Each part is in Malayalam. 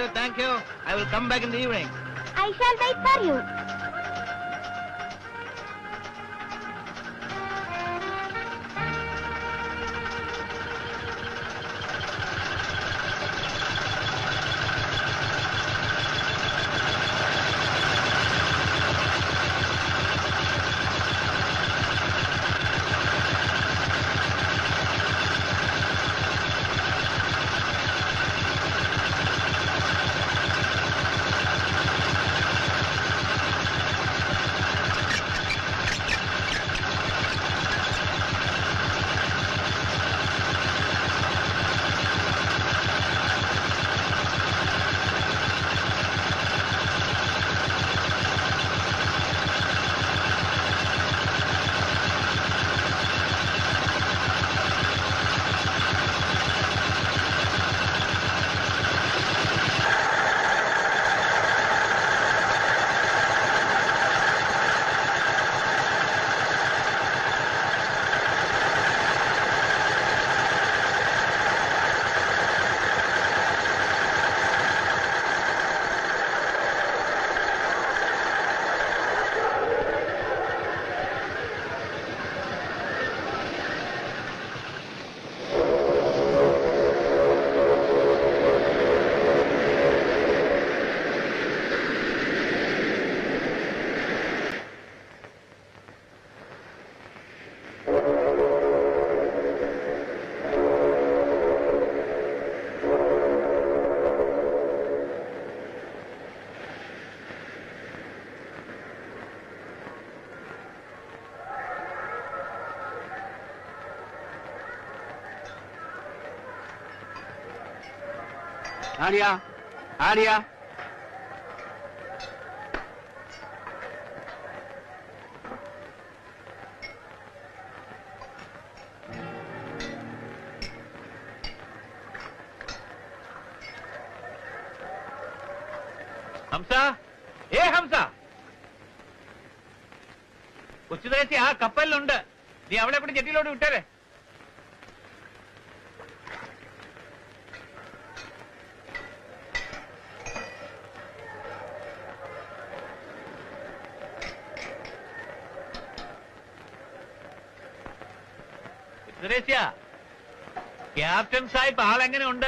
you, thank you. I will come back in the evening. I shall wait for you. Arya, Arya. Hamsa, Hamsa. കൊച്ചുദേശി ആ കപ്പലിലുണ്ട്. നീ അവളെ കൂടി ജെട്ടിയിലോട്ട് വിട്ടേരെ. ക്യാപ്റ്റൻ സാഹിബ് ആളെങ്ങനെ ഉണ്ട്?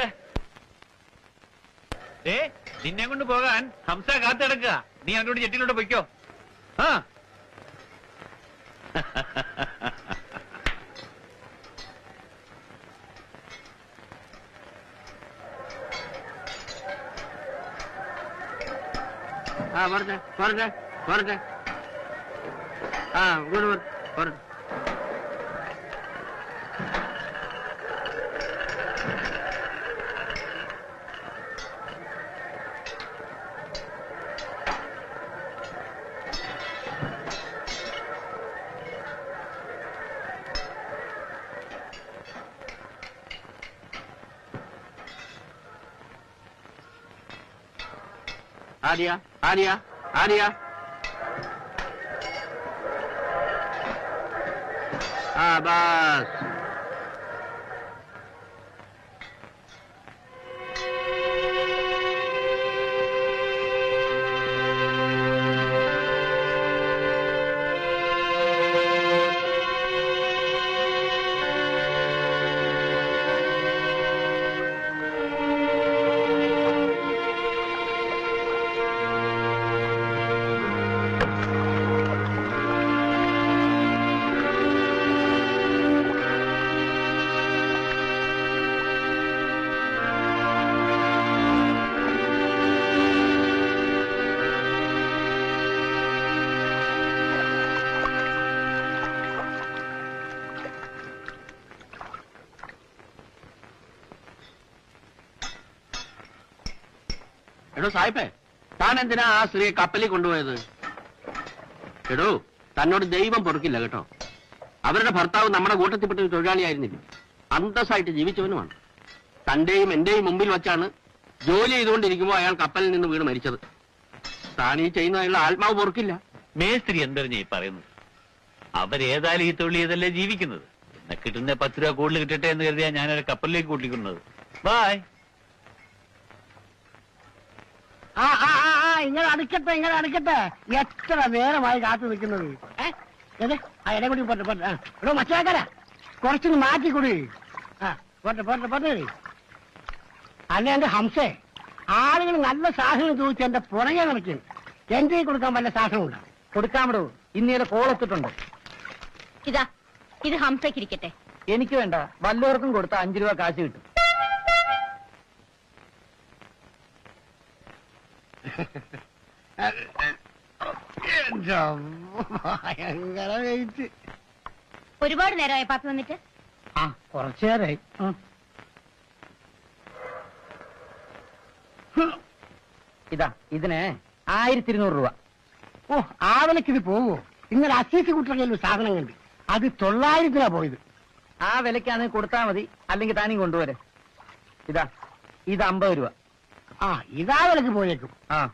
നിന്നെ കൊണ്ട് പോകാൻ ഹംസ കാത്തെടുക്കുക. നീ അവനോട് ജെട്ടിയിലോട്ട് പൊയ്ക്കോ. ആ പറഞ്ഞേ പറഞ്ഞേ പറഞ്ഞേ. ആ പറഞ്ഞു. Arya, Arya, Arya. Bas. എടോ സാഹിബേ, താൻ എന്തിനാ ആ സ്ത്രീയെ കപ്പലിൽ കൊണ്ടുപോയത്? എടോ, തന്നോട് ദൈവം പൊറുക്കില്ല കേട്ടോ. അവരുടെ ഭർത്താവ് നമ്മുടെ കൂട്ടത്തിൽപ്പെട്ട ഒരു തൊഴിലാളിയായിരുന്നില്ല, അന്തസ്സായിട്ട് ജീവിച്ചവനുമാണ്. തന്റെയും എന്റെയും മുമ്പിൽ വെച്ചാണ് ജോലി ചെയ്തുകൊണ്ടിരിക്കുമ്പോൾ അയാൾ കപ്പലിൽ നിന്ന് വീണ് മരിച്ചത്. താൻ ഈ ചെയ്യുന്നതിലുള്ള ആത്മാവ് പൊറുക്കില്ല. മേസ്ത്രി എന്തെറിഞ്ഞ ഈ പറയുന്നത്? അവരേതായാലും ഈ തൊഴിൽ ചെയ്തല്ലേ ജീവിക്കുന്നത്. എന്നെ കിട്ടുന്ന 10 രൂപ കൂടുതൽ കിട്ടട്ടെ എന്ന് കരുതിയാ ഞാനൊരു കപ്പലിലേക്ക് കൂട്ടിക്കുന്നത്. ബായ്. ഇങ്ങനെ അടുക്കട്ടെ എത്ര നേരമായി കാത്തു നിൽക്കുന്നത്. എന്നെ കൂടി പോട്ടെ ഇവിടെ മച്ചാക്കാരാ കുറച്ചൊന്ന് മാറ്റിക്കൂടി. പോട്ടെ അല്ല എന്റെ ഹംസേ, ആളുകൾ നല്ല സാധനം ചോദിച്ച് എന്റെ പുറകെ നടക്കും. എന്റെ കൊടുക്കാൻ വല്ല സാധനമുണ്ടോ? കൊടുക്കാമോ? ഇന്നീടെ കോളെത്തിട്ടുണ്ട്. ഇതാ ഇത് ഹംസക്കിരിക്കട്ടെ. എനിക്ക് വേണ്ട, വല്ലവർക്കും കൊടുത്ത 5 രൂപ കാശ് കിട്ടും. ഭയങ്കര വെയിറ്റ്. ഒരുപാട് നേരമായി പാപ്പി വന്നിട്ട്? കുറച്ചു നേരമായി. ഇതാ ഇതിന് 1200 രൂപ. ഓ, ആ വിലക്കിത് പോവോ? ഇന്നലെ അസീസ് കുട്ടികളുടെ സാധനം കണ്ട് അത് 900 പോയത്. ആ വിലക്കാണ് കൊടുത്താ മതി, അല്ലെങ്കിൽ താനും കൊണ്ടുവരെ. ഇത് 50 രൂപ. ഇതാ വിലക്ക് പോയേക്കും.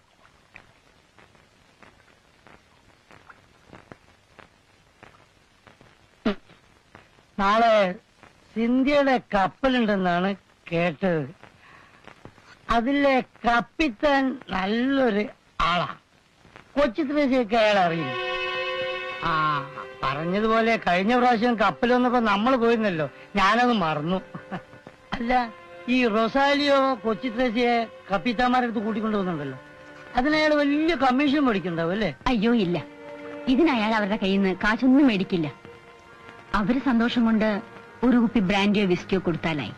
നാളെ സിന്ധ്യയുടെ കപ്പലുണ്ടെന്നാണ് കേട്ടത്. അതിലെ കപ്പിത്താൻ നല്ലൊരു ആളാ. കൊച്ചി ത്രേസ്യൊക്കെ അയാൾ അറിയില്ല. പറഞ്ഞതുപോലെ കഴിഞ്ഞ പ്രാവശ്യം കപ്പൽ വന്നപ്പോ നമ്മൾ പോയിരുന്നല്ലോ, ഞാനത് മറന്നു. അല്ല, ഈ റൊസാലിയോ കൊച്ചി ത്രേസ്യെ കപ്പിത്താന്മാരെടുത്ത് കൂട്ടിക്കൊണ്ടു പോകുന്നുണ്ടല്ലോ, അതിനയാൾ വലിയ കമ്മീഷൻ മേടിക്കണ്ടാവും അല്ലേ? അയ്യോ ഇല്ല, ഇതിനയാൾ അവരുടെ കയ്യിൽ നിന്ന് കാശൊന്നും മേടിക്കില്ല. അവര് സന്തോഷം കൊണ്ട് ഒരു കുപ്പി ബ്രാൻഡിയോ വിസ്കിയോ കൊടുത്താലായി.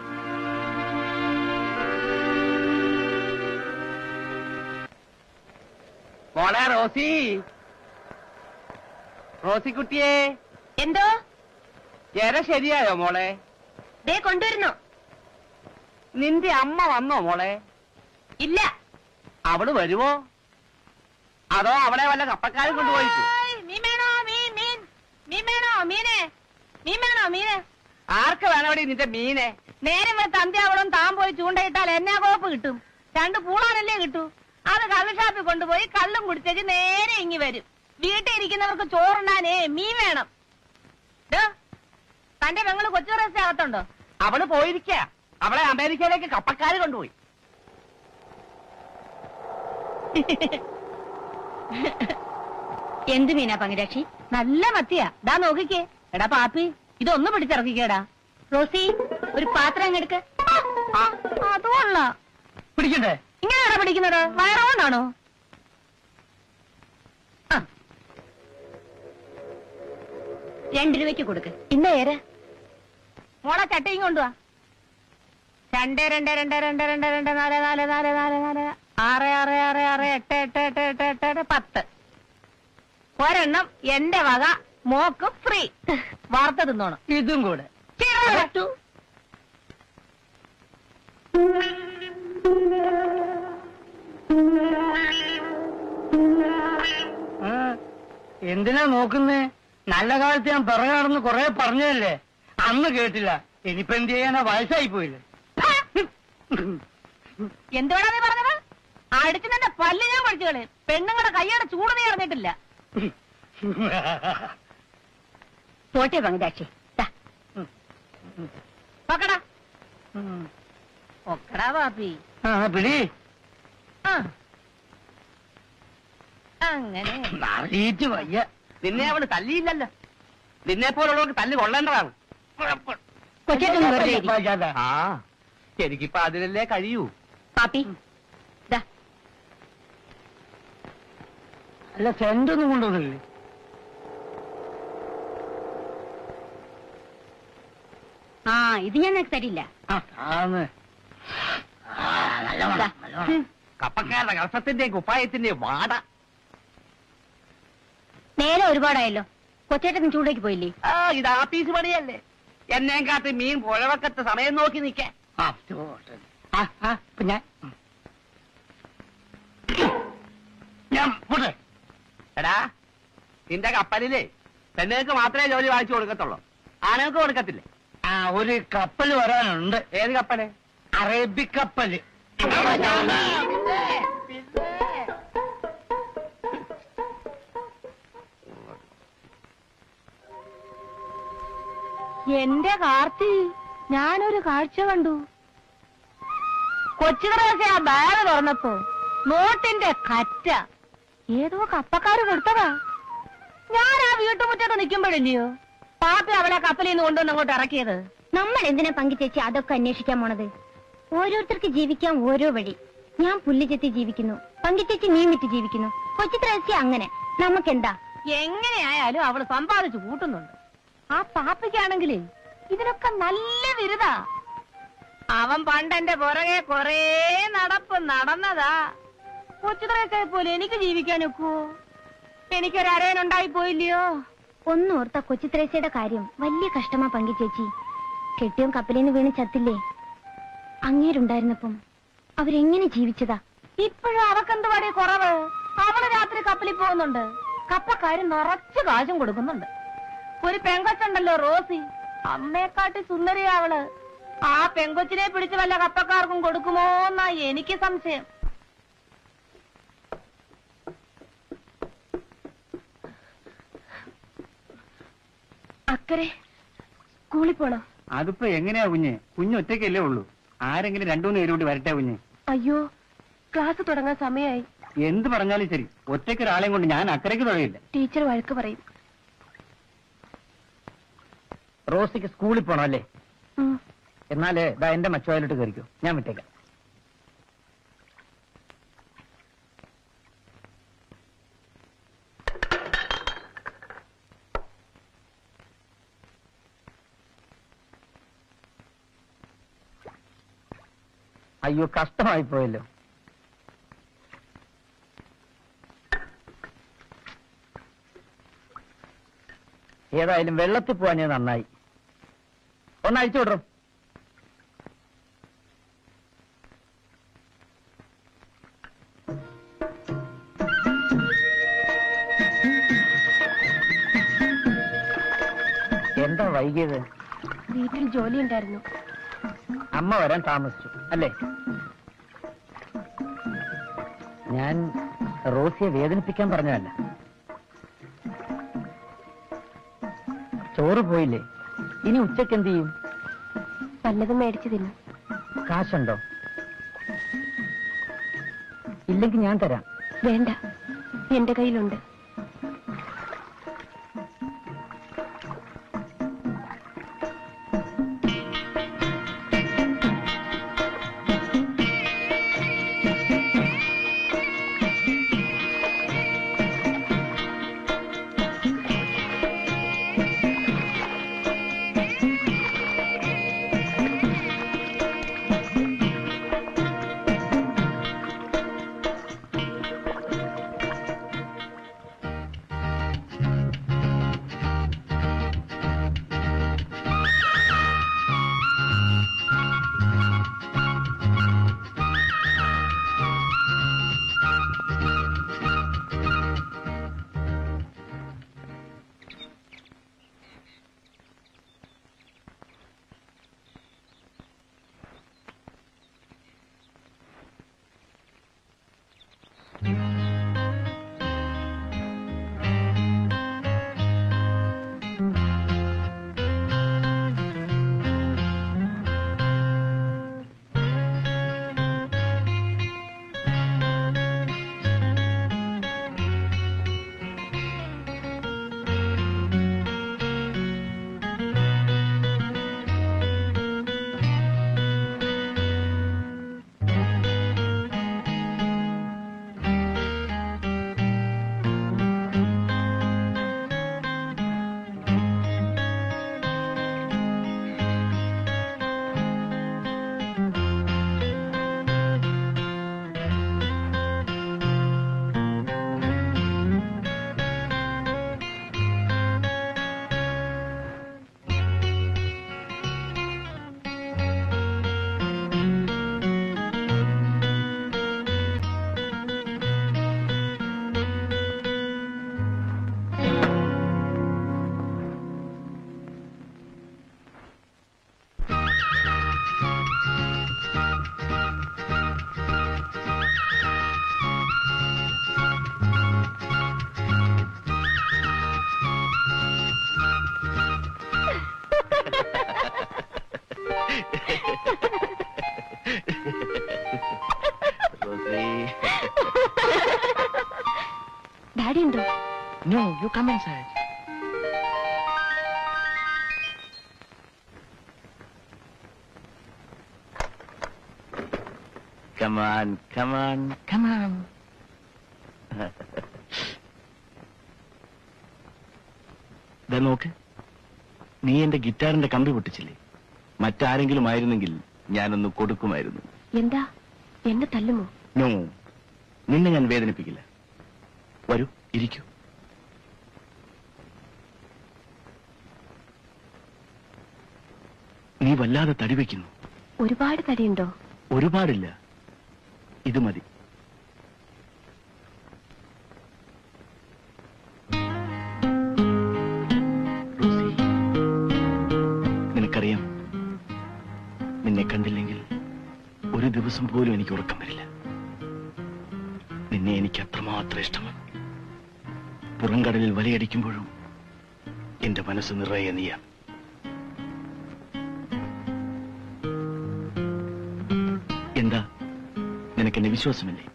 മോളെ റോസിക്കുട്ടിയെ. എന്തോ എര ശരിയായോ മോളെ? ദേ കൊണ്ടുവരുന്നു. നിന്റെ അമ്മ വന്നോ മോളെ? ഇല്ല. അവള് വരുമോ, അതോ അവളെ വല്ല കപ്പക്കാരും കൊണ്ടുപോയിക്കോ? ആർക്ക് വേണോടി നിന്റെ മീനെ? നേരം തന്ത്യാവളും താൻ പോയി ചൂണ്ടയിട്ടാൽ എന്നാ കോപ്പ് കിട്ടും? 2 പൂളാനല്ലേ കിട്ടൂ. അത് കള്ളുഷാപ്പിൽ കൊണ്ടുപോയി കള്ളും കുടിച്ചേച്ച് നേരെ ഇങ്ങി വരും. വീട്ടിൽ ഇരിക്കുന്നവർക്ക് ചോറുണ്ടാനേ മീൻ വേണം. തന്റെ പെങ്ങള് കൊച്ചു റേസ്റ്റ് അകത്തുണ്ടോ? അവള് പോയിരിക്ക. അവളെ അമേരിക്കയിലേക്ക് കപ്പക്കാര് കൊണ്ടുപോയി. എന്ത് മീനാ പങ്കരാക്ഷി? നല്ല മത്തിയാ. ദാ നോക്കിക്കേ. എടാ പാപ്പി, ഇതൊന്ന് പിടിച്ചിറക്കിക്കേടാ. റോസി, ഒരു പാത്രം അങ്ങെടുക്ക. അത് കൊള്ളാം. പിടിക്കണ്ടേ? ഇങ്ങനെയാണോ പിടിക്കുന്നത്? വയറുകൊണ്ടാണോ? 2 രൂപയ്ക്ക് കൊടുക്ക്. ഇന്ന ഏറെ മോളെ ചട്ടയും കൊണ്ടുവാ. 2 2 2 2 2 2 4 4 4 4 4 6 6 6 6 8 8 8 8 10. ഒരെണ്ണം എന്റെ വക, മോക്ക് ഫ്രീ. വാർത്ത തിന്നോണം. ഇതും കൂടെ. എന്തിനാ നോക്കുന്നേ? നല്ല കാലത്ത് ഞാൻ പിറകാണെന്ന് കൊറേ പറഞ്ഞതല്ലേ, അന്ന് കേട്ടില്ല. ഇനിയിപ്പോ എന്ത് ചെയ്യാനാ? വയസ്സായി പോയില്ലേ? എന്തുവാടാ നീ പറഞ്ഞത്? അടിച്ചു നിന്റെ പല്ല് ഞാൻ പഠിച്ചു കളയും. പെണ്ണുങ്ങളുടെ കൈയുടെ ചൂട് നീ അറിഞ്ഞിട്ടില്ല. പോട്ടെ പങ്കജാക്ഷി. ഒക്കടാ ഒക്കടാ പാപ്പി. പിടി. അങ്ങനെ അറിയിച്ചു വയ്യ. നിന്നെ അവള് തല്ലിയില്ലല്ലോ. നിന്നെ പോലുള്ളവർക്ക് തല്ല് കൊള്ളേണ്ടതാണ്. എനിക്കിപ്പോ അതിലല്ലേ കഴിയൂ. പാപ്പി അല്ല, സെന്റ് ഒന്നും കൊണ്ടുവന്നില്ലേ? ഇത് ഞാൻ തരില്ല. കപ്പക്കാരുടെ കർഷത്തിന്റെയും കുപ്പായത്തിന്റെയും വാട. നേരെ ഒരുപാടായല്ലോ. കൊച്ചേട്ടൻ ചൂടേക്ക് പോയില്ലേ? ഇത് ആപ്പീസ് പണിയല്ലേ. എന്നെ കാത്ത് മീൻ പുഴവക്കത്തെ സമയം നോക്കി നിൽക്കാൻ. എടാ, നിന്റെ കപ്പലിലേ പെണ്ണുങ്ങൾക്ക് മാത്രമേ ജോലി വാങ്ങിച്ചു കൊടുക്കത്തുള്ളൂ, ആണുങ്ങൾക്ക് കൊടുക്കത്തില്ലേ? ഒരു കപ്പൽ വരാനുണ്ട്. ഏത് കപ്പല്? അറേബ്യക്കപ്പല്. എന്റെ കാർത്തി, ഞാനൊരു കാഴ്ച കണ്ടു. കൊച്ചു ത്രേസ്യ ആ ബാഗ് തുറന്നപ്പോ നോട്ടിന്റെ കറ്റ ഏതോ കപ്പക്കാര് കൊടുത്തതാ. ഞാൻ ആ വീട്ടുമുറ്റത്ത് നിൽക്കുമ്പോഴല്ലയോ പാപ്പി അവളെ കപ്പലിൽ നിന്ന് കൊണ്ടുവന്ന് അങ്ങോട്ട് ഇറക്കിയത്. നമ്മൾ എന്തിനാ പങ്കിച്ചേച്ചി അതൊക്കെ അന്വേഷിക്കാൻ പോണത്? ഓരോരുത്തർക്ക് ജീവിക്കാൻ ഓരോ വഴി. ഞാൻ പുല്ല് ചെത്തി ജീവിക്കുന്നു, പങ്കിച്ചേച്ചി മീൻ വിറ്റ് ജീവിക്കുന്നു, കൊച്ചിത്രേസ്യ അങ്ങനെ. നമുക്കെന്താ? എങ്ങനെയായാലും അവള് സമ്പാദിച്ചു കൂട്ടുന്നുണ്ട്. ആ പാപ്പയ്ക്കാണെങ്കിലേ ഇതിനൊക്കെ നല്ല വിരുദാ. അവൻ പണ്ടെന്റെ പുറകെ കൊറേ നടന്നതാ. കൊച്ചുത്രേസ്യെ പോലെ എനിക്ക് ജീവിക്കാനൊക്കോ? എനിക്കൊരു അരയനുണ്ടായി പോയില്ലയോ? ഒന്നോർത്ത കൊച്ചിത്രേസ്യയുടെ കാര്യം വലിയ കഷ്ടമാ പങ്കിച്ചേച്ചി. കെട്ടിയും കപ്പലിൽ നിന്ന് വീണ് ചത്തില്ലേ? അങ്ങേരുണ്ടായിരുന്നപ്പം അവരെങ്ങനെ ജീവിച്ചതാ? ഇപ്പോഴും അവക്കെന്ത് പടിയ കുറവ്? അവള് രാത്രി കപ്പലിൽ പോകുന്നുണ്ട്. കപ്പക്കാര് നിറച്ച് കാശും കൊടുക്കുന്നുണ്ട്. ഒരു പെങ്കൊച്ചുണ്ടല്ലോ റോസി, അമ്മയെക്കാട്ടി സുന്ദരിയാ അവള്. ആ പെങ്കൊച്ചിനെ പിടിച്ച് വല്ല കപ്പക്കാർക്കും കൊടുക്കുമോന്നാ എനിക്ക് സംശയം. അക്കരെ സ്കൂളിൽ പോണോ? അതിപ്പോ എങ്ങനെയാ കുഞ്ഞ് ഒറ്റയ്ക്കല്ലേ ഉള്ളൂ. ആരെങ്കിലും 2-3 പേര് കൂടി വരട്ടെ കുഞ്ഞ്. അയ്യോ, ക്ലാസ് തുടങ്ങാൻ സമയമായി. എന്ത് പറഞ്ഞാലും ശരി, ഒറ്റയ്ക്കൊരാളെയും കൊണ്ട് ഞാൻ അക്കരയ്ക്ക് തുഴയില്ല. ടീച്ചർ വഴക്ക് പറയും. റോസിക്ക് സ്കൂളിൽ പോണോ അല്ലേ? എന്നാലേ ഇതാ എന്റെ മച്ചുവായിലോട്ട് കയറിക്കോ, ഞാൻ വിട്ടേക്കാം. അയ്യോ, കഷ്ടമായി പോയല്ലോ. ഏതായാലും വെള്ളത്തിൽ പോവാൻ ഞാൻ നന്നായി. ഒന്ന് അഴിച്ചു വിടറും. എന്താ വൈകിയത്? വീട്ടിൽ ജോലി ഉണ്ടായിരുന്നു. അമ്മ വരാൻ താമസിച്ചു അല്ലേ? ഞാൻ റോസിയെ വേദനിപ്പിക്കാൻ പറഞ്ഞതല്ല. ചോറ് പോയില്ലേ? ഇനി ഉച്ചക്ക് എന്ത് ചെയ്യും? വല്ലതും മേടിച്ചു തിന്നു. കാശുണ്ടോ? ഇല്ലെങ്കിൽ ഞാൻ തരാം. വേണ്ട, എന്റെ കയ്യിലുണ്ട്. No, you come inside. Come on, come on, come on. ദാ നോക്ക്, നീ എന്റെ ഗിറ്റാറിന്റെ കമ്പി പൊട്ടിച്ചില്ലേ? മറ്റാരെങ്കിലും ആയിരുന്നെങ്കിൽ ഞാനൊന്ന് കൊടുക്കുമായിരുന്നു. എന്താ, എന്നെ തല്ലുമോ? നോ, നിന്നെ ഞാൻ വേദനിപ്പിക്കില്ല. വരൂ, ഇരിക്കൂ. നീ വല്ലാതെ തടി വയ്ക്കുന്നു. ഒരുപാട് തടിയുണ്ടോ? ഒരുപാടില്ല, ഇത് മതി. നിനക്കറിയാം, നിന്നെ കണ്ടില്ലെങ്കിൽ ഒരു ദിവസം പോലും എനിക്ക് ഉറക്കം വരില്ല. നിന്നെ എനിക്ക് അത്രമാത്രം ഇഷ്ടമാണ്. പുറംകടലിൽ വലയടിക്കുമ്പോഴും എന്റെ മനസ്സ് നിറയെ നീയാണ്. എന്താ, നിനക്കെന്നെ വിശ്വാസമില്ലേ?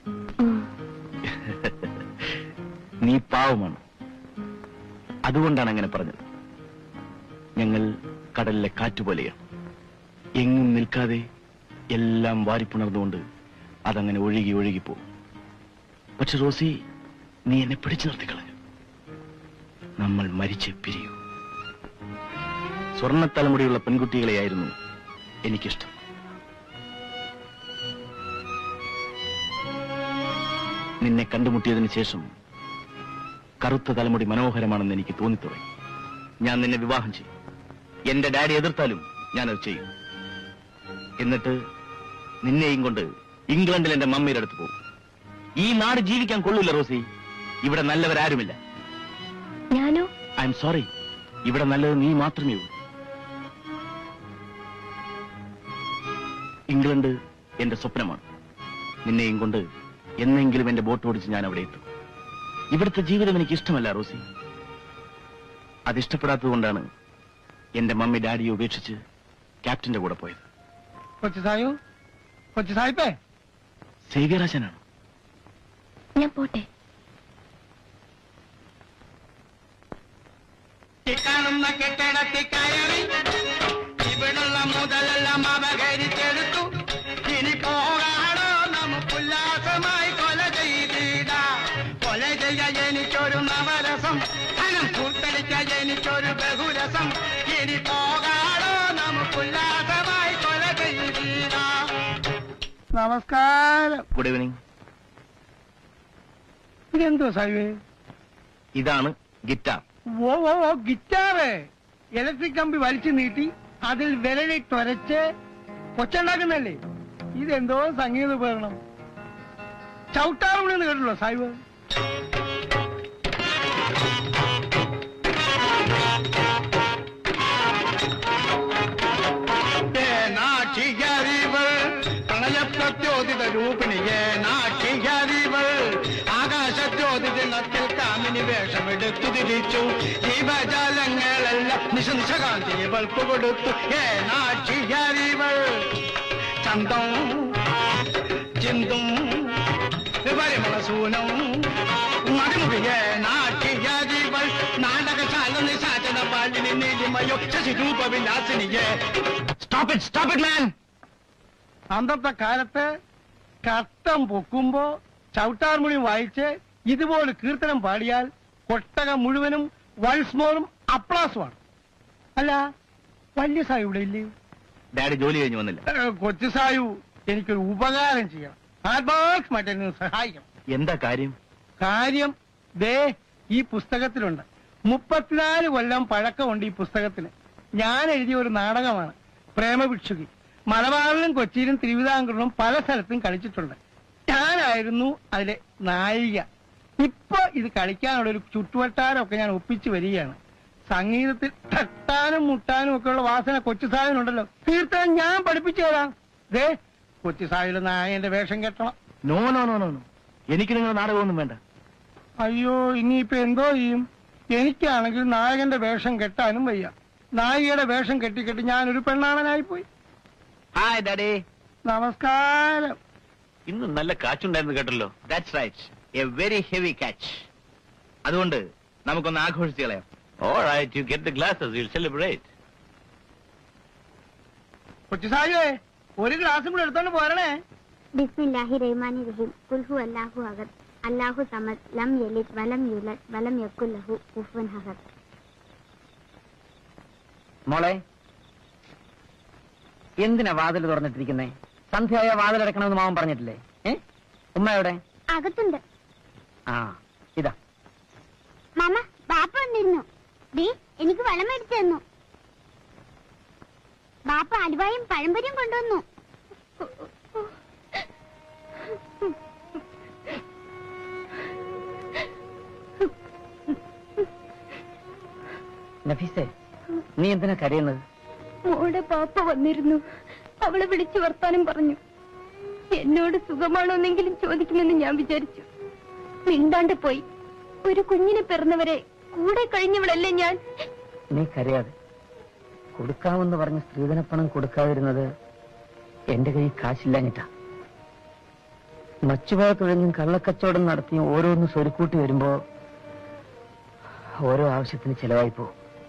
നീ പാവമാണ്, അതുകൊണ്ടാണ് അങ്ങനെ പറഞ്ഞത്. ഞങ്ങൾ കടലിലെ കാറ്റുപോലെയാണ്. എങ്ങും നിൽക്കാതെ എല്ലാം വാരിപ്പുണർന്നുകൊണ്ട് അതങ്ങനെ ഒഴുകി ഒഴുകിപ്പോകും. പക്ഷെ റോസി, നീ എന്നെ പിടിച്ചു നിർത്തിക്കളഞ്ഞു. നമ്മൾ മരിച്ച് പിരിയൂ. സ്വർണ്ണത്തലമുടിയുള്ള പെൺകുട്ടികളെയായിരുന്നു എനിക്കിഷ്ടം. നിന്നെ കണ്ടുമുട്ടിയതിനു ശേഷം കറുത്ത തലമുടി മനോഹരമാണെന്ന് എനിക്ക് തോന്നിത്തുടങ്ങി. ഞാൻ നിന്നെ വിവാഹം ചെയ്യും. എന്റെ ഡാഡി എതിർത്താലും ഞാനത് ചെയ്യും. എന്നിട്ട് നിന്നെയും കൊണ്ട് ഇംഗ്ലണ്ടിൽ എന്റെ മമ്മിയുടെ അടുത്ത് പോകും. ഈ നാട് ജീവിക്കാൻ കൊള്ളൂല റോസി. ഇവിടെ നല്ലവരാരുമില്ല. ഞാനോ? ഐ എം സോറി, ഇവിടെ നല്ലത് നീ മാത്രമേ ഉള്ളൂ. ഇംഗ്ലണ്ട് എന്റെ സ്വപ്നമാണ്. നിന്നെയും കൊണ്ട് എന്നെങ്കിലും എന്റെ ബോട്ട് ഓടിച്ച് ഞാൻ അവിടെ എത്തും. ഇവിടുത്തെ ജീവിതം എനിക്ക് ഇഷ്ടമല്ല റോസി. അതിഷ്ടപ്പെടാത്തതുകൊണ്ടാണ് എന്റെ മമ്മി ഡാഡിയെ ഉപേക്ഷിച്ച് ക്യാപ്റ്റന്റെ കൂടെ പോയത്. സേവ്യരാജനാണ്. ഞാൻ പോട്ടെ. കാണുന്ന കെട്ടിടത്തിൽ കയറി ഇവിടുള്ള മുതലെല്ലാം അപകരിച്ചെടുത്തു. ഇനി പോകാണോ നമുക്കുല്ലാസമായി കൊല ചെയ്തിടാ. കൊല ചെയ്യാൻ എനിക്കൊരു നവരസം, ധനം കൂട്ടടിക്കാൻ എനിക്കൊരു ബഹുരസം. ഇനി പോകാണോ നമുക്കുല്ലാസമായി കൊല ചെയ്തിടാ. നമസ്കാരം. Good evening. ഇതെന്തോ സാഹിബേ? ഇതാണ് ഗിറ്റാർ. ഓ ഓ ഓ, ഗിറ്റാറ്. ഇലക്ട്രിക് കമ്പി വലിച്ചു നീട്ടി അതിൽ വിരലിട്ടൊരച്ച് കൊച്ചുണ്ടാക്കുന്നല്ലേ? ഇതെന്തോ സംഗീത ഉപകരണം. ചവിട്ടാറുണ്ടെന്ന് കേട്ടുള്ളൂ സാഹിബ്? പ്രളയപ്രത്യോദിത രൂപിണിയെ നാക്ഷികരിവൾ ആകാശജ്യോതിദിനത്തിൽ കാമിനി വേഷമെടുത്തു തിരിച്ചു. ജീവജാലങ്ങളെല്ലാം നിശംസകാന്തി ഇവൾക്ക് കൊടുത്തു. നാക്ഷികരിവൾ ചന്തം ചിന്തും പരിമളസൂനം മടിമുടിയെ നാക്ഷികരിവൾ നാടകശാല നിശാചന പാലിനി നീലിമയോ ശശിരൂപവിലാസിനിയെ. Stop it, stop it man. അന്നത്തെ കാലത്ത് കർത്തം പൊക്കുമ്പോ ചവിട്ടാർമുടി വായിച്ച് ഇതുപോലെ കീർത്തനം പാടിയാൽ കൊട്ടകം മുഴുവനും വൾസ്മോറും അപ്ലാസുമാണ്. അല്ല, വലിയ സായു ഇവിടെ ഇല്ലേ? ഡാഡി ജോലി കഴിഞ്ഞ് വന്നില്ല. കൊച്ചു സായു, എനിക്കൊരു ഉപകാരം ചെയ്യണം. ആത്മാർത്ഥമായിട്ട് എന്നെ സഹായിക്കണം. എന്താ കാര്യം? കാര്യം ദേ ഈ പുസ്തകത്തിലുണ്ട്. 34 കൊല്ലം പഴക്കമുണ്ട് ഈ പുസ്തകത്തിന്. ഞാൻ എഴുതിയ ഒരു നാടകമാണ് പ്രേമഭിക്ഷുകി. മലബാറിലും കൊച്ചിയിലും തിരുവിതാംകൂറിലും പല സ്ഥലത്തും കളിച്ചിട്ടുണ്ട്. ഞാനായിരുന്നു അതിലെ നായിക. ഇപ്പൊ ഇത് കളിക്കാനുള്ള ഒരു ചുറ്റുവട്ടാരമൊക്കെ ഞാൻ ഒപ്പിച്ചു വരികയാണ്. സംഗീതത്തിൽ തട്ടാനും മുട്ടാനും ഒക്കെയുള്ള വാസന കൊച്ചു സായനുണ്ടല്ലോ. തീർച്ചയായും ഞാൻ പഠിപ്പിച്ചു തരാം. ദേ കൊച്ചു സായിലെ നായന്റെ വേഷം കെട്ടണം. No no no no no, എനിക്ക് നിങ്ങൾ നാടകമൊന്നും വേണ്ട. അയ്യോ, ഇനിയിപ്പൊ എന്തോ ചെയ്യും? എനിക്കാണെങ്കിൽ നായകന്റെ വേഷം കെട്ടാനും വയ്യ. നായികയുടെ വേഷം കെട്ടി ഞാനൊരു പെണ്ണാണനായിപ്പോയി. Hi daddy. നമസ്കാരം. ഇന്ന് നല്ല കാച്ചുണ്ടായിരുന്നു കേട്ടല്ലോ. That's right, a very heavy catch. അതുകൊണ്ട് നമുക്കൊന്ന് ആഘോഷിച്ച് കളയാം. All right, you get the glasses. We'll celebrate. കൊച്ചു സാഹിബേ, ഒരു ഗ്ലാസും കൂടെ എടുത്തോണ്ട് പോരണേ. ബിസ്മില്ലാഹി റഹ്മാനി റഹീം. ഖുൽ ഹു അല്ലാഹു അഹദ് അല്ലാഹു സമദ് ലം യലിദ് വലം യൂലദ് വലം യകുൽ ലഹു കുഫുവൻ അഹദ്. മോളെ, എന്തിനാ വാതിൽ തുറന്നിട്ടിരിക്കുന്നേ? സന്ധ്യയായ വാതിലടക്കണമെന്ന് മാമൻ പറഞ്ഞിട്ടില്ലേ? ഉമ്മ എവിടെ? അകത്തുണ്ട്. ആ, ഇതാ മാമ, ബാപ്പ വന്നിരുന്നു. എനിക്ക് വളം മേടിച്ചു തന്നു. ബാപ്പ അലുവായും പഴംപൊരിയും കൊണ്ടുവന്നു. നഫീസേ, നീ എന്തിനാ കരയുന്നത്? മോളുടെ പാപ്പ വന്നിരുന്നു. അവളെ വിളിച്ചു വർത്താനം പറഞ്ഞു. എന്നോട് സുഖമാണോന്നെങ്കിലും ചോദിക്കുമെന്ന് ഞാൻ വിചാരിച്ചു. മിണ്ടാണ്ട് പോയി. ഒരു കുഞ്ഞിനെ പിറന്നവരെ കൂടെ കഴിഞ്ഞവളല്ലേ ഞാൻ. നീ കരയാതെ. കൊടുക്കാമെന്ന് പറഞ്ഞ സ്ത്രീധനപ്പണം കൊടുക്കാതിരുന്നത് എന്റെ കയ്യിൽ കാശില്ലാഞ്ഞിട്ടാ. മച്ചുഭാഗത്തൊഴിഞ്ഞും കള്ളക്കച്ചവടം നടത്തിയും ഓരോന്ന് സ്വരുക്കൂട്ടി വരുമ്പോ ഓരോ ആവശ്യത്തിന് ചെലവായിപ്പോ.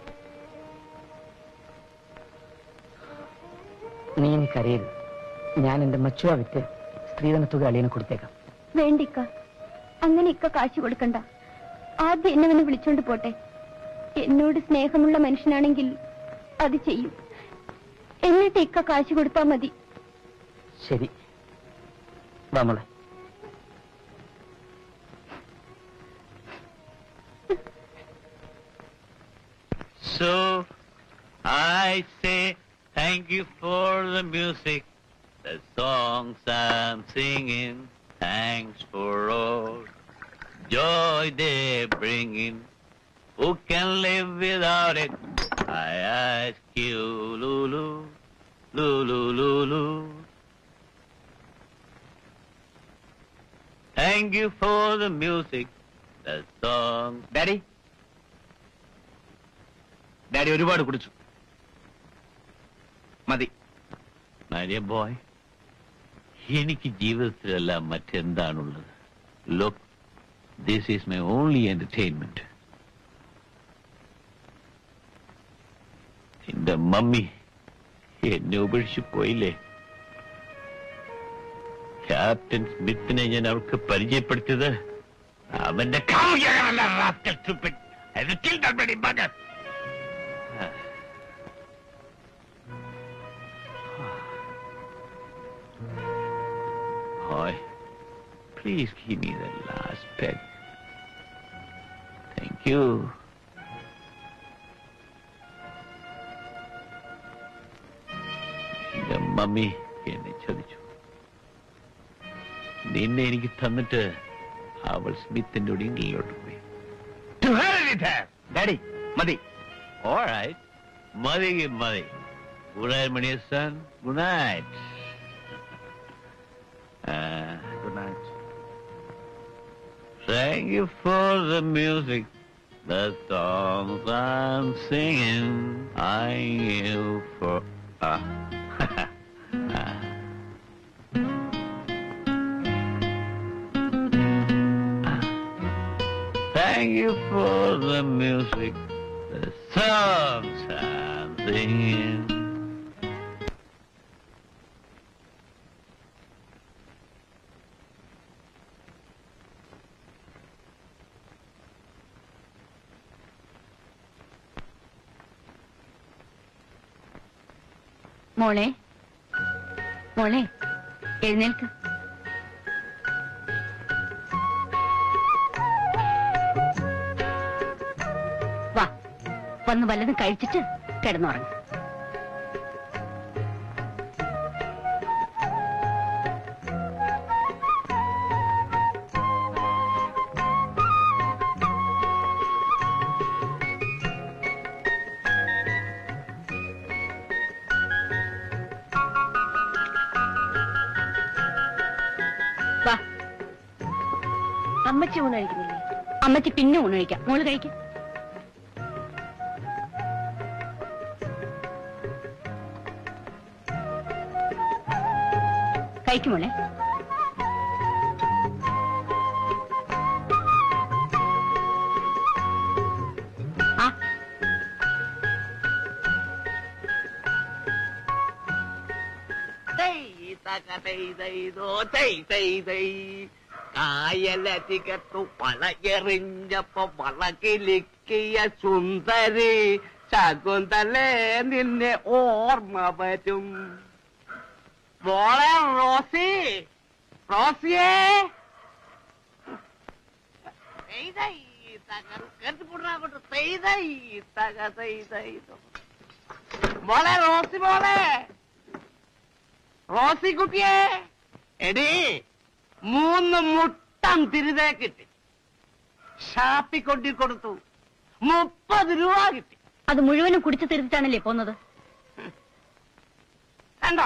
നീ ഇനി കരയരുത്. ഞാൻ എന്റെ മച്ചുവ വിറ്റ് സ്ത്രീധന തുക അളിയനെ കൊടുത്തേക്കാം. വേണ്ടിക്ക, അങ്ങനെ ഇക്ക കാശ് കൊടുക്കണ്ട. ആദ്യം എന്നെ വിളിച്ചോണ്ട് പോട്ടെ. എന്നോട് സ്നേഹമുള്ള മനുഷ്യനാണെങ്കിൽ അത് ചെയ്യും. എന്നിട്ട് ഇക്ക കാശ് കൊടുത്താ മതി. ശരി, വാ മോളെ. So, I say thank you for the music, the songs I'm singing. Thanks for all joy they're bringing. Who can live without it? I ask you, Lulu, Lulu, Lulu. Thank you for the music, the song. Daddy, daddy ഒരുപാട് കുടിച്ചു. മതി. My dear boy, എനിക്ക് ജീവിതത്തിലെല്ലാം മറ്റെന്താണുള്ളത്? Look, this is my only entertainment. എന്റെ മമ്മി എന്നെ ഉപേക്ഷിച്ചു പോയില്ലേ? ക്യാപ്റ്റൻ സ്മിത്തിനെ ഞാൻ അവൾക്ക് പരിചയപ്പെടുത്തിയത് അവന്റെ Boy, please give me that last pet. Thank you. എന്റെ മമ്മി എന്നെ ചതിച്ചു. നിന്നെ എനിക്ക് തന്നിട്ട് അവൾ സ്മിത്തിന്റെ കൂടെ ഇംഗ്ലണ്ടിലോട്ട് പോയി. ഡാഡി, മതി. All right. മതി. Good night, my dear son. Good night. Good night. Thank you for the music, the songs I'm singing. I you for Thank you for the music, the songs I'm singing. മോളെ, എഴുന്നേൽക്ക്. വാ, വന്ന് വല്ലതും കഴിച്ചിട്ട് കിടന്നുറങ്ങും. അമ്മച്ചി ഊണ് കഴിക്കുന്നില്ലേ? അമ്മച്ചി പിന്നെ ഊണ് കഴിക്കാം. മോള് കഴിക്കും. കഴിക്കുമോളെ. കായലധികത്തു വളയെറിഞ്ഞപ്പോ വളകിലിക്കിയ സുന്ദരി ശകുന്തലേ നിന്നെ ഓർമ്മ വരും. മോളെ റോസി, റോസിയേ മോളെ റോസി, മോളെ റോസി കുട്ടിയെ, എടി 3 മുട്ടം തിരിതേ കിട്ടി. ഷാപ്പിൽ കൊണ്ടി കൊടുത്തു 30 രൂപ കിട്ടി. അത് മുഴുവനും കുടിച്ചു തീർത്തിട്ടാണല്ലേ പോന്നത്? കണ്ടോ,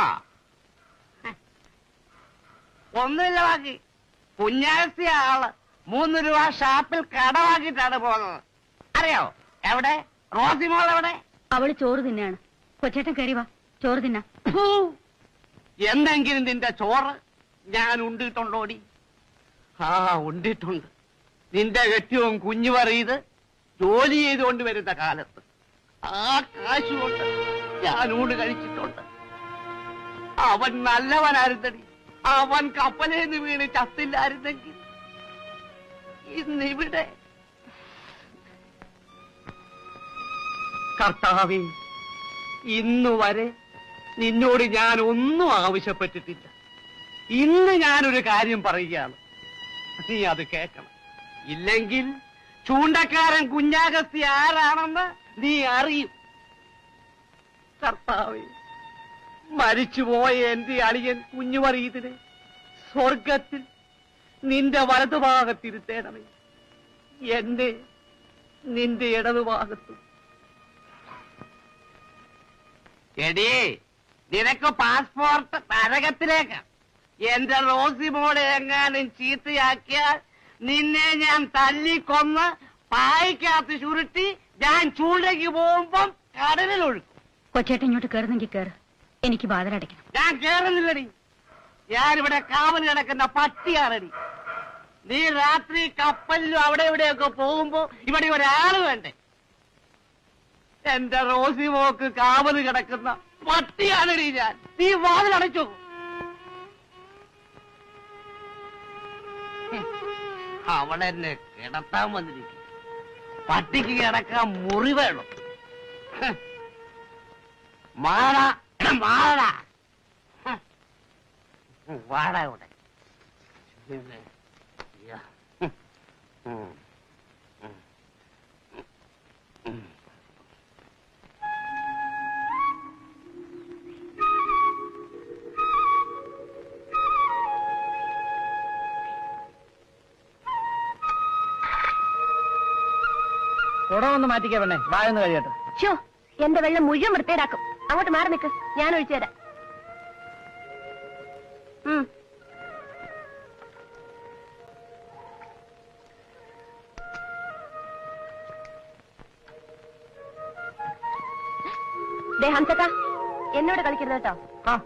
ഒന്നുമില്ല ബാക്കി. കുഞ്ഞാഴ്ച ആള് 3 രൂപ ഷാപ്പിൽ കടവാക്കിയിട്ടാണ് പോകുന്നത്. അറിയോ എവിടെ റോസി മോൾ? എവിടെ? അവള് ചോറ് തിന്നാണ്. കൊച്ചേട്ടൻ കയറി വാ, ചോറ് തിന്നാ. എന്തെങ്കിലും നിന്റെ ചോറ് ഞാൻ ഉണ്ടിട്ടുണ്ടോടി? ആ, ഉണ്ടിട്ടുണ്ട്. നിന്റെ കെട്ടിയവും കുഞ്ഞു പറയത് ജോലി ചെയ്തുകൊണ്ട് വരുന്ന കാലത്ത് ആ കാശുകൊണ്ട് ഞാൻ ഊണ് കഴിച്ചിട്ടുണ്ട്. അവൻ നല്ലവനായിരുന്നടി. അവൻ കപ്പലേന്ന് വീണ് ചത്തില്ലായിരുന്നെങ്കിൽ ഇന്നിവിടെ. കർത്താവേ, ഇന്നുവരെ നിന്നോട് ഞാൻ ഒന്നും ആവശ്യപ്പെട്ടിട്ടില്ല. ഇന്ന് ഞാനൊരു കാര്യം പറയുകയാണ്, നീ അത് കേൾക്കണം. ഇല്ലെങ്കിൽ ചൂണ്ടക്കാരൻ കുഞ്ഞാഗസ്തി ആരാണെന്ന് നീ അറിയും. കർത്താവേ, മരിച്ചുപോയ എന്റെ അളിയൻ കുഞ്ഞുമറിയതിന് സ്വർഗത്തിൽ നിന്റെ വലതുഭാഗത്തിരുത്തേണമേ, എന്നെ നിന്റെ ഇടതുഭാഗത്തും. എടീ, നിനക്ക് പാസ്പോർട്ട് നരകത്തിലേക്ക്. എന്റെ റോസി മോളെ എങ്ങാനും ചീത്തയാക്കിയാൽ നിന്നെ ഞാൻ തല്ലിക്കൊന്ന് പായിക്കകത്ത് ചുരുട്ടി ഞാൻ ചൂണ്ടയ്ക്ക് പോകുമ്പം കടലിൽ ഒഴുക്കും. കൊച്ചേട്ടൻ ഇങ്ങോട്ട് കയറുന്നെങ്കിൽ കയറ്, എനിക്ക് ബാധലടയ്ക്കണം. ഞാൻ കേറുന്നില്ലടി. ഞാനിവിടെ കാവൽ കിടക്കുന്ന പട്ടിയാണടി. നീ രാത്രി കപ്പലിലും അവിടെ ഇവിടെയൊക്കെ പോകുമ്പോ ഇവിടെ ഒരാള് വേണ്ടേ? എന്റെ റോസി മോക്ക് കാവൽ കിടക്കുന്ന പട്ടിയാണടി ഞാൻ. നീ വാതിലടച്ചോ. അവളെന്നെ കിടത്താൻ വന്നിരിക്കും. പട്ടിക്ക് കിടക്കാൻ മുറി വേണം. മാടാ മാടാ, വാടാ ഇവിടെ. കുടമൊന്ന് മാറ്റിക്കാ പെണ്ണേ, വായൊന്ന് കഴിയട്ടെ. ഷോ, എന്റെ വെള്ളം മുഴുവൻ വൃത്തിയേടാക്കും. അങ്ങോട്ട് മാറി നിൽക്ക്, ഞാൻ ഒഴിച്ചു തരാം. ഹംസക്ക, എന്നോട് കളിക്കരുത് കേട്ടോ.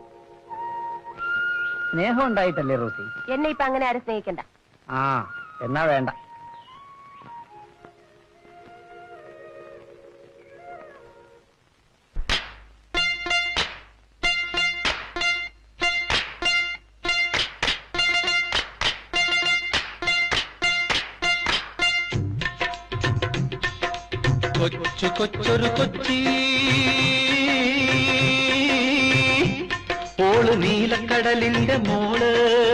സ്നേഹം ഉണ്ടായിട്ടല്ലേ റോസി? എന്നെ ഇപ്പൊ അങ്ങനെ ആരും സ്നേഹിക്കണ്ട. ആ, എന്നാ വേണ്ട. കൊച്ചു കൊച്ചൊരു കൊച്ചി ഓള് നീലക്കടലിന്റെ മോള്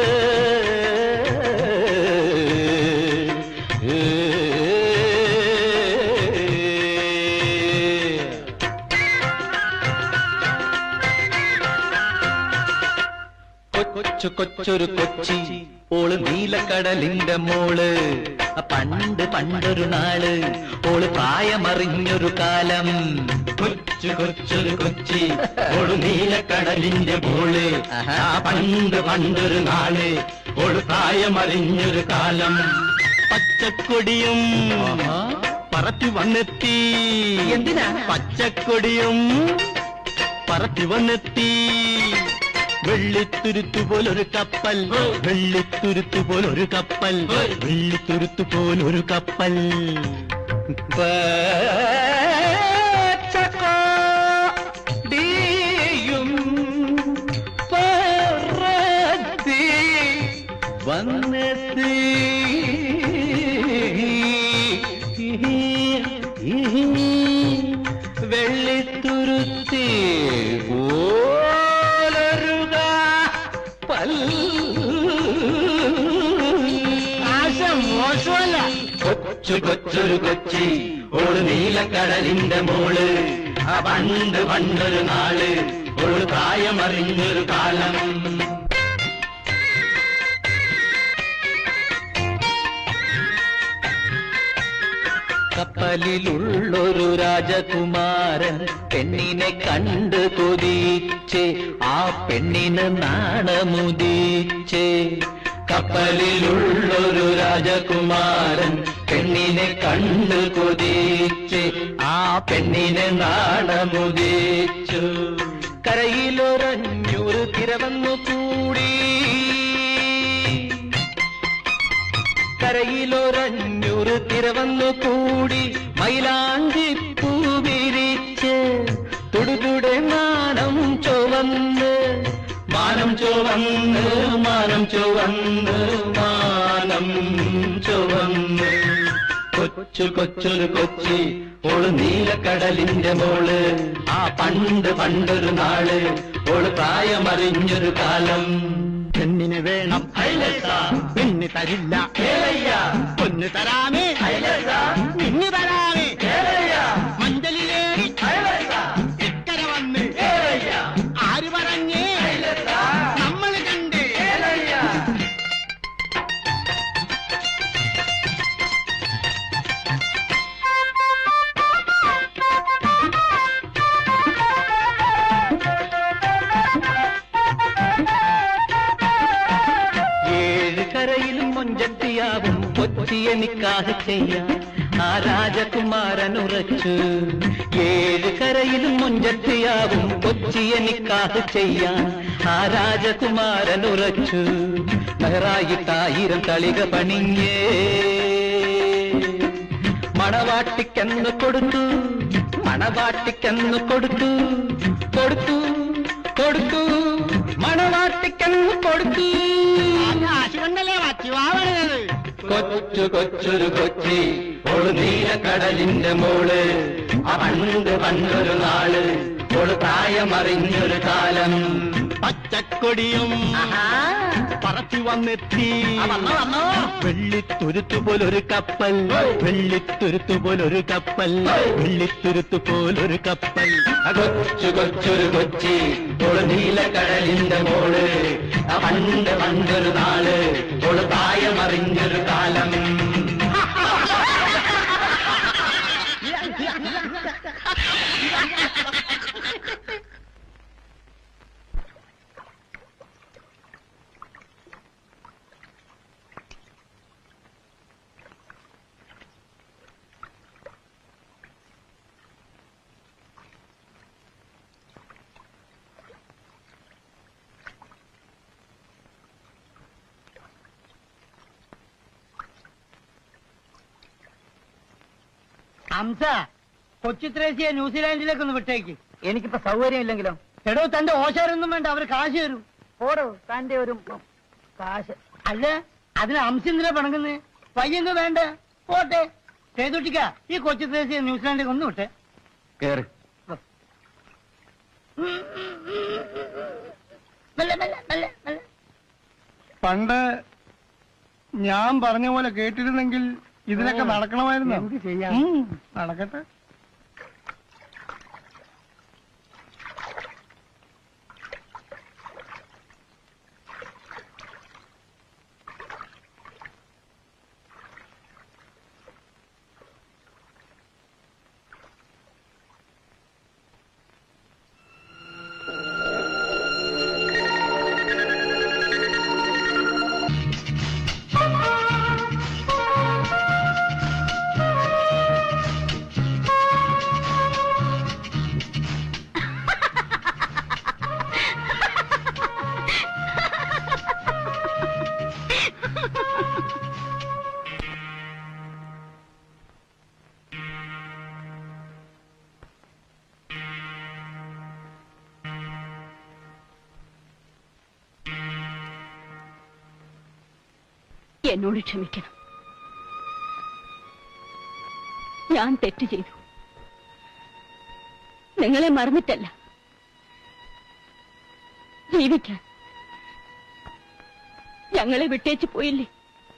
കൊച്ചു കൊച്ചൊരു കൊച്ചി ഓള് നീലക്കടലിന്റെ മോള്. പണ്ട് പണ്ടൊരു നാള് ഓള് പ്രായമറിഞ്ഞൊരു കാലം. കൊച്ചു കൊച്ചൊരു കൊച്ചി ഓള് നീലക്കടലിന്റെ മോള്. പണ്ട് പണ്ടൊരു നാള് ഓള് പ്രായമറിഞ്ഞൊരു കാലം. പച്ചക്കൊടിയും പറത്തി വന്നെത്തി. എന്തിനാ? പച്ചക്കൊടിയും പറത്തി വന്നെത്തി. വെള്ളിത്തുരുത്തു പോലൊരു കപ്പൽ, വെള്ളിത്തുരുത്തു പോലൊരു കപ്പൽ, വെള്ളിത്തുരുത്തു പോലൊരു കപ്പൽ. പച്ചക്കോടിയും പറത്തി വന്നെത്തി വെള്ളിത്തുരുത്തി പോലൊരുക മോശമല്ല. കൊച്ചു കൊച്ചൊരു കൊച്ചി ഓള് നീലക്കടലിന്റെ മോള് ആ പണ്ട് പണ്ടൊരു നാള് ഓള് പ്രായമറിഞ്ഞൊരു കാലം. കപ്പലിലുള്ളൊരു രാജകുമാരൻ പെണ്ണിനെ കണ്ട് കൊതിച്ചേ ആ പെണ്ണിന് നാണമുദിച്ചേ. കപ്പലിലുള്ളൊരു രാജകുമാരൻ പെണ്ണിനെ കണ്ട് കൊതിച്ചേ ആ പെണ്ണിനെ നാണമുദിച്ചു. കരയിലൊരഞ്ഞൂറ് തിരവന്നു കൂടി കരയിലൊരഞ്ഞൂറ് തിരവന്നു കൂടി മൈലാഞ്ചിപ്പൂ വിരിച്ച് തുടുതുടെ മാനം ചുവന്ന് മാനം ചുവന്ന് മാനം ചുവന്ന് മാനം ചുവന്ന്. കൊച്ചു കൊച്ചൊരു കൊച്ചി ഓള് നീലക്കടലിന്റെ മോള് ആ പണ്ട് പണ്ടൊരു നാള് ഓള് പ്രായമറിഞ്ഞൊരു കാലം. പെണ്ണിന് വേണം പെണ്ണ് തരില്ല പൊന്ന് തരാമേ പെണ്ണ് തരാമേ മഞ്ചലിലേറി ഇക്കര വന്ന് ആര് പറഞ്ഞേ നമ്മൾ കണ്ട്. കരയിലും മൊഞ്ചത്തിയാവും കൊച്ചിയെ നിക്കാഹ് ചെയ്യാൻ ആ രാജകുമാരൻ ഉറച്ചു. 7 കരയിലും മൊഞ്ചത്തിയാവും കൊച്ചിയെ നിക്കാഹ് ചെയ്യാൻ ആ രാജകുമാരൻ ഉറച്ചു. മെഹറായിട്ടായിരം തളിക പണിഞ്ഞേ മണവാട്ടിക്കെന്ന് കൊടുത്തു മണവാട്ടിക്കെന്ന് കൊടുത്തു കൊടുത്തു കൊടുത്തു മണവാട്ടിക്കെന്ന് കൊടുത്തു. ആശുകൊണ്ടല്ലേ വച്ചുവാവണത്. കൊച്ചു കൊച്ചൊരു കൊച്ചി ഓള് നീലക്കടലിന്റെ മോള് ആ പണ്ട് പണ്ടൊരു നാള് ഓള് പ്രായമറിഞ്ഞൊരു കാലം. പച്ചക്കൊടിയും പറത്തി വന്നെത്തി വെള്ളിത്തുരുത്തു പോലൊരു കപ്പൽ വെള്ളിത്തുരുത്തു പോലൊരു കപ്പൽ വെള്ളിത്തുരുത്തു പോലൊരു കപ്പൽ. കൊച്ചു കൊച്ചൊരു കൊച്ചി ഓള് നീലക്കടലിന്റെ മോള് ആ പണ്ട് പണ്ടൊരു നാള് ഓള് പ്രായമറിഞ്ഞൊരു കാലം. ഹംസ കൊച്ചി ത്രേസ്യയെ ന്യൂസിലാൻഡിലേക്കൊന്ന് വിട്ടേക്ക്. എനിക്കിപ്പോ സൗകര്യം ഇല്ലെങ്കിലോ? എടോ തന്റെ ഓശാരൊന്നും വേണ്ട, അവര് കാശ് തരും. ഓടോ തന്റെ ഒരു കാശ്. അല്ല അതിന് ഹംസ എന്തിനാ പണങ്ങുന്നേ? പയ്യങ്ങ് വേണ്ട പോട്ടെ. ചെയ്തുട്ടിക്ക ഈ കൊച്ചി ത്രേസ്യയെ ന്യൂസിലാൻഡിലേക്ക് ഒന്ന് വിട്ടെ. കേറ്. പണ്ട് ഞാൻ പറഞ്ഞ പോലെ കേട്ടിരുന്നെങ്കിൽ ഇതിനൊക്കെ നടക്കണമായിരുന്നു. നടക്കട്ടെ. എന്നോട് ക്ഷമിക്കണം. ഞാൻ തെറ്റ് ചെയ്തു. നിങ്ങളെ മറന്നിട്ടല്ല, ജീവിക്കാൻ. ഞങ്ങളെ വിട്ടേച്ച് പോയില്ലേ?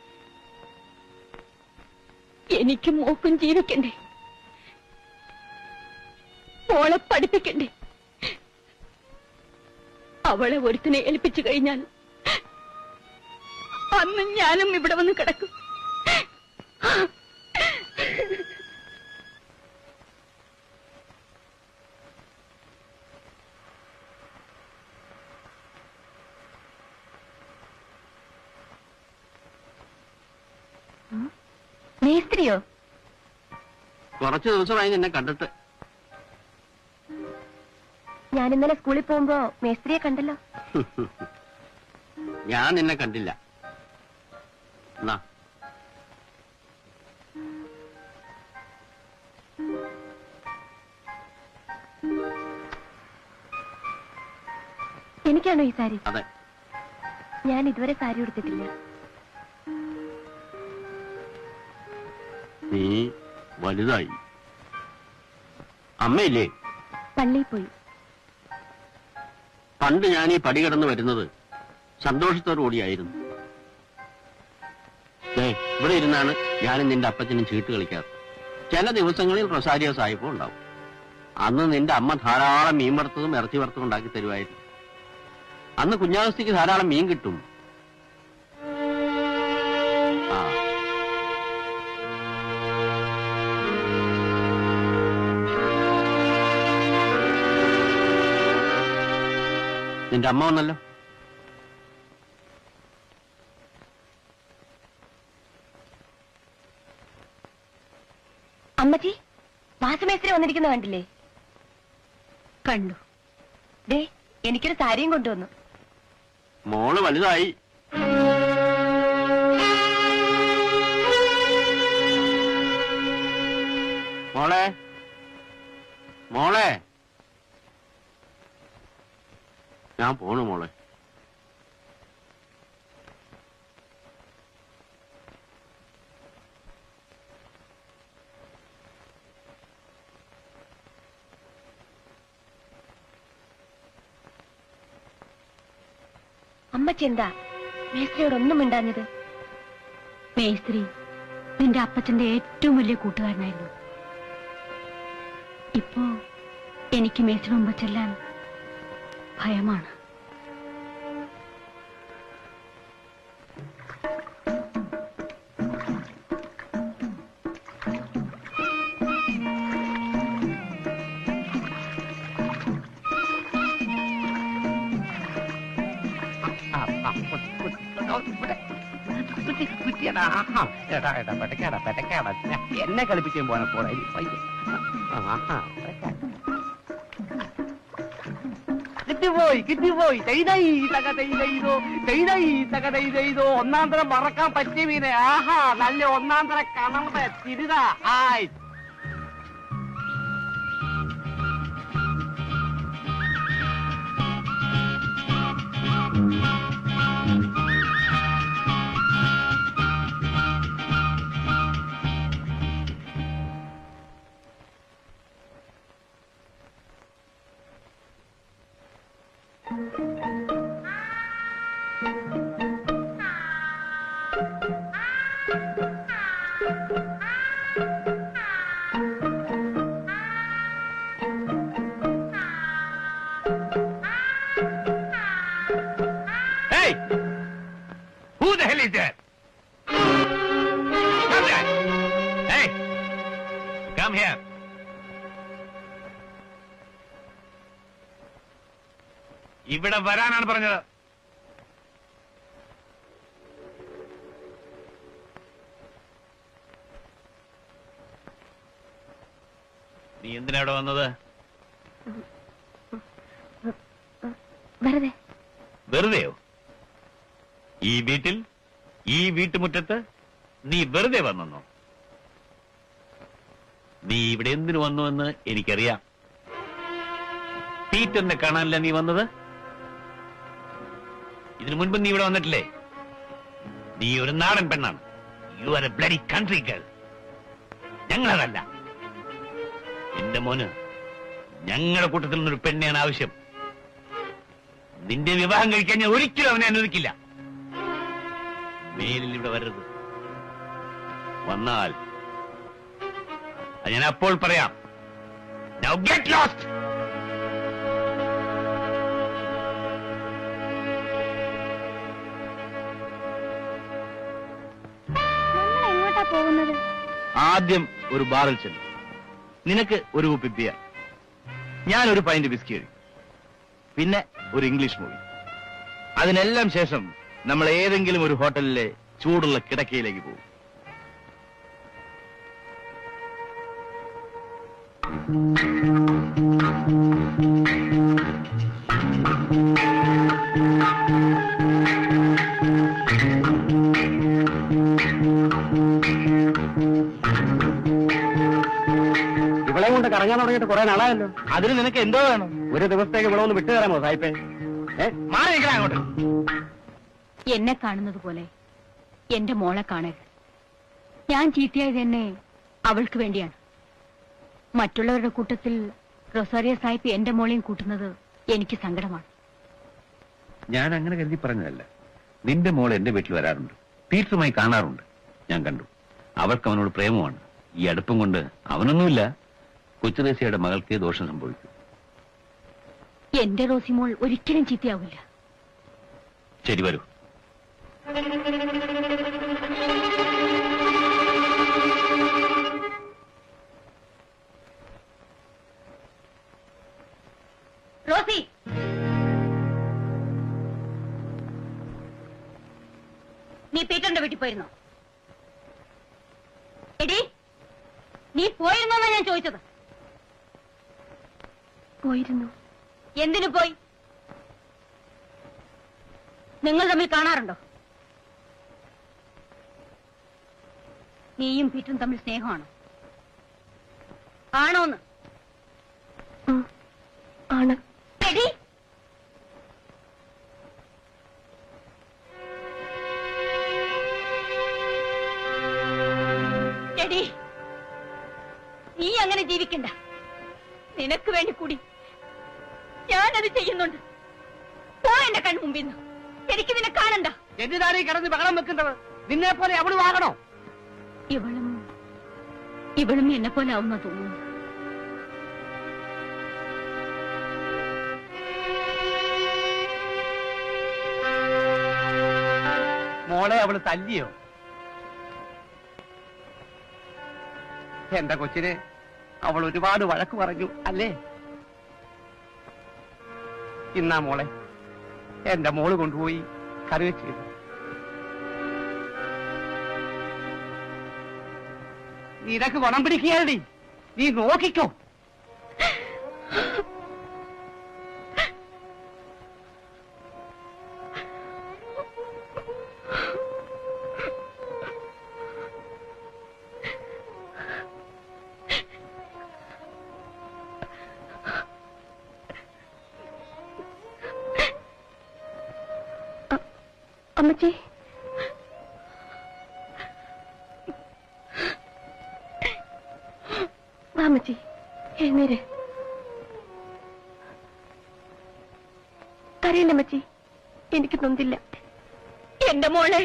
എനിക്കും മോക്കും ജീവിക്കണ്ടേ? മോളെ പഠിപ്പിക്കണ്ടേ? അവളെ ഒരുത്തിനെ ഏൽപ്പിച്ചു കഴിഞ്ഞാൽ അന്ന് ഞാനും ഇവിടെ വന്ന് കിടക്കും. മേസ്ത്രിയോ? കുറച്ചു ദിവസമായി നിന്നെ കണ്ടിട്ട്. ഞാൻ ഇന്നലെ സ്കൂളിൽ പോകുമ്പോ മേസ്ത്രിയെ കണ്ടല്ലോ. ഞാൻ നിന്നെ കണ്ടില്ല. എനിക്കാണോ ഈ സാരി? അതെ. ഞാൻ ഇതുവരെ സാരി ഉടുത്തിട്ടില്ല. നീ വലുതായി. അമ്മയില്ലേ? പള്ളിയിൽ പോയി. പണ്ട് ഞാൻ ഈ പടി കടന്ന് വരുന്നത് സന്തോഷത്തോടുകൂടിയായിരുന്നു. ഇവിടെ ഇരുന്നാണ് ഞാനും നിന്റെ അപ്പച്ചനും ചീട്ട് കളിക്കാറ്. ചില ദിവസങ്ങളിൽ റൊസാരിയോ സാഹിബും ഉണ്ടാവും. അന്ന് നിന്റെ അമ്മ ധാരാളം മീൻ വറുത്തതും ഇറച്ചി വറുത്തതും ഉണ്ടാക്കി തരുമായിരുന്നു. അന്ന് കുഞ്ഞാവസ്ഥയ്ക്ക് ധാരാളം മീൻ കിട്ടും. നിന്റെ അമ്മ വന്നല്ലോ. അമ്മച്ചി, വാസുമേസ്ത്രി വന്നിരിക്കുന്ന കണ്ടില്ലേ? കണ്ടു. ദേ, എനിക്കൊരു സാരിയും കൊണ്ടുവന്നു. മോള് വലുതായി. മോളെ, മോളെ, ഞാൻ പോണു മോളെ. അമ്മച്ചി എന്താ മേസ്ത്രിയോടൊന്നും മിണ്ടാഞ്ഞത്? മേസ്ത്രി നിന്റെ അപ്പച്ചന്റെ ഏറ്റവും വലിയ കൂട്ടുകാരനായിരുന്നു. ഇപ്പോ എനിക്ക് മേസ്ത്രി മുമ്പ് ചെല്ലാൻ ഭയമാണ്. എന്നെ കളിപ്പിക്കാൻ പോണ പോടാ. കിട്ടിപ്പോയി. ചെയ്തോ ഒന്നാം തരം മറക്കാൻ പറ്റിയ മീനെ. ആഹാ, നല്ല ഒന്നാം തരം കണമ്പ തിരുതാ. ആയി ഇവിടെ വരാനാണ് പറഞ്ഞത്. നീ എന്തിനാ ഇവിടെ വന്നത്? വെറുതെ. വെറുതെയോ? ഈ വീട്ടിൽ, ഈ വീട്ടുമുറ്റത്ത് നീ വെറുതെ വന്നോ? നീ ഇവിടെ എന്തിനു വന്നുവെന്ന് എനിക്കറിയാം. പീറ്ററിനെ കാണാനല്ല നീ വന്നത്? ഇതിനു മുൻപ് നീ ഇവിടെ വന്നിട്ടില്ലേ? നീ ഒരു നാടൻ പെണ്ണാണ്. You are a bloody country girl. ഞങ്ങളതല്ല. എന്റെ മോന് ഞങ്ങളുടെ കൂട്ടത്തിൽ നിന്നൊരു പെണ്ണെയാണ് ആവശ്യം. നിന്റെ വിവാഹം കഴിക്കാൻ ഞാൻ ഒരിക്കലും അവനെ അനുവദിക്കില്ല. മേലിൽ ഇവിടെ വരരുത്. വന്നാൽ അത് ഞാൻ അപ്പോൾ പറയാം. Now get lost! എങ്ങോട്ടാ പോകുന്നത്? ആദ്യം ഒരു ബാറിൽ ചെല്ലും. നിനക്ക് ഒരു കുപ്പി ബിയർ, ഞാനൊരു പൈന്റ് വിസ്കി കഴിക്കും, പിന്നെ ഒരു ഇംഗ്ലീഷ് മൂവി. അതിനെല്ലാം ശേഷം നമ്മൾ ഏതെങ്കിലും ഒരു ഹോട്ടലിലെ ചൂടുള്ള കിടക്കയിലേക്ക് പോകും. ഇവളെ കൊണ്ട് കറങ്ങാൻ തുടങ്ങിയിട്ട് കുറെ നാളായല്ലോ. അതിന് നിനക്ക് എന്തോ വേണം? ഒരു ദിവസത്തേക്ക് ഇവിടെ ഒന്ന് വിട്ടുതരാമോ സായിപ്പേ? മാറി നിൽക്കണം അങ്ങോട്ട്. എന്നെ കാണുന്നത് പോലെ എന്റെ മോളെ കാണരുത്. ഞാൻ ചീത്തയായത് തന്നെ അവൾക്ക് വേണ്ടിയാണ്. മറ്റുള്ളവരുടെ കൂട്ടത്തിൽ റൊസാരിയ സാഹിബ് എന്റെ മോളെയും കൂട്ടുന്നത് എനിക്ക് സങ്കടമാണ്. ഞാൻ അങ്ങനെ കരുതി പറഞ്ഞതല്ല. നിന്റെ മോൾ എന്റെ വീട്ടിൽ വരാറുണ്ട്, പീറ്ററുമായി കാണാറുണ്ട്. ഞാൻ കണ്ടു. അവൾക്ക് അവനോട് പ്രേമമാണ്. ഈ അടുപ്പം കൊണ്ട് അവനൊന്നുമില്ല, കൊച്ചുദേശിയുടെ മകൾക്ക് ദോഷം സംഭവിക്കും. എന്റെ റോസിമോൾ ഒരിക്കലും ചീത്തയാവില്ല. ശരി, വരൂ. റോസി, നീ പീറ്ററിന്റെ വീട്ടിൽ പോയിരുന്നോ? എടി, നീ പോയിരുന്നോന്നാ ഞാൻ ചോദിച്ചത്. പോയിരുന്നു. എന്തിനു പോയി? നിങ്ങൾ തമ്മിൽ കാണാറുണ്ടോ? നീയും പീറ്ററും തമ്മിൽ സ്നേഹമാണോ? ആണോന്ന്? ആണ്. എടി, എടി, നീ അങ്ങനെ ജീവിക്കണ്ട. നിനക്ക് വേണ്ടി കൂടി ഞാനത് ചെയ്യുന്നുണ്ട്. പോ എന്റെ കൺമുമ്പിൽ നിന്ന്. എനിക്ക് നിന്നെ കാണണ്ട. എന്തിനാണ് ഈ കിടന്ന് ബഹളം വെക്കുന്നത്? നിന്നെ പോലെ അവളും ആകണോ? ഇവളും എന്നെ പോലെ ആവുന്ന തോന്നുന്നു. മോളെ അവള് തല്ലിയോ? എന്റെ കൊച്ചിനെ അവൾ ഒരുപാട് വഴക്ക് പറഞ്ഞു അല്ലേ? ഇന്നാ മോളെ എന്റെ മോള് കൊണ്ടുപോയി കറി വെച്ചു. നിനക്ക് ഗുണം പിടിക്കുകയല്ലേ? നീ നോക്കിക്കോ. അമ്മച്ചി, അമ്മച്ചി എഴുന്നേര്. കരയില്ല അമ്മച്ചി, എനിക്ക് നൊന്തില്ല. എന്റെ മോളെ,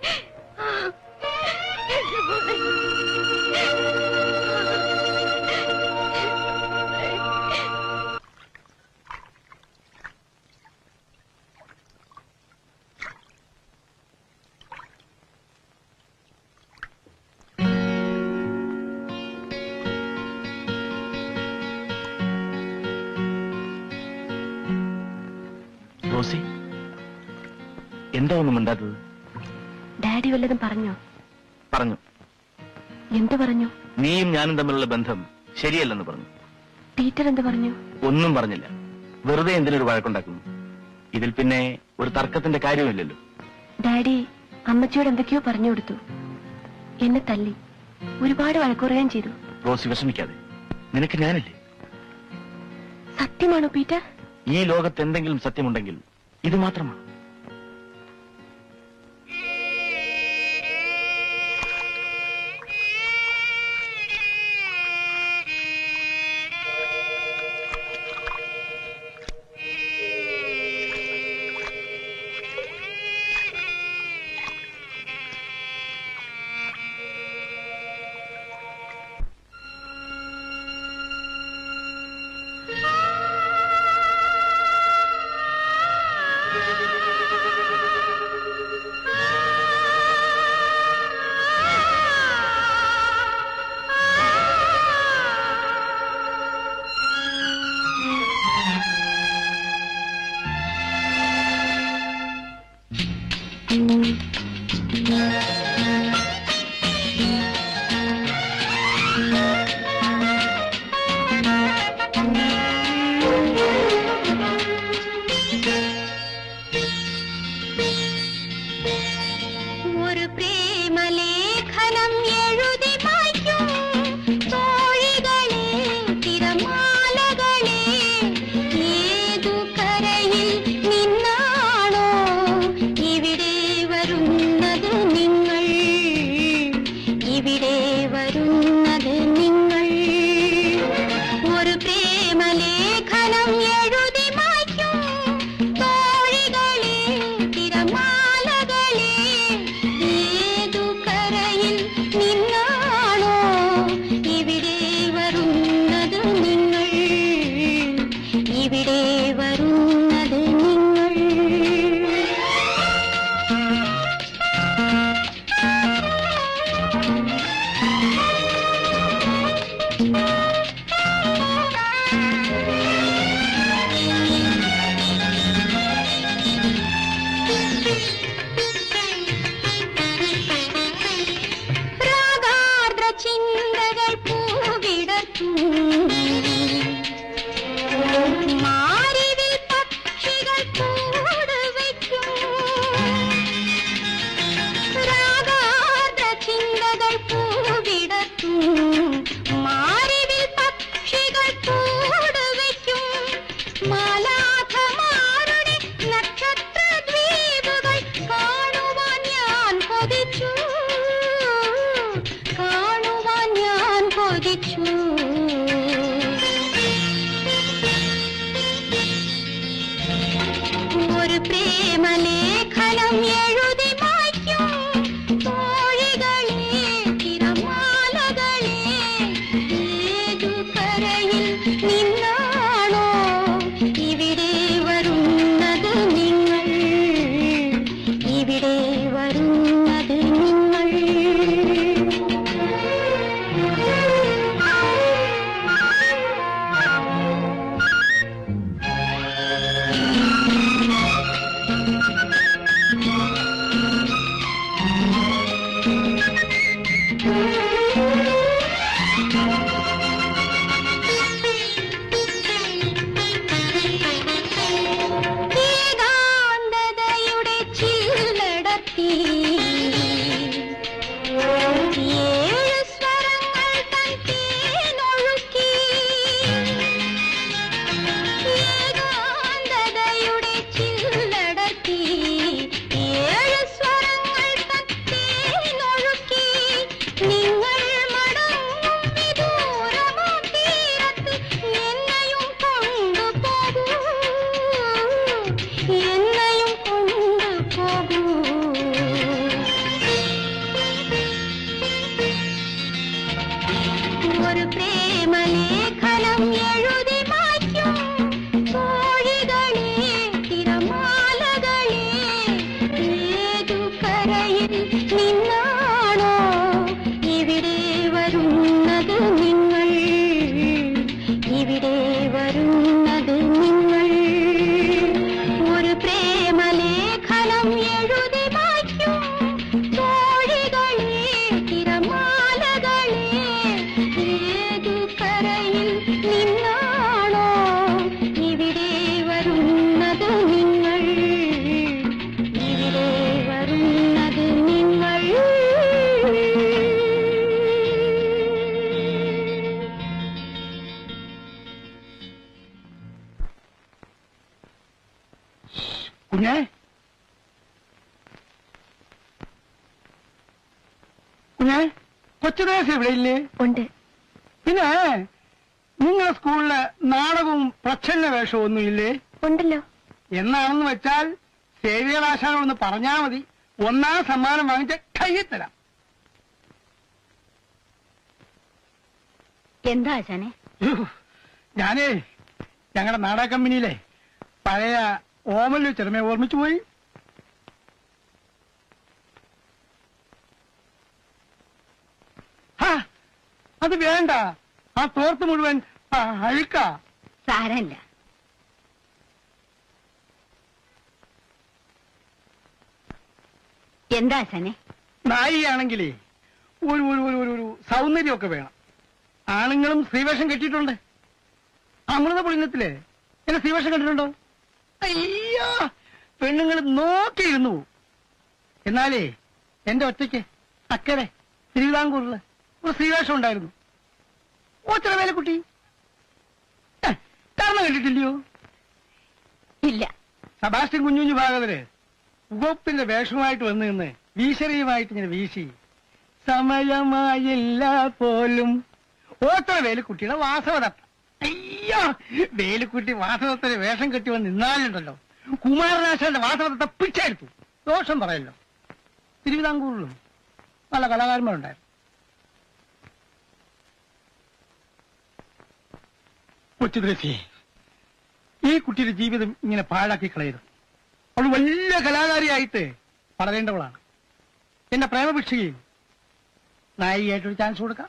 റോസി, എന്താ ഒന്നും മിണ്ടാത്തത്? ഡാഡി വല്ലതും പറഞ്ഞോ? പറഞ്ഞു. എന്തു പറഞ്ഞു? നീയും ഞാനും തമ്മിലുള്ള ബന്ധം ശരിയല്ലെന്ന് പറഞ്ഞു. പീറ്റർ എന്ത് പറഞ്ഞു? ഒന്നും പറഞ്ഞില്ല. വെറുതെ എന്തിനൊരു വഴക്കുണ്ടാക്കുന്നു? ഇതിൽ പിന്നെ ഒരു തർക്കത്തിന്റെ കാര്യമില്ലല്ലോ. ഡാഡി അമ്മച്ചിയോട് എന്തൊക്കെയോ പറഞ്ഞു കൊടുത്തു. എന്നെ തല്ലി, ഒരുപാട് വഴക്കുറയുകയും ചെയ്തു. റോസി, വിഷമിക്കാതെ. നിനക്ക് ഞാനില്ലേ? സത്യമാണോ പീറ്റർ? ഈ ലോകത്ത് എന്തെങ്കിലും സത്യമുണ്ടെങ്കിൽ ഇത് മാത്രമാണ്. പ്രേമലേഖനം എഴുതി മായ്ക്കും തോഴികളെ തിരമാലകളെ ഏതു കരയിൽ നിന്നാണോ ഇവിടെ വരുന്നത് നിങ്ങൾ ഇവിടെ വരുന്നത് നിങ്ങൾ ഏകാന്തതയുടെ ചില്ലടത്തി ഏഴ് സ്വരങ്ങൾ തൻ തേനൊഴുക്കി ഏകാന്തതയുടെ ചില്ലടത്തി ഏഴ് സ്വരങ്ങൾ തൻ തേനൊഴുക്കി നിങ്ങൾ മടങ്ങും വിദൂരമോ തീരത്ത് എന്നെയും കൊണ്ടുപോകൂ എന്നെയും കൊണ്ടുപോകൂ ഒരു പ്രേമലേഖനം എഴുതി മായ്ക്കും തോഴികളെ തിരമാലകളെ ഏതു കരയിൽ നിന്നാണോ ഇവിടെ വരുന്നത് നിങ്ങൾ ഇവിടെ വരുന്നത് നിങ്ങൾ ഒരു പ്രേമലേഖനം എഴുതി മായ്ക്കും തോഴികളെ തിരമാലകളെ ഏതു കരയിൽ നിന്നാണോ ഇവിടെ വരുന്നത് നിങ്ങൾ ഇവിടെ വരുന്നത് നിങ്ങൾ കുഞ്ഞേ കുഞ്ഞേ കൊച്ചുദേശം ഇവിടെ ഇല്ലേ? ഉണ്ട്. പിന്നെ നിങ്ങളുടെ സ്കൂളില് നാടകവും പ്രച്ഛന്ന വേഷവും ഒന്നും ഇല്ലേ? ഉണ്ടല്ലോ. എന്നാണെന്ന് വെച്ചാൽ സേവിയറാശാനോടൊന്ന് പറഞ്ഞാൽ മതി, ഒന്നാം സമ്മാനം വാങ്ങിച്ച കയ്യിൽ തരാം. എന്താ ആശാനെ? ഞാനേ ഞങ്ങളുടെ നാടക കമ്പനിയിലെ പഴയ ഓമല്ലു ചെറുമയെ ഓർമ്മിച്ചു പോയി. അത് വേണ്ട, ആ തോർത്ത് മുഴുവൻ അഴുക്ക. സാരമില്ല. എന്താ ആശാനെ? നായികയാണെങ്കിലേ ഒരു ഒരു ഒരു ഒരു സൗന്ദര്യമൊക്കെ വേണം. ആണുങ്ങളും സ്ത്രീവേഷം കെട്ടിയിട്ടുണ്ട്. അമൃതപുളിനത്തില് എന്നെ സ്ത്രീവേഷം കണ്ടിട്ടുണ്ടോ? അയ്യോ, പെണ്ണുങ്ങൾ നോക്കിയിരുന്നു. എന്നാലേ എന്റെ ഒറ്റയ്ക്ക് അക്കരെ തിരുവിതാംകൂറില് ഒരു സ്ത്രീവേഷം ഉണ്ടായിരുന്നു. ഓച്ചറ വേലക്കുട്ടി കാരണം കണ്ടിട്ടില്ലയോ? ഇല്ല. സബാസ്റ്റ്യൻ കുഞ്ഞുഞ്ഞു ഭാഗവതര് ഉഗോപ്പിന്റെ വേഷമായിട്ട് വന്നു നിന്ന് വീശറിയുമായിട്ട് ഇങ്ങനെ വീശി സമയമായില്ല പോലും. ഓച്ചറ വേലുക്കുട്ടിയുടെ വാസവദത്ത. അയ്യോ, വേലുക്കുട്ടി വാസവദത്തിന് വേഷം കെട്ടി വന്ന് നിന്നാലുണ്ടല്ലോ, കുമാരനാശാന്റെ വാസവദത്ത പിടിച്ചെടുത്തു. ദോഷം പറയല്ലോ. തിരുവിതാംകൂറിലും പല കലാകാരന്മാരുണ്ടായിരുന്നു. കൊച്ചുദ്രസിയെ, ഈ കുട്ടിയുടെ ജീവിതം ഇങ്ങനെ പാഴാക്കി കളയരുത്. അവൾ വലിയ കലാകാരിയായിട്ട് വളരേണ്ടവളാണ്. എന്റെ പ്രേമഭിക്ഷയിൽ നായികയായിട്ടൊരു ചാൻസ് കൊടുക്കാം.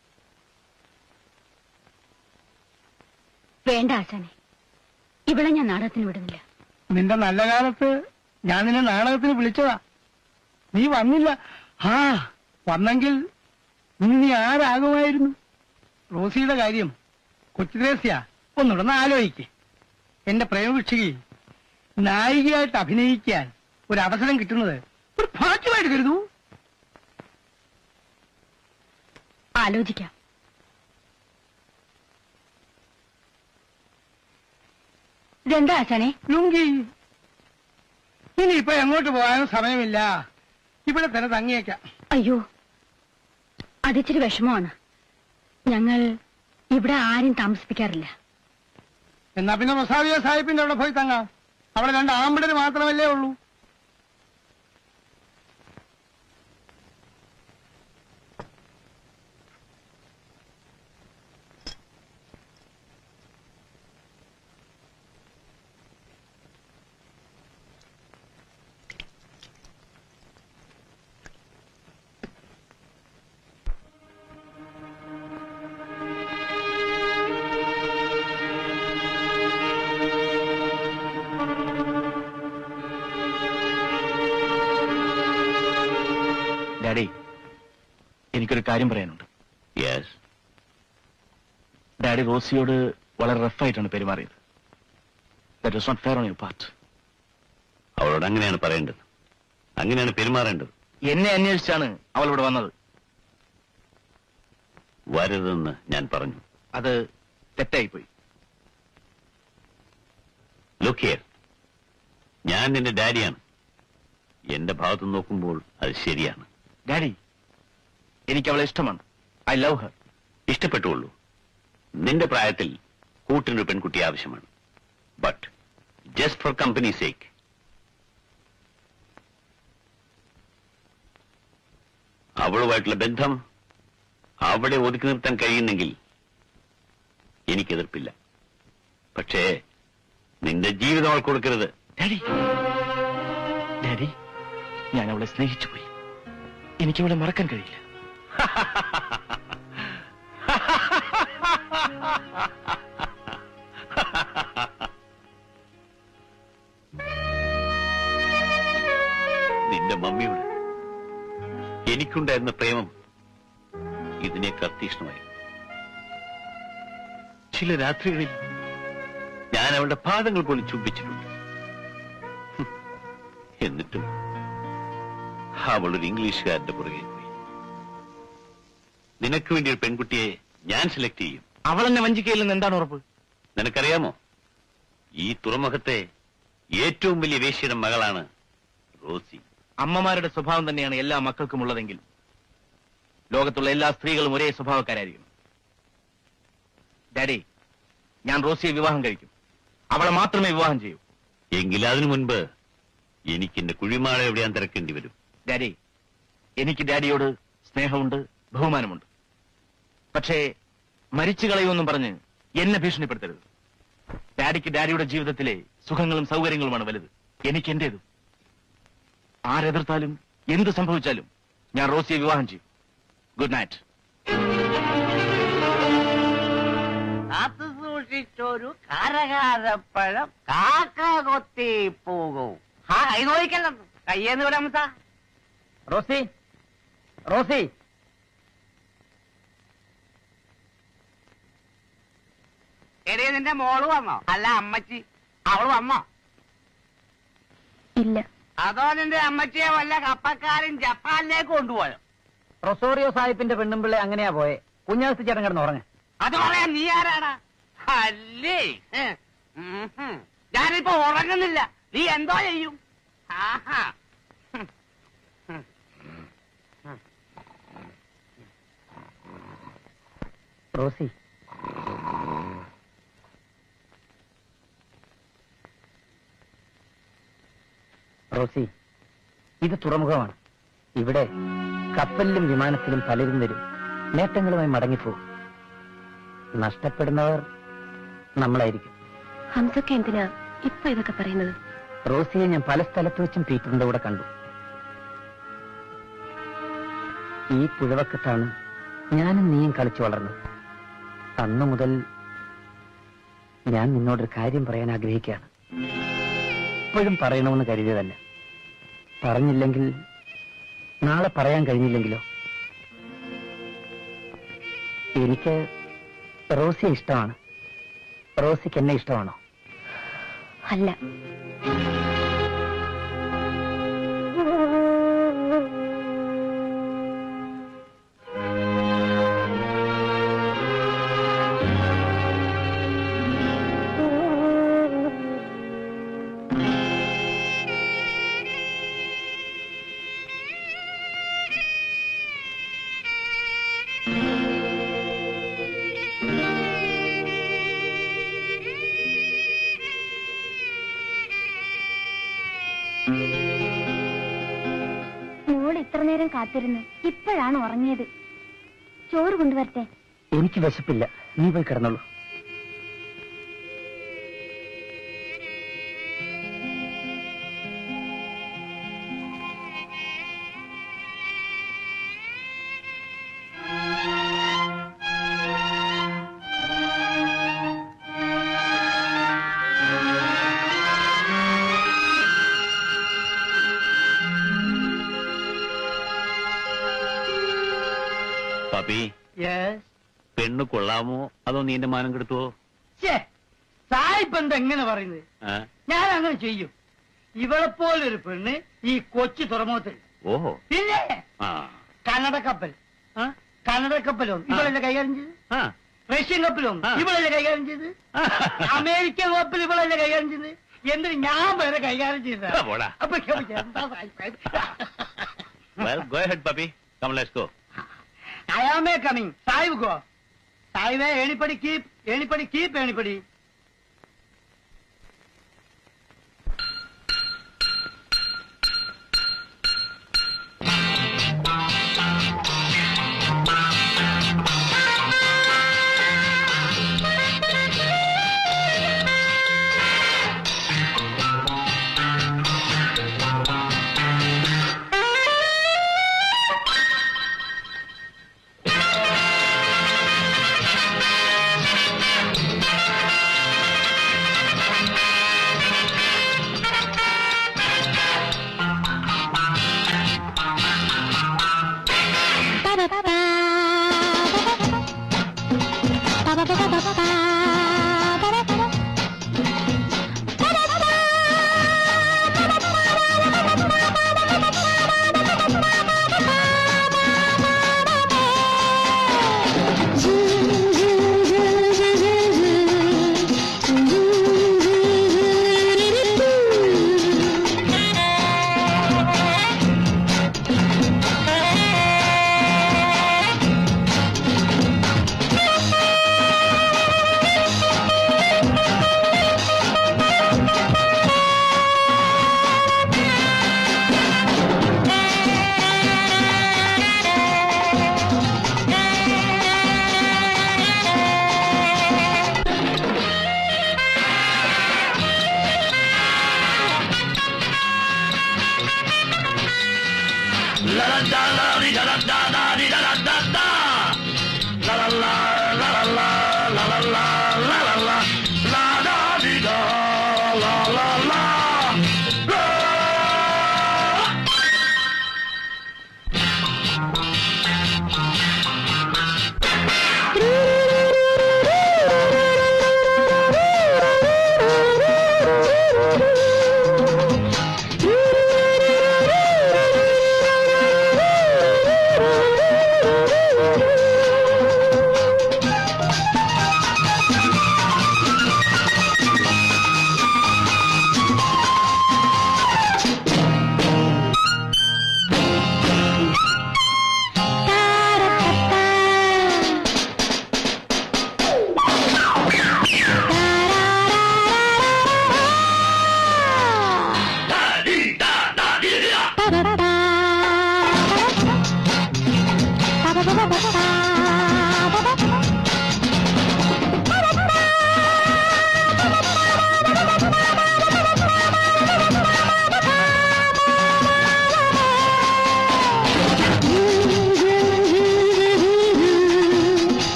വേണ്ട ആശാനെ, ഇവിടെ ഞാൻ നാടകത്തിന് വിടുന്നില്ല. നിന്റെ നല്ല കാലത്ത് ഞാൻ നിന്നെ നാടകത്തിന് വിളിച്ചതാ, നീ വന്നില്ല. വന്നെങ്കിൽ നീ ആരാകുമായിരുന്നു? റോസിയുടെ കാര്യം കൊച്ചുദ്രേസ്യ ഒന്നുടന്ന് ആലോചിക്ക്. എന്റെ പ്രേമഭിക്ഷയിൽ നായികയായിട്ട് അഭിനയിക്കാൻ ഒരു അവസരം കിട്ടുന്നത് ഒരു ഭാഗ്യമായിട്ട് കരുതൂ. ആലോചിക്കാം. ഇതെന്താ ആശാനെ? ലുങ്കി. ഇനിയിപ്പോ എങ്ങോട്ട് പോകാനും സമയമില്ല, ഇവിടെ തന്നെ തങ്ങിയേക്കാം. അയ്യോ, അതിച്ചിരി വിഷമമാണ്. ഞങ്ങൾ ഇവിടെ ആരും താമസിപ്പിക്കാറില്ല. എന്നാ പിന്നെ മൊസാവിയ സാഹിബിന്റെ അവിടെ പോയി തങ്ങാം. അവിടെ 2 ആമ്പിടര് മാത്രമല്ലേ ഉള്ളൂ. ഡാഡി, എനിക്കൊരു കാര്യം പറയാനുണ്ട്. യെസ്. ഡാഡി റോസിയോട് വളരെ റഫായിട്ടാണ് പെരുമാറിയത്. That was not fair on your part. അവളോട് അങ്ങനെയാണ് പറയേണ്ടത്, അങ്ങനെയാണ് പെരുമാറേണ്ടത്. എന്നെ അന്വേഷിച്ചാണ് അവൾ ഇവിടെ വന്നത്. വരരുതെന്ന് ഞാൻ പറഞ്ഞു. അത് തെറ്റായിപ്പോയി. ലുക്ക് ഹിയർ, ഞാൻ നിന്റെ ഡാഡിയാണ്. എന്റെ ഭാഗത്ത് നോക്കുമ്പോൾ അത് ശരിയാണ്. ഡാഡി, എനിക്ക് അവളെ ഇഷ്ടമാണ്. I love her. ഇഷ്ടപ്പെട്ടുള്ളൂ. നിന്റെ പ്രായത്തിൽ കൂട്ടിനൊരു പെൺകുട്ടി ആവശ്യമാണ്. But just for company sake. അവളുമായിട്ടുള്ള ബന്ധം അവിടെ ഒതുക്കി നിർത്താൻ കഴിയുന്നെങ്കിൽ എനിക്കെതിർപ്പില്ല. പക്ഷേ നിന്റെ ജീവിതം അവൾ കൊടുക്കരുത്. ഡാഡി, ഡാഡി, ഞാൻ അവളെ സ്നേഹിച്ചു പോയി. എനിക്കവളെ മറക്കാൻ കഴിയില്ല. നിന്റെ മമ്മിയോട് എനിക്കുണ്ടായിരുന്ന പ്രേമം ഇതിനേക്കാൾ തീക്ഷ്ണമായി. ചില രാത്രികളിൽ ഞാൻ അവളുടെ പാദങ്ങൾ പോലും ചുംബിച്ചിട്ടുണ്ട്. എന്നിട്ടും അവളൊരു ഇംഗ്ലീഷുകാരന്റെ പുറകെ പോയി. നിനക്ക് വേണ്ടി ഒരു പെൺകുട്ടിയെ ഞാൻ സെലക്ട് ചെയ്യും. അവളെന്നെ വഞ്ചിക്കയില്ലെന്ന് എന്താണ് ഉറപ്പ്? നിനക്കറിയാമോ, ഈ തുറമുഖത്തെ ഏറ്റവും വലിയ വേശ്യയുടെ മകളാണ് റോസി. അമ്മമാരുടെ സ്വഭാവം തന്നെയാണ് എല്ലാ മക്കൾക്കും ഉള്ളതെങ്കിൽ ലോകത്തുള്ള എല്ലാ സ്ത്രീകളും ഒരേ സ്വഭാവക്കാരായിരിക്കണം. ഡാഡി, ഞാൻ റോസിയെ വിവാഹം കഴിക്കും. അവളെ മാത്രമേ വിവാഹം ചെയ്യൂ. എങ്കിൽ അതിനു മുൻപ് എനിക്ക് എന്റെ കുഴിമാള എവിടെയാൻ തിരക്കേണ്ടി വരും. ഡാഡി, എനിക്ക് ഡാഡിയോട് സ്നേഹമുണ്ട്, ബഹുമാനമുണ്ട്. പക്ഷേ മരിച്ചു കളയുമെന്നും പറഞ്ഞ് എന്നെ ഭീഷണിപ്പെടുത്തരുത്. ഡാഡിക്ക് ഡാഡിയുടെ ജീവിതത്തിലെ സുഖങ്ങളും സൗകര്യങ്ങളുമാണ് വലുത്. എനിക്ക് എന്റേതും. ആരെതിർത്താലും എന്ത് സംഭവിച്ചാലും ഞാൻ റോസിയെ വിവാഹം ചെയ്യും. Good night. കാത്തു സൂക്ഷിച്ചൊരു കരകാരപ്പഴം കാക്ക കൊത്തി പോകും. ആ കൈ നോക്കിക്കല്ലോ, കയ്യേന്ന് വിടാം. റോസി, റോസി, എടേ നിന്റെ മോള് വന്നോ? അല്ല അമ്മച്ചി, അവള് വന്നോ? ഇല്ല. അതോ നിന്റെ അമ്മച്ചിയെ വല്ല കപ്പക്കാരൻ ജപ്പാനിലേക്ക് കൊണ്ടുപോയോ? റൊസോറിയോ സാഹിബിന്റെ പെണ്ണുമ്പിള്ളെ അങ്ങനെയാ പോയെ. കുഞ്ഞാസ്തി ചേട്ടൻ കിടന്ന് ഉറങ്ങ. അത് പറയാൻ നീ ആരാടാ? അല്ലേ, ഞാനിപ്പോ ഉറങ്ങുന്നില്ല. നീ എന്തോ ചെയ്യും? ആഹാ, റോസി, റോസി, ഇത് തുറമുഖമാണ്. ഇവിടെ കപ്പലിലും വിമാനത്തിലും പലരും വരും. നേട്ടങ്ങളുമായി മടങ്ങിപ്പോകും. നഷ്ടപ്പെടുന്നവർ നമ്മളായിരിക്കും. ഹംസൊക്കെ എന്തിനാ ഇപ്പൊ ഇതൊക്കെ പറയുന്നത്? റോസിയെ ഞാൻ പല സ്ഥലത്ത് വെച്ചും പീറ്ററിന്റെ കൂടെ കണ്ടു. ഈ പുഴവക്കത്താണ് ഞാനും നീയും കളിച്ചു വളർന്നത്. അന്നു മുതൽ ഞാൻ നിന്നോടൊരു കാര്യം പറയാൻ ആഗ്രഹിക്കുകയാണ്. ഇപ്പോഴും പറയണമെന്ന് കരുതിയതല്ല. പറഞ്ഞില്ലെങ്കിൽ നാളെ പറയാൻ കഴിഞ്ഞില്ലെങ്കിലോ? എനിക്ക് റോസിയെ ഇഷ്ടമാണ്. റോസിക്ക് എന്നെ ഇഷ്ടമാണോ? അല്ല. നേരം കാത്തിരുന്ന് ഇപ്പോഴാണ് ഉറങ്ങിയത്. ചോറ് കൊണ്ടുവരട്ടെ? എനിക്ക് വിശപ്പില്ല, നീ പോയി കിടന്നോളൂ. പപ്പി, പെണ്ണ് കൊള്ളാമോ അതോ നീ എന്റെ മാനം കെടുത്തുവോ? സായിപ്പ് എന്താ എങ്ങനെ പറയുന്നത്? ഞാൻ അങ്ങനെ ചെയ്യും. ഇവളെപ്പോലൊരു പെണ്ണ് ഈ കൊച്ചു തുറമുഖത്തിൽ. ഓഹോ. പിന്നെ കന്നഡ കപ്പലും ഇവളല്ലേ കൈകാര്യം ചെയ്ത്, റഷ്യൻ കപ്പലും ഇവളല്ലേ കൈകാര്യം ചെയ്ത്, അമേരിക്കൻ കപ്പൽ ഇവളല്ലേ കൈകാര്യം ചെയ്ത്, എന്നിട്ട് ഞാൻ വേറെ കൈകാര്യം ചെയ്ത. I am coming. Sahib go. Sahib, anybody keep, anybody.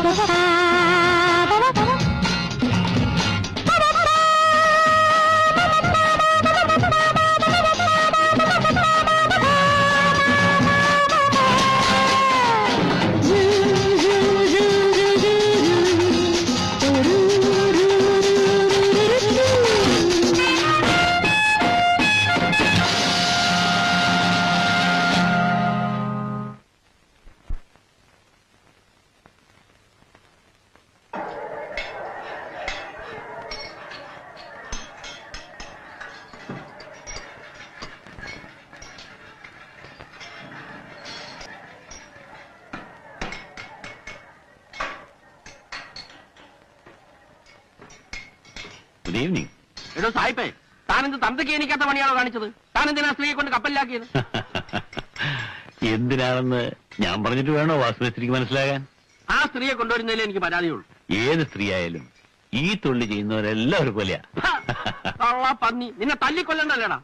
Good evening. എടോ സായിപ്പേ, താനെന്ത് തന്തയ്ക്ക് എനിക്കാത്ത പണിയാണോ കാണിച്ചത്? താനെന്തിനാ സ്ത്രീയെ കൊണ്ട് കപ്പലിലാക്കിയത്? എന്തിനാണെന്ന് ഞാൻ പറഞ്ഞിട്ട് വേണോ വാസുദേവസ്ത്രീക്ക് മനസ്സിലാകാൻ? ആ സ്ത്രീയെ കൊണ്ടുവരുന്നതിൽ എനിക്ക് പരാതിയുള്ളൂ. ഏത് സ്ത്രീ ആയാലും ഈ തൊഴിൽ ചെയ്യുന്നവരെല്ലാം ഒരു പോലെയാ. പന്നി, നിന്നെ തല്ലിക്കൊല്ലണ്ടല്ലേടാ.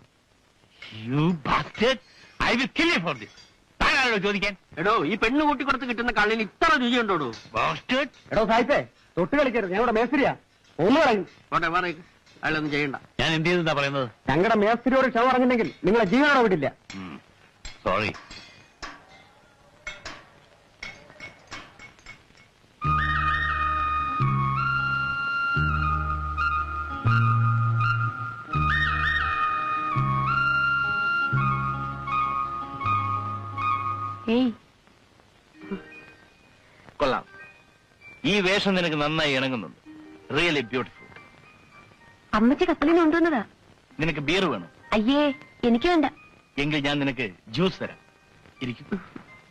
ചോദിക്കാൻ എടോ, ഈ പെണ്ണ് കൂട്ടിക്കൊടുത്ത് കിട്ടുന്ന കള്ളിന് ഇത്ര രുചിയുണ്ടോടോ? എടോ സായിപ്പേ, തൊട്ട് കളിക്കരുത്, ഞങ്ങളുടെ മേസ്ത്രിയാ. ഒന്ന് പറയും. പോട്ടെ, പറയും. അയാളൊന്നും ചെയ്യണ്ട. ഞാൻ എന്ത് ചെയ്തെന്നാ പറയുന്നത്? ഞങ്ങളുടെ മേസ്ത്രിയോട് ക്ഷമ പറഞ്ഞിട്ടുണ്ടെങ്കിൽ നിങ്ങളെ ജീവനോടെ വിടില്ല. സോറി. കൊള്ളാം. ഈ വേഷം നിനക്ക് നന്നായി ഇണങ്ങുന്നുണ്ട്. Really beautiful. അമ്മച്ചി കപ്പലിൽ നിന്ന് കൊണ്ടുവന്നതാ. നിനക്ക് ബിയർ വേണം? അയ്യേ, എനിക്ക് വേണ്ട. എങ്കിൽ ഞാൻ നിനക്ക് ജ്യൂസ് തരാം. ഇരിക്കും.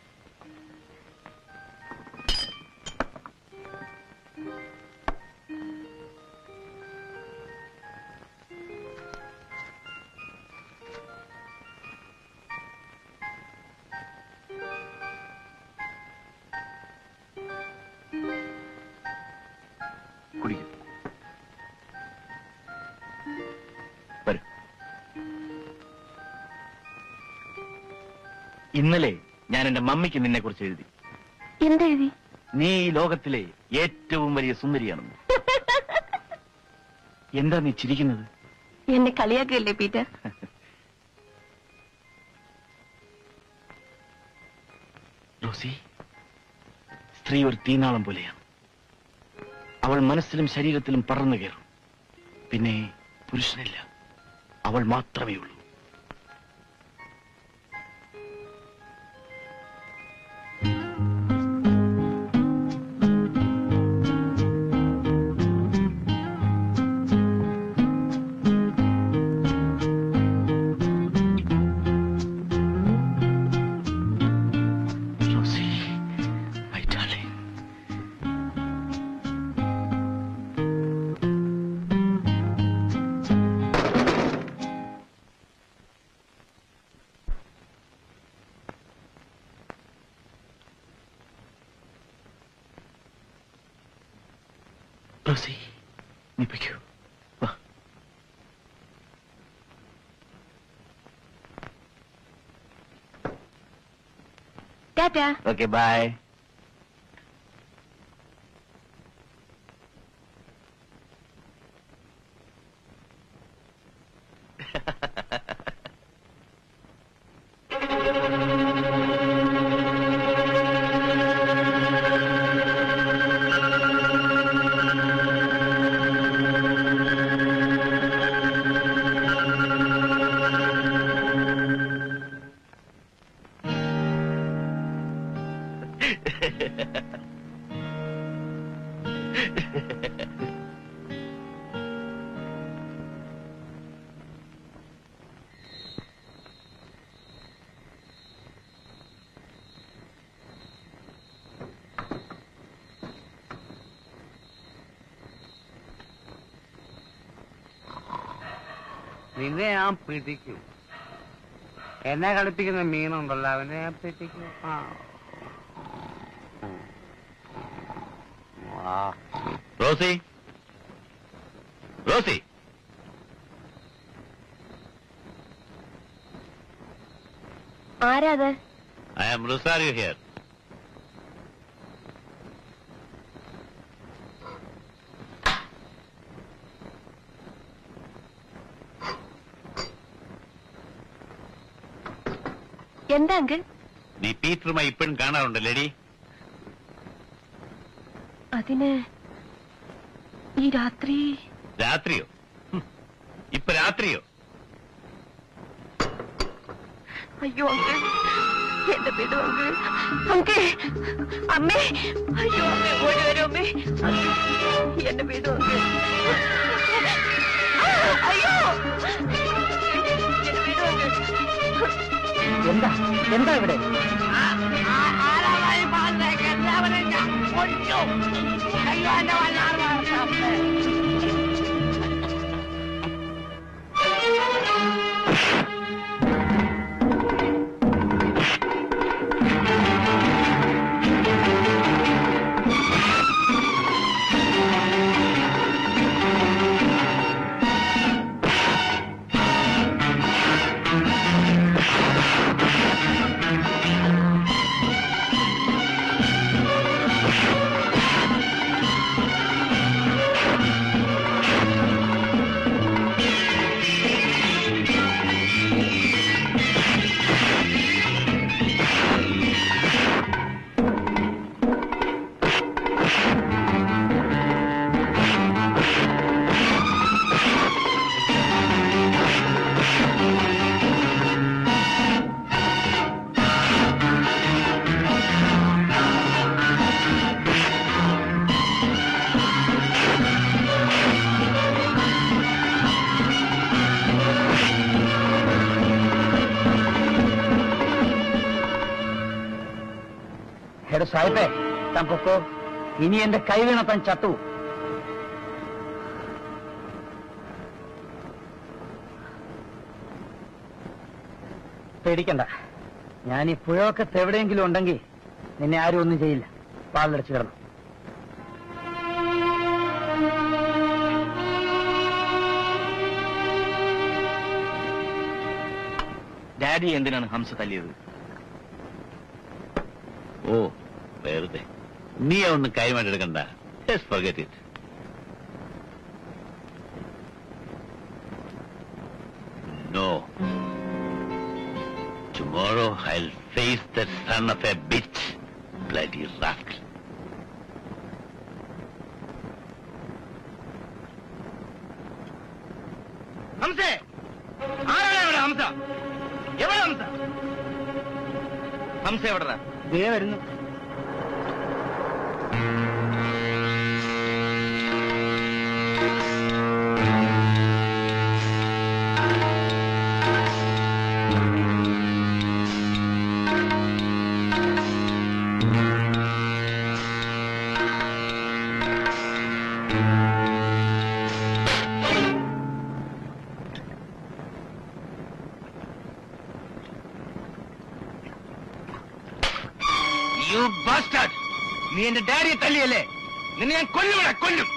കുടിക്കും. വരൂ. ഇന്നലെ ഞാൻ എന്റെ മമ്മിക്ക് നിന്നെ കുറിച്ച് എഴുതി. എന്തെഴുതി? നീ ഈ ലോകത്തിലെ ഏറ്റവും വലിയ സുന്ദരിയാണെന്ന്. എന്താ നീ ചിരിക്കുന്നത്? എന്നെ കളിയാക്കല്ലേ പീറ്റർ? റോസി, സ്ത്രീ ഒരു തീനാളം പോലെയാണ്. അവൾ മനസ്സിലും ശരീരത്തിലും പറന്നു കയറും. പിന്നെ പുരുഷനില്ല, അവൾ മാത്രമേ ഉള്ളൂ. റോസി, നീ പൊയ്ക്കോ. വാ. ടാറ്റാ. Okay, bye. നിന്നെ ഞാൻ പിടിക്കും. എന്നെ കളിപ്പിക്കുന്ന മീനുണ്ടല്ലോ, അവനെ ഞാൻ പിടിക്കും. റോസി, റോസി, ആരാത്? I am Rosario here. എന്താ അങ്കിൾ? നീ പീറ്ററുമായി ഇപ്പോഴും കാണാറുണ്ടല്ലേടി? അതിന് ഈ രാത്രി. രാത്രിയോ? ഇപ്പൊ രാത്രിയോ? അയ്യോ അങ്കിൾ, എന്റെ വീടും അങ്കിൾ. അങ്കിൾ, അമ്മേ, അയ്യോ അമ്മേ, ഓടി വരും അമ്മേ. എന്റെ വീടും അങ്കിൾ. അയ്യോ, എന്റെ വീടും അങ്കിൾ. എന്താ എന്താ ഇവിടെ? ആരാളായി പറഞ്ഞേക്ക് എല്ലാവരും ഞാൻ കൊല്ലു. അയ്യോ എന്റെ വല്ലാതെ വാർത്തമ്മേ. എടോ സാഹിബേ, താൻ പൊക്കോ. ഇനി എന്റെ കൈ വീണ താൻ ചത്തു. പേടിക്കണ്ട, ഞാൻ ഈ പുഴവക്കത്ത് എവിടെയെങ്കിലും ഉണ്ടെങ്കിൽ നിന്നെ ആരും ഒന്നും ചെയ്യില്ല. പാലിലടച്ചു കിടന്നു. ഡാഡി എന്തിനാണ് ഹംസ തല്ലിയത്? ഓ, വെറുതെ. നീ ഒന്നും കൈമാറ്റെടുക്കണ്ട. Just forget it. No. Tomorrow I'll face that son of a bitch. Bloody rascal. ഹംസേ, ആരാണ് ഇവിടെ ഹംസ? എവിടെ ഹംസ? ഹംസ എവിടെടാ? ദേ വരുന്നു. You bastard! നീ എന്റെ ഡാഡിയെ തല്ലിയല്ലേ? നിന്നെ ഞാൻ കൊല്ലുവിടാ, കൊല്ലും.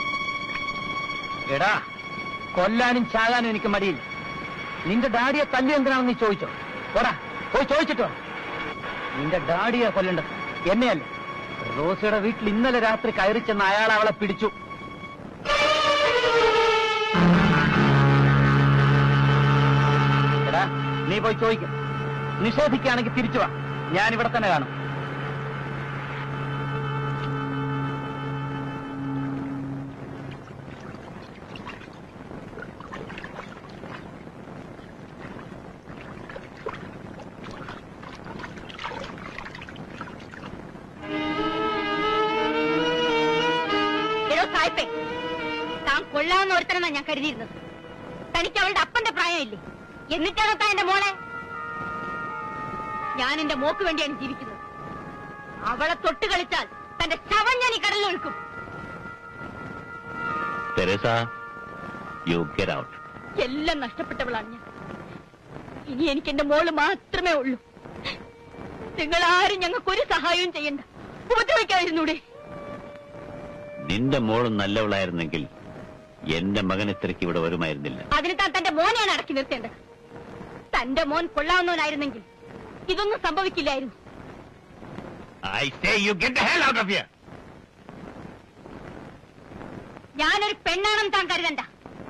എടാ, കൊല്ലാനും ചാകാനും എനിക്ക് മടിയില്ല. നിന്റെ ഡാഡിയെ തല്ലി എന്തിനാണെന്ന് നീ ചോദിച്ചോ? പോടാ, പോയി ചോദിച്ചിട്ടോ. നിന്റെ ഡാഡിയെ കൊല്ലേണ്ടത് എന്നെയല്ല. റോസിയുടെ വീട്ടിൽ ഇന്നലെ രാത്രി കയറി ചെന്ന് അയാൾ അവളെ പിടിച്ചു. എടാ, നീ പോയി ചോദിക്കും. നിഷേധിക്കുകയാണെങ്കിൽ തിരിച്ചു വാ, ഞാൻ ഇവിടെ തന്നെ കാണും. താൻ കൊള്ളാവുന്ന ഒരുത്തരെന്നാ ഞാൻ കരുതിയിരുന്നത്. തനിക്ക് അവളുടെ അപ്പന്റെ പ്രായമില്ലേ? എന്നിട്ടാണ് താൻ എന്റെ മോളെ. ഞാൻ എന്റെ മോക്ക് വേണ്ടിയാണ് ജീവിക്കുന്നത്. അവളെ തൊട്ട് കളിച്ചാൽ തന്റെ ശവം ഞാൻ ഈ കടലിൽ ഒഴുക്കും. എല്ലാം നഷ്ടപ്പെട്ടവളാണ് ഞാൻ. ഇനി എനിക്ക് എന്റെ മോള് മാത്രമേ ഉള്ളൂ. നിങ്ങൾ ആരും ഞങ്ങൾക്കൊരു സഹായവും ചെയ്യണ്ട. ഉപദ്രവിക്കാതിരുന്നൂടെ? നിന്റെ മോള് നല്ലവളായിരുന്നെങ്കിൽ എന്റെ മകൻ ഇത്രയ്ക്ക് ഇവിടെ വരുമായിരുന്നില്ല. അതിന് താൻ തന്റെ മോനെയാണ് അടക്കി നിർത്തേണ്ടത്. തന്റെ മോൻ കൊള്ളാവുന്നവനായിരുന്നെങ്കിൽ ഇതൊന്നും സംഭവിക്കില്ലായിരുന്നു. ഞാനൊരു പെണ്ണാണെന്ന് താൻ കരുതണ്ട.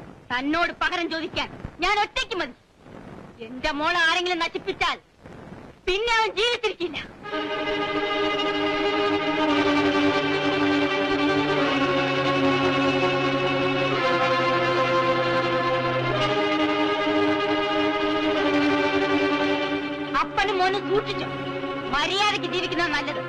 തന്നോട് പകരം ചോദിക്കാൻ ഞാൻ ഒറ്റയ്ക്ക് മതി. എന്റെ മോളെ ആരെങ്കിലും നശിപ്പിച്ചാൽ പിന്നെ അവൻ ജീവിച്ചിരിക്കില്ല. അപ്പനും മോനും സൂക്ഷിച്ചോ, മര്യാദയ്ക്ക് ജീവിക്കുന്നത് നല്ലത്.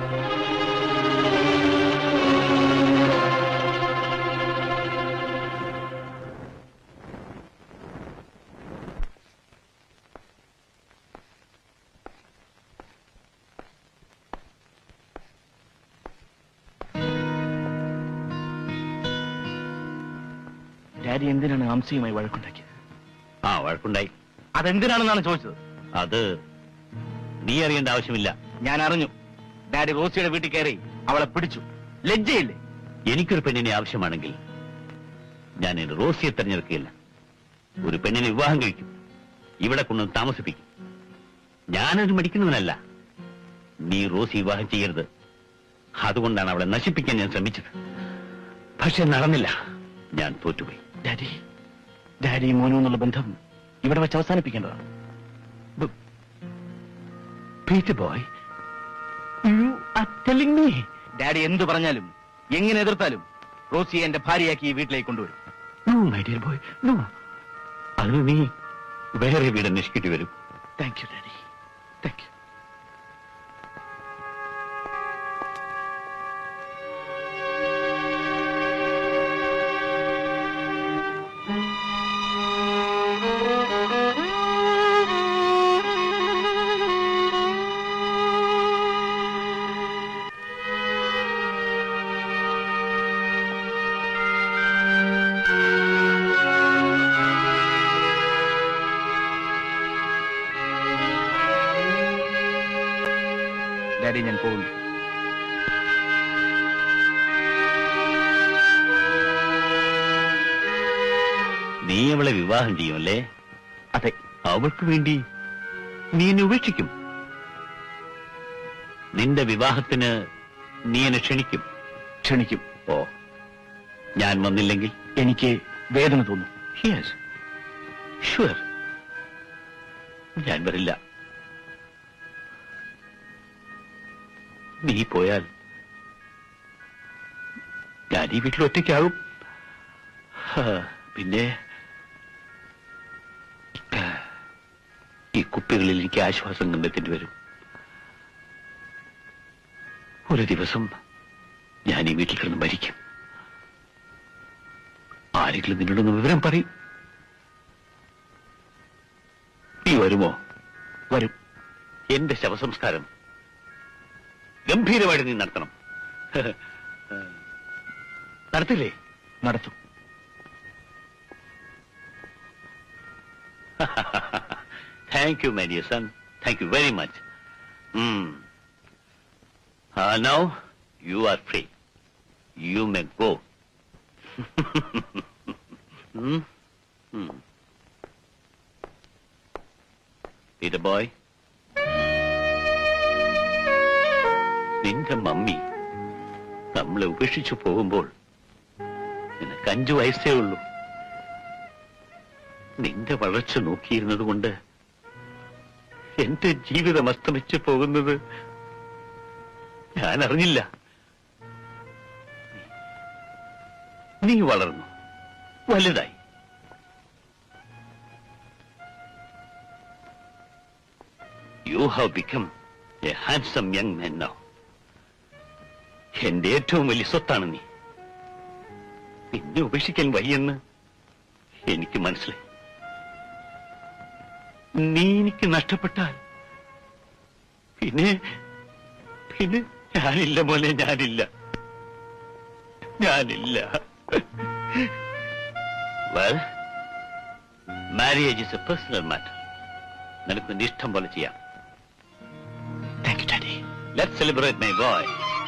ഡാഡി എന്തിനാണ് ഹംസയുമായി വഴക്കുണ്ടാക്കിയത്? വഴക്കുണ്ടായി. അതെന്തിനാണെന്നാണ് ചോദിച്ചത്. അത് നീ അറിയേണ്ട ആവശ്യമില്ല. ഞാൻ അറിഞ്ഞു. ഡാഡി റോസിയുടെ വീട്ടിൽ കയറി അവളെ പിടിച്ചു. ലജ്ജയില്ലേ? എനിക്കൊരു പെണ്ണിനെ ആവശ്യമാണെങ്കിൽ ഞാൻ റോസിയെ തെരഞ്ഞെടുക്കുകയില്ല. ഒരു പെണ്ണിനെ വിവാഹം കഴിക്കും, ഇവിടെ കൊണ്ടുവന്ന് താമസിപ്പിക്കും. ഞാനത് മടിക്കുന്നവനല്ല. നീ റോസി വിവാഹം ചെയ്യരുത്. അതുകൊണ്ടാണ് അവളെ നശിപ്പിക്കാൻ ഞാൻ ശ്രമിച്ചത്. പക്ഷെ നടന്നില്ല. ഞാൻ തോറ്റുപോയി. ഡാഡി മോനും എന്നുള്ള ബന്ധം ഇവിടെ വെച്ച് അവസാനിപ്പിക്കേണ്ടതാണ്. Peter boy, you are telling me? Daddy എന്തു പറഞ്ഞാലും എങ്ങനെ എതിർത്താലും റോസിയെ എന്റെ ഭാര്യയാക്കി ഈ വീട്ടിലേക്ക് കൊണ്ടുവരും. No my dear boy, no. അതിന് നീ വേറെ വീട് അന്വേഷിക്കേണ്ടി വരും. Thank you daddy, thank you. Daddy ഞാൻ പോകുന്നു. നീ അവളെ വിവാഹം ചെയ്യുമല്ലേ? അതെ. അവൾക്ക് വേണ്ടി നീ എന്നെ ഉപേക്ഷിക്കും. നിന്റെ വിവാഹത്തിന് നീ എന്നെ ക്ഷണിക്കും. ക്ഷണിക്കും. ഓ, ഞാൻ വന്നില്ലെങ്കിൽ എനിക്ക് വേദന തോന്നും. യെസ്, ഷുവർ, ഞാൻ വരില്ല. നീ പോയാൽ ഞാൻ ഈ വീട്ടിൽ ഒറ്റയ്ക്കാകും. പിന്നെ ഈ കുപ്പികളിൽ എനിക്ക് ആശ്വാസം കണ്ടെത്തേണ്ടി വരും. ഒരു ദിവസം ഞാൻ ഈ വീട്ടിൽ കിടന്ന് മരിക്കും. ആരെങ്കിലും നിന്നോടൊന്ന് വിവരം പറയും. നീ വരുമോ? വരും. എന്റെ ശവസംസ്കാരം ഗംഭീരമായിട്ട് നീ നടത്തണം. നടത്തില്ലേ? നടത്തും. Thank you my dear son, thank you very much. Now you are free. You may go. Peter boy, നിന്റെ മമ്മി നമ്മളെ ഉപേക്ഷിച്ചു പോകുമ്പോൾ നിനക്ക് 5 വയസ്സേ ഉള്ളൂ. നിന്റെ വളർച്ച നോക്കിയിരുന്നത് കൊണ്ട് എന്റെ ജീവിതം അസ്തമിച്ചു പോകുന്നത് ഞാൻ അറിഞ്ഞില്ല. നീ വളർന്നു, വലുതായി. You have become a handsome young man now. എന്റെ ഏറ്റവും വലിയ സ്വത്താണ് നീ. നിന്നെ ഉപേക്ഷിക്കാൻ വയ്യെന്ന് എനിക്ക് മനസ്സിലായി. നീ എനിക്ക് നഷ്ടപ്പെട്ടാൽ പിന്നെ ഞാനില്ല മോനെ, ഞാനില്ല. Well, marriage is a personal matter. നിനക്ക് നിന്റെ ഇഷ്ടം പോലെ ചെയ്യാം. Thank you, Daddy. Let's celebrate, my boy.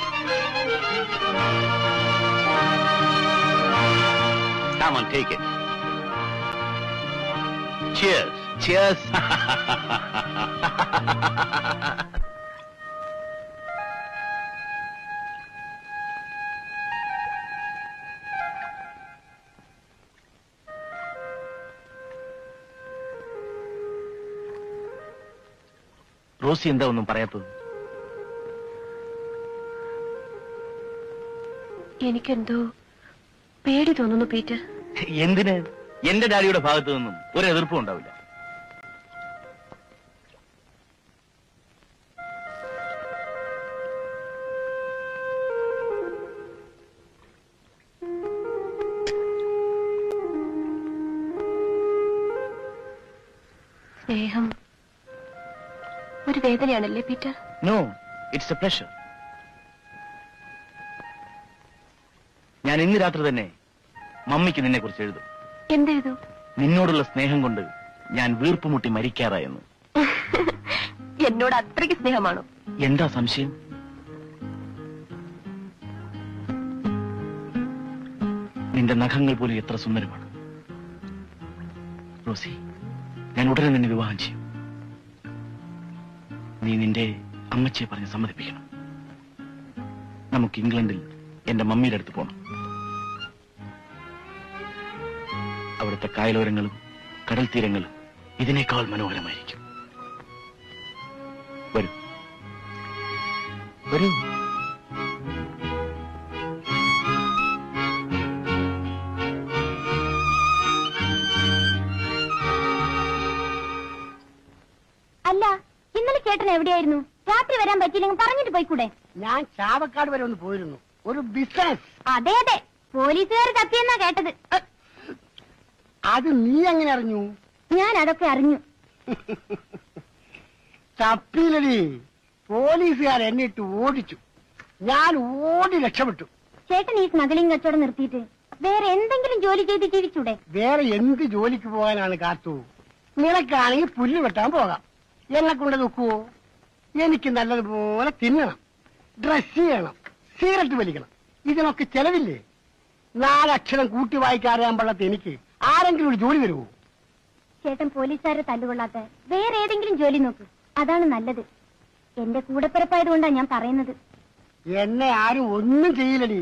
Come on, take it. Cheers. Cheers. Rosie എന്താ ഒന്നും പറയാത്തത്? എനിക്കെന്തോ പേടി തോന്നുന്നു പീറ്റർ. എന്തിന്? എന്റെ ഡാഡിയുടെ ഭാഗത്തു നിന്നും ഒരു എതിർപ്പും ഉണ്ടാവില്ല. സ്നേഹം ഒരു വേദനയാണല്ലേ Peter? No, it's a pleasure. ഞാൻ ഇന്ന് രാത്രി തന്നെ മമ്മിക്ക് നിന്നെ കുറിച്ച് എഴുതും. എന്തെഴുതു? നിന്നോടുള്ള സ്നേഹം കൊണ്ട് ഞാൻ വീർപ്പുമുട്ടി മരിക്കാറായെന്ന്. എന്നോട് അത്രയ്ക്ക് സ്നേഹമാണോ? എന്താ സംശയം? നിന്റെ നഖങ്ങൾ പോലും എത്ര സുന്ദരമാണ് റോസി. ഞാൻ ഉടനെ നിന്നെ വിവാഹം ചെയ്യും. നീ നിന്റെ അമ്മച്ചിയെ പറഞ്ഞ് സമ്മതിപ്പിക്കണം. നമുക്ക് ഇംഗ്ലണ്ടിൽ എന്റെ മമ്മിയുടെ അടുത്ത് പോകണം. അവിടുത്തെ കായലോരങ്ങളും കടൽ തീരങ്ങളും ഇതിനേക്കാൾ മനോഹരമായിരിക്കും. വരൂ വരൂ. അല്ല, ഇന്നലെ ചേട്ടൻ എവിടെയായിരുന്നു? രാത്രി വരാൻ പറ്റിയില്ലെങ്കിൽ പറഞ്ഞിട്ട് പോയിക്കൂടെ? ഞാൻ ചാവക്കാട് വരെ ഒന്ന് പോയിരുന്നു, ഒരു ബിസിനസ്. അതെ അതെ, പോലീസുകാർ തപ്പിയെന്നാ കേട്ടത്. അത് നീ എങ്ങനെ അറിഞ്ഞു? ഞാൻ അതൊക്കെ അറിഞ്ഞു. തപ്പിയിലടി, പോലീസുകാർ എന്നെ ഇട്ട് ഓടിച്ചു. ഞാൻ ഓടി രക്ഷപ്പെട്ടു. ചേട്ടൻ ഈ സ്മഗ്ലിംഗ് കച്ചവടം നിർത്തിയിട്ട് വേറെ എന്തെങ്കിലും ജോലി ചെയ്ത് ജീവിച്ചൂടെ? വേറെ എന്ത് ജോലിക്ക് പോകാനാണ് കാത്തു? നിനക്കാണെങ്കിൽ പുല്ല് വെട്ടാൻ പോകാം. എന്നെ കൊണ്ട് നോക്കുവോ? എനിക്ക് നല്ലതുപോലെ തിന്നണം, ഡ്രസ് ചെയ്യണം, സിഗരറ്റ് വലിക്കണം. ഇതിനൊക്കെ ചെലവില്ലേ? 4 അക്ഷരം കൂട്ടി വായിക്കാറിയാൻ പാടാത്ത എനിക്ക് ആരെങ്കിലും ഒരു ജോലി തരുമോ? ചേട്ടൻ പോലീസുകാരെ തല്ലുകൊള്ളാത്ത വേറെ ഏതെങ്കിലും ജോലി നോക്കൂ, അതാണ് നല്ലത്. എന്റെ കൂടെപ്പിറപ്പായതുകൊണ്ടാ ഞാൻ പറയുന്നത്. എന്നെ ആരും ഒന്നും ചെയ്യില്ലടി.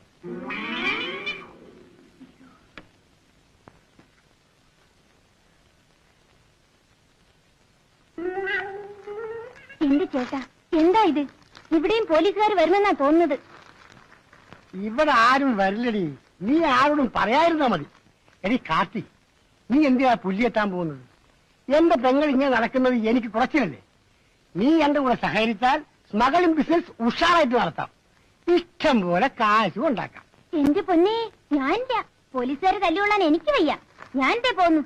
എന്റെ ചേട്ടാ, എന്താ ഇത്? ഇവിടെയും പോലീസുകാർ വരുമെന്നാ തോന്നുന്നത്. ഇവിടെ ആരും വരില്ലടി, നീ ആരോടും പറയാതിരുന്നാ മതി. എടി കാർത്തി, നീ എന്തിനാ പുല്ലിയെത്താൻ പോകുന്നത്? എന്റെ പെങ്ങൾ ഇങ്ങനെ നടക്കുന്നത് എനിക്ക് കുറച്ചില്ലല്ലേ? നീ എന്റെ കൂടെ സഹകരിച്ചാൽ സ്മഗ്ലിംഗ് ബിസിനസ് ഉഷാറായിട്ട് നടത്താം. ഇഷ്ടം പോലെ കാശും ഉണ്ടാക്കാം. എന്റെ പൊന്നെ, ഞാനില്ല. പോലീസുകാരെ തല്ലുകൊള്ളാൻ എനിക്ക് വയ്യ. ഞാൻ പോന്നു.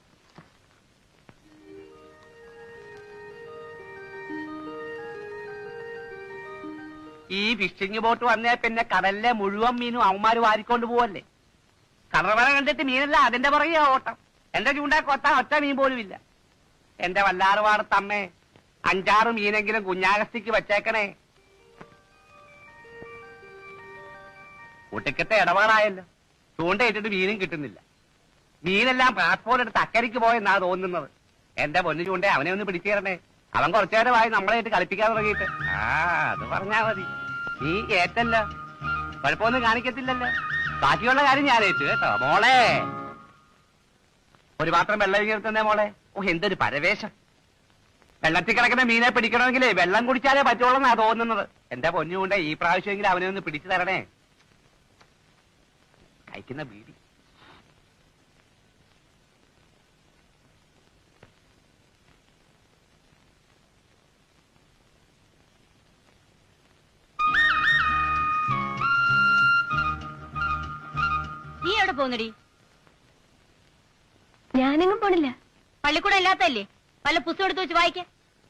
ഈ ഫിഷിംഗ് ബോട്ട് വന്നേ പിന്നെ കടലിലെ മുഴുവൻ മീനും അവന്മാര് വാരിക്കൊണ്ട് പോവല്ലേ. കടവര കണ്ടിട്ട് മീനല്ല, അതിന്റെ പുറകെ ഓട്ടം. എന്റെ ചൂണ്ടാ കൊത്താൻ ഒറ്റ മീൻ പോലും ഇല്ല. എന്റെ വല്ലാറുപാടത്തമ്മേ, 5-6 മീനെങ്കിലും കുഞ്ഞാകസ്തിക്ക് വെച്ചേക്കണേ. കുട്ടിക്കത്തെ ഇടപാടായല്ലോ, ചൂണ്ടയിട്ടിട്ട് മീനും കിട്ടുന്നില്ല. മീനെല്ലാം പാസ്പോർട്ട് അക്കരയ്ക്ക് പോയെന്നാ തോന്നുന്നത്. എന്റെ പൊന്നു ചൂണ്ടേ, അവനെ ഒന്ന് പിടിച്ചു തരണേ. അവൻ കുറച്ചു നേരമായി നമ്മളായിട്ട് കളിപ്പിക്കാൻ തുടങ്ങിയിട്ട്. അത് പറഞ്ഞാ മതി. നീ ഏറ്റല്ല, കുഴപ്പമൊന്നും കാണിക്കത്തില്ലല്ലോ. ബാക്കിയുള്ള കാര്യം ഞാൻ ഏറ്റു കേട്ടോ. മോളെ, ഒരു പാത്രം വെള്ളം ഇങ്ങനെ മോളെ. ഓ, എന്തൊരു പരവേശം. വെള്ളത്തിൽ കിടക്കുന്ന മീനെ പിടിക്കണമെങ്കിലേ വെള്ളം കുടിച്ചാലേ പറ്റുള്ളൂന്നാ തോന്നുന്നത്. എന്റെ പൊന്നുകൊണ്ട് ഈ പ്രാവശ്യമെങ്കിലും അവനെ ഒന്ന് പിടിച്ചു തരണേ. കഴിക്കുന്ന ബീഡി. നീ എവിടെ പോകുന്നടി? ഞാനെങ്ങും പോണില്ല. പള്ളിക്കൂടം ഇല്ലാത്തല്ലേ? വല്ല പുസ്തകം എടുത്ത് വെച്ച് വായിക്ക.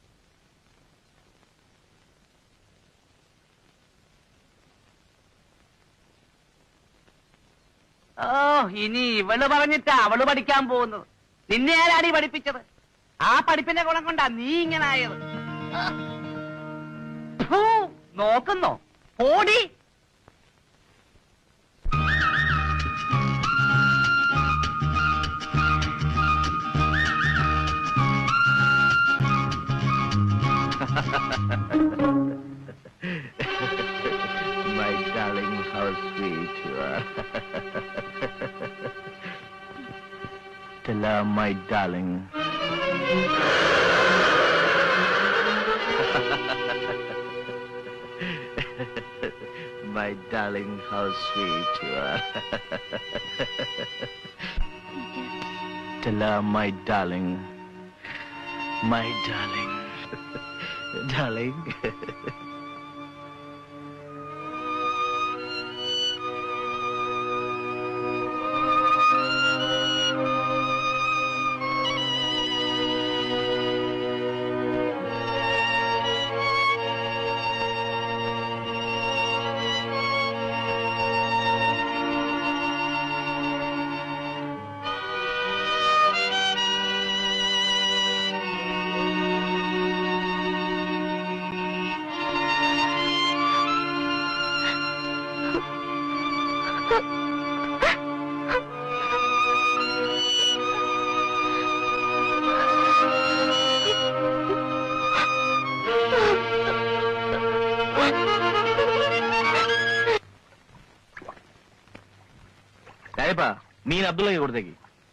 ഓ, ഇനി ഇവള് പറഞ്ഞിട്ടാ അവള് പഠിക്കാൻ പോകുന്നത്. നിന്നെ ആരാടി പഠിപ്പിച്ചത്? ആ പഠിപ്പിന്റെ ഗുണം കൊണ്ടാ നീ ഇങ്ങനെ ആയത്. നോക്കുന്നോ? ഓടി. My darling, how sweet you are. Stella, my darling. my darling, how sweet you are. Stella, my darling. My darling. Darling. മീൻ അബ്ദുള്ളക്ക് കൊടുത്തേക്ക്.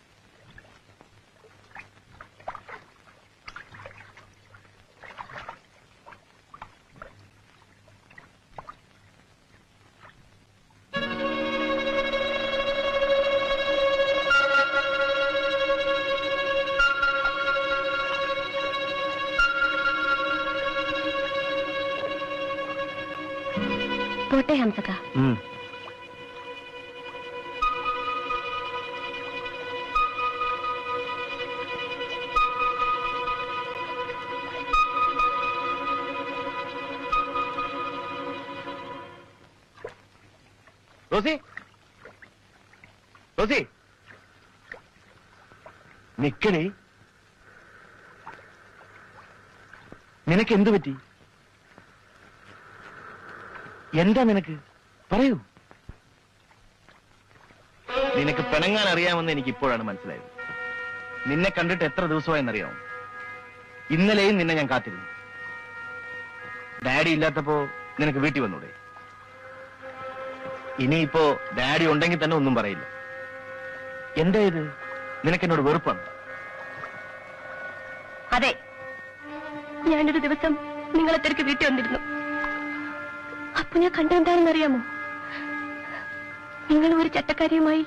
പോട്ടെ ഹംസക്ക. റോസി, റോസി, നിക്കണേ. നിനക്ക് എന്തു പറ്റി? എന്താ നിനക്ക്? പറയൂ. നിനക്ക് പിണങ്ങാൻ അറിയാമെന്ന് എനിക്ക് ഇപ്പോഴാണ് മനസ്സിലായത്. നിന്നെ കണ്ടിട്ട് എത്ര ദിവസമായെന്നറിയാമോ? ഇന്നലെയും നിന്നെ ഞാൻ കാത്തിരുന്നു. ഡാഡി ഇല്ലാത്തപ്പോ നിനക്ക് വീട്ടിൽ വന്നൂടെ? ഇനിയിപ്പോ ഡാഡി ഉണ്ടെങ്കിൽ തന്നെ ഒന്നും പറയില്ല. എന്താ ഇത്? നിനക്കെന്നോട് വെറുപ്പാണ്? അതെ, ഞാനൊരു ദിവസം നിങ്ങളെ തിരക്ക് വീട്ടിൽ വന്നിരുന്നു. അപ്പൊ ഞാൻ കണ്ടെന്താണെന്ന് അറിയാമോ? നിങ്ങൾ ഒരു ചട്ടക്കാരിയുമായി.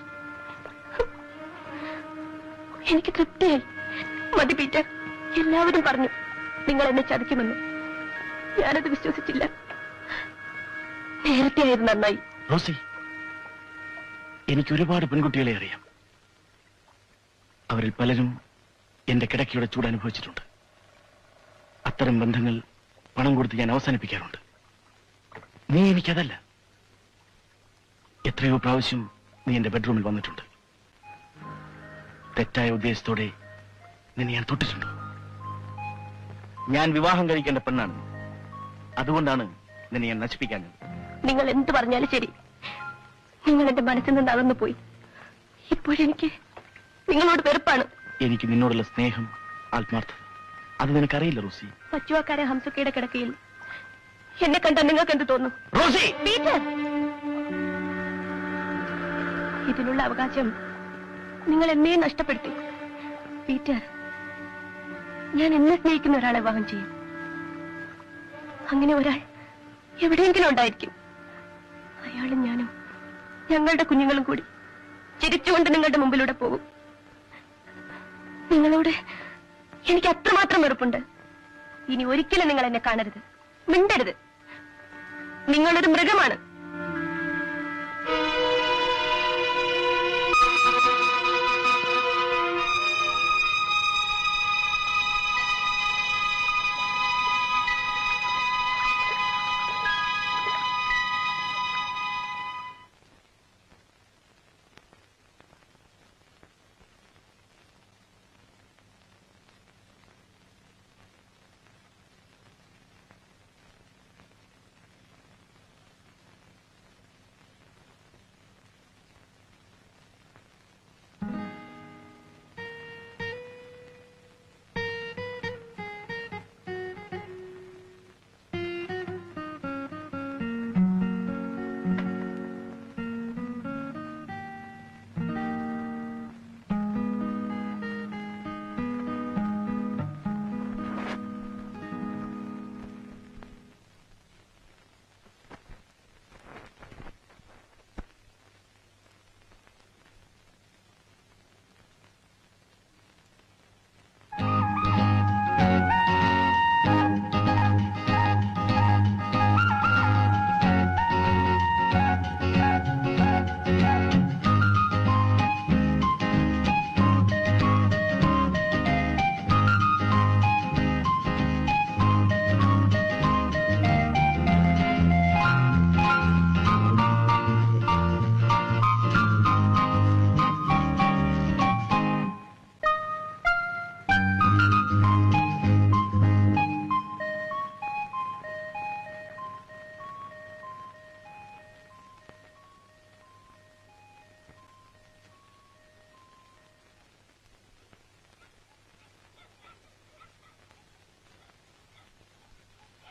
എനിക്ക് തൃപ്തിയായി. മതി പീറ്റർ, എല്ലാവരും പറഞ്ഞു നിങ്ങൾ എന്നെ ചതിക്കുമെന്ന്. ഞാനത് വിശ്വസിച്ചില്ല. നേരത്തെ ആയിരുന്നു നന്നായി. റോസി, എനിക്ക് ഒരുപാട് പെൺകുട്ടികളെ അറിയാം. അവരിൽ പലരും എന്റെ കിടക്കയുടെ ചൂട് അനുഭവിച്ചിട്ടുണ്ട്. അത്തരം ബന്ധങ്ങൾ പണം കൊടുത്ത് ഞാൻ അവസാനിപ്പിക്കാറുണ്ട്. നീ എനിക്കതല്ല. എത്രയോ പ്രാവശ്യം നീ എന്റെ ബെഡ്റൂമിൽ വന്നിട്ടുണ്ട്. തെറ്റായ ഉദ്ദേശത്തോടെ നിന്നെ ഞാൻ തൊട്ടിട്ടുണ്ടോ? ഞാൻ വിവാഹം കഴിക്കേണ്ട പെണ്ണാണ്. അതുകൊണ്ടാണ് നിന്നെ ഞാൻ നശിപ്പിക്കാഞ്ഞത്. നിങ്ങൾ എന്ത് പറഞ്ഞാലും ശരി, നിങ്ങൾ എന്റെ മനസ്സിൽ നിന്ന് അകന്നു പോയി. ഇപ്പോഴെനിക്ക് നിങ്ങളോട് വെറുപ്പാണ്. എനിക്ക് നിന്നോടുള്ള സ്നേഹം, ആത്മാർത്ഥത, അത് നിനക്കറിയില്ല റോസി. പച്ചുവാക്കാരെ ഹംസക്കയുടെ കിടക്കയിൽ എന്നെ കണ്ടാൽ നിങ്ങൾക്ക് എന്ത് തോന്നും? റോസി, പീറ്റർ, ഇതിനുള്ള അവകാശം നിങ്ങൾ എന്നെ നഷ്ടപ്പെടുത്തി. പീറ്റർ, ഞാൻ എന്നെ സ്നേഹിക്കുന്ന ഒരാളെ വിവാഹം ചെയ്യും. അങ്ങനെ ഒരാൾ എവിടെയെങ്കിലും ഉണ്ടായിരിക്കും. അയാളും ഞാനും ഞങ്ങളുടെ കുഞ്ഞുങ്ങളും കൂടി ചിരിച്ചുകൊണ്ട് നിങ്ങളുടെ മുമ്പിലൂടെ പോകും. നിങ്ങളോട് എനിക്ക് അത്രമാത്രം വെറുപ്പുണ്ട്. ഇനി ഒരിക്കലും നിങ്ങൾ എന്നെ കാണരുത്, മിണ്ടരുത്. നിങ്ങളൊരു മൃഗമാണ്.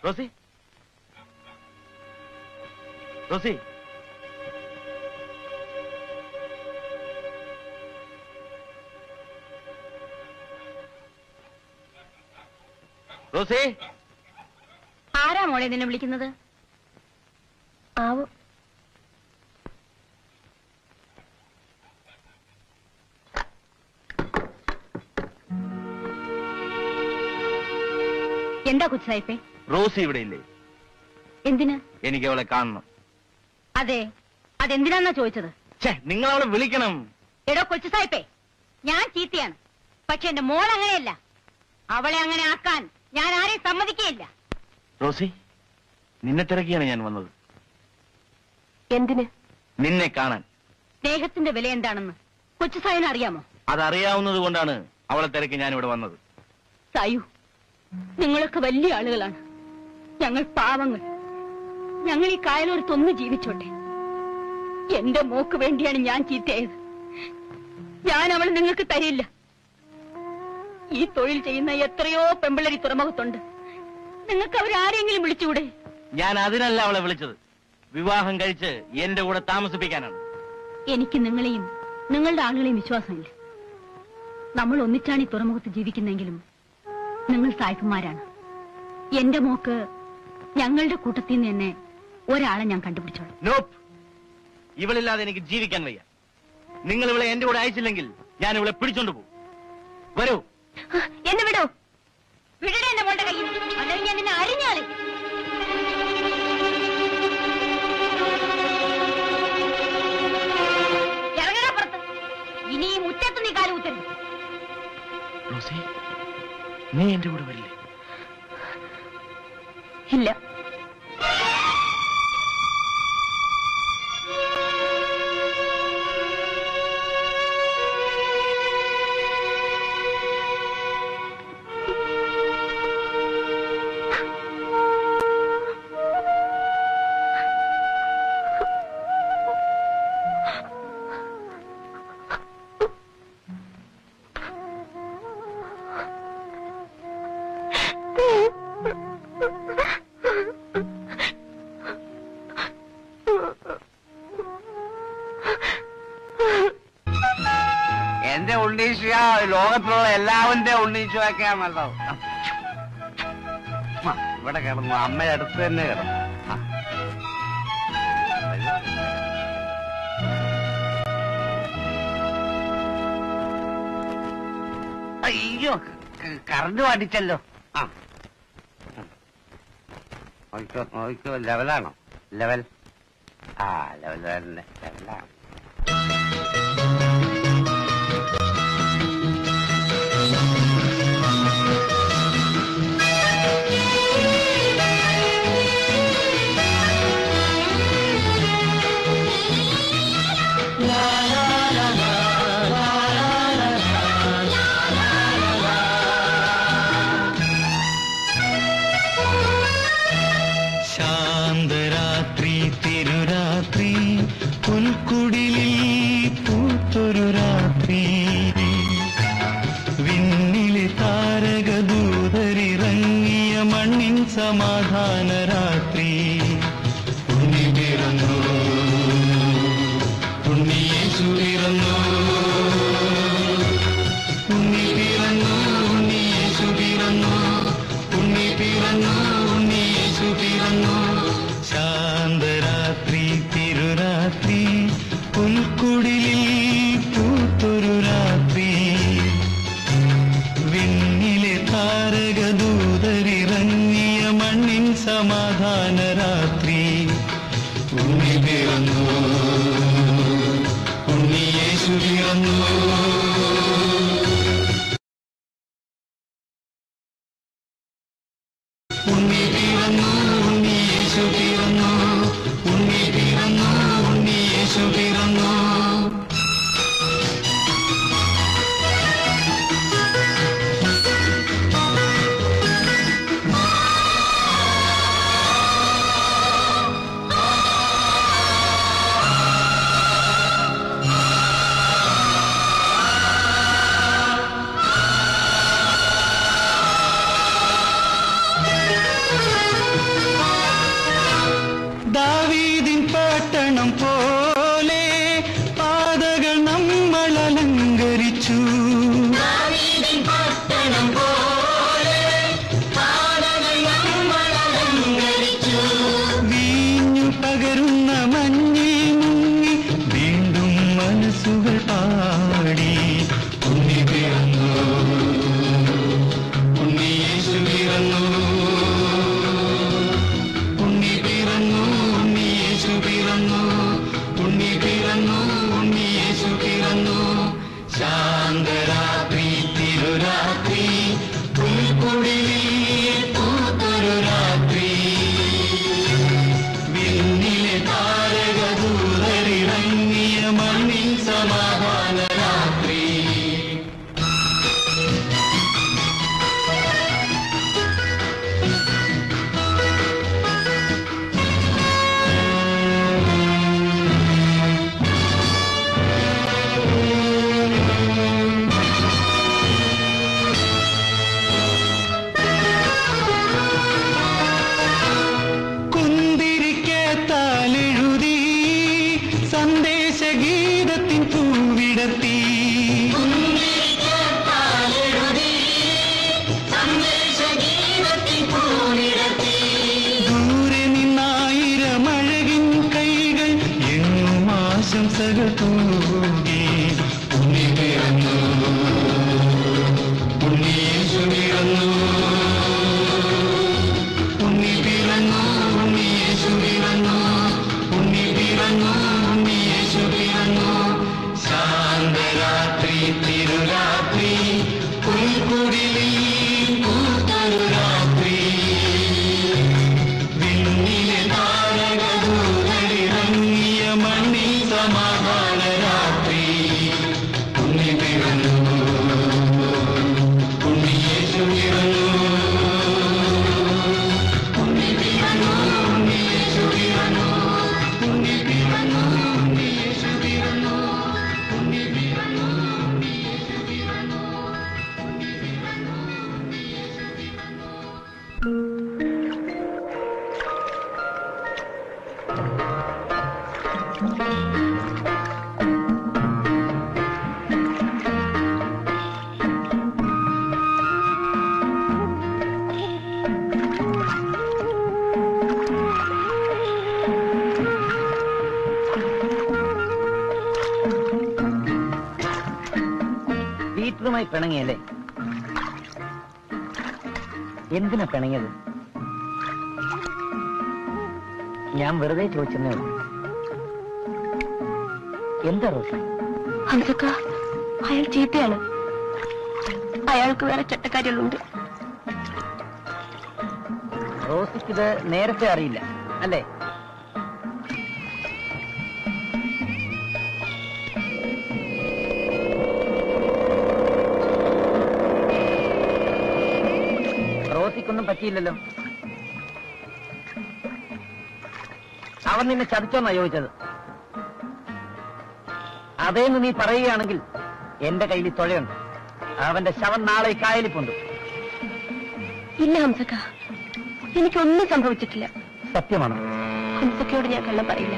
Rossi, Rossi, Rossi. ആരാ മോളെ നിന്നെ വിളിക്കുന്നത്? ആവോ. എന്താ കുച്ചായിപ്പേ? റോസി ഇവിടെ ഇല്ലേ? എന്തിന്? എനിക്ക് അവളെ കാണണം. അതെ, അതെന്തിനാന്നാ ചോദിച്ചത്? നിങ്ങൾ അവളെ വിളിക്കണം. എടോ കൊച്ചു സായിപ്പേ, ഞാൻ ചീത്തയാണ്, പക്ഷെ എന്റെ മോൾ അങ്ങനെയല്ല. അവളെ അങ്ങനെ ആക്കാൻ ഞാൻ ആരെയും സമ്മതിക്കുകയില്ല. റോസി, നിന്നെ തിരക്കിയാണ് ഞാൻ വന്നത്. എന്തിന്? നിന്നെ കാണാൻ. സ്നേഹത്തിന്റെ വില എന്താണെന്ന് കൊച്ചു സായിന് അറിയാമോ? അതറിയാവുന്നത് കൊണ്ടാണ് അവളെ തിരക്കി ഞാനിവിടെ വന്നത്. സായു, നിങ്ങളൊക്കെ വലിയ ആളുകളാണ്, ഞങ്ങൾ പാവങ്ങൾ. ഞങ്ങൾ ഈ കായലോരത്തൊന്ന് ജീവിച്ചോട്ടെ. എന്റെ മോക്ക് വേണ്ടിയാണ് ഞാൻ ചീത്തയായത്. ഞാൻ അവൾ നിങ്ങൾക്ക് തരില്ല. ഈ തൊഴിൽ ചെയ്യുന്ന എത്രയോ പെമ്പിള്ളരി തുറമുഖത്തുണ്ട്. നിങ്ങൾക്ക് അവരാരെങ്കിലും വിളിച്ചുകൂടെ? ഞാൻ അതിനല്ല അവളെ വിളിച്ചത്. വിവാഹം കഴിച്ച് എന്റെ കൂടെ താമസിപ്പിക്കാനാണ്. എനിക്ക് നിങ്ങളെയും നിങ്ങളുടെ ആളുകളെയും വിശ്വാസമില്ല. നമ്മൾ ഒന്നിച്ചാണ് ഈ തുറമുഖത്ത് ജീവിക്കുന്നെങ്കിലും നിങ്ങൾ സായിപ്പന്മാരാണ്. എന്റെ മോക്ക് ഞങ്ങളുടെ കൂട്ടത്തിൽ നിന്ന് തന്നെ ഒരാളെ ഞാൻ കണ്ടുപിടിച്ചോളാം. നോപ്പ്, ഇവളില്ലാതെ എനിക്ക് ജീവിക്കാൻ വയ്യ. നിങ്ങൾ ഇവളെ എന്റെ കൂടെ അയച്ചില്ലെങ്കിൽ ഞാൻ ഇവളെ പിടിച്ചോണ്ട് പോകും. വരൂ. എന്നെ വിടൂ. വിടണേ എന്റെ മോളുടെ കയ്യിൽ, അല്ലെങ്കിൽ ഞാൻ നിന്നെ അരിഞ്ഞാളെ. ഇറങ്ങണ പുറത്ത്. ഇനി ഈ മുറ്റത്ത് നീ കാല് കുത്തരുത്. റോസി, നീ എന്റെ കൂടെ വരില്ലേ? ഇല്ല. എന്റെ ഉണ്ണീശ ലോകത്തുള്ള എല്ലാവന്റെ ഉണ്ണീശയൊക്കെയാ നല്ലത്. ഇവിടെ കിടന്നു, അമ്മയുടെ അടുത്ത് തന്നെ കിടന്നു. അയ്യോ, കറണ്ട് അടിച്ചല്ലോ. ആ നോക്കോ നോക്കോ, ലെവലാണോ? ലെവൽ. ആ ലെവൽ തന്നെ, ലെവലാണ്. ശാന്തരാത്രി തിരുരാത്രി പുൽക്കുടിലിൽ പൂത്തൊരു രാത്രി, വിണ്ണിലെ താരകദൂതരിറങ്ങിയ മണ്ണിൻ സമാധാന രാത്രി. ഉണ്ണി പിറന്നു, ഉണ്ണിയേശു പിറന്നു, ഉണ്ണി പിറന്നു, ഉണ്ണിയേശു പിറന്നു, ഉണ്ണി പിറന്നു, ഉണ്ണിയേശു പിറന്നു. ശാന്തരാത്രി തിരുരാത്രി പുൽക്കുടിലിൽ പൂത്തൊരു രാത്രി, വിണ്ണിലെ താരകദൂതരിറങ്ങിയ മണ്ണിൻ സമാധാന രാത്രി. ഉണ്ണി പിറന്നു, ഉണ്ണിയേശു പിറന്നു. ഉണ്ണി പിറന്നു, ഉണ്ണിയേശു പിറന്നു, ഉണ്ണി പിറന്നു, ഉണ്ണിയേശു പിറന്നു. ആശംസകൾ തൂകി ഉണ്ണി പിറന്നു ഉണ്ണിയേശു പിറന്നു ഉണ്ണി പിറന്നു ഉണ്ണിയേശു പിറന്നു ഉണ്ണി പിറന്നു ഉണ്ണിയേശു പിറന്നു ശാന്തരാത്രി തിരുരാത്രി പുൽക്കുടിലിൽ പൂത്തൊരു രാത്രി വിണ്ണിലെ താരകദൂതരിറങ്ങിയ മണ്ണിൽ സമാധാന രാത്രി ഉണ്ണി പിറന്നു ഉണ്ണിയേശു പിറന്നു ഉണ്ണി പിറന്നു ഉണ്ണിയേശു പിറന്നു ഉണ്ണി പിറന്നു ഉണ്ണിയേശു പിറന്നു ഉണ്ണി പിറന്നു ഉണ്ണിയേശു പിറന്നു ഉണ്ണി പിറന്നു ഉണ്ണിയേശു പിറന്നു. പീറ്ററുമായി പിണങ്ങിയല്ലേ? എന്തിനാ പിണങ്ങിയത്? ഞാൻ വെറുതെ ചോദിച്ചെന്നേ ഉള്ളൂ. എന്താ റോസി? ഹംസക്ക, അയാൾ ചീത്തയാണ്. അയാൾക്ക് വേറെ ചട്ടക്കാരികളുണ്ട്. റോസിക്കിത് നേരത്തെ അറിയില്ല അല്ലേ? റോസിക്കൊന്നും പറ്റിയില്ലല്ലോ. അവൻ നിന്നെ ചതിച്ചോന്നാ ചോദിച്ചത്. അതേന്ന് നീ പറയുകയാണെങ്കിൽ എന്റെ കയ്യിൽ തുഴയുണ്ട്. അവന്റെ ശവം നാളെ ഈ കായലിൽ പൊന്തും. ഇല്ല ഹംസക്ക, എനിക്കൊന്നും സംഭവിച്ചിട്ടില്ല. സത്യമാണോ? ഹംസക്കയോട് ഞാൻ കള്ളം പറയില്ല.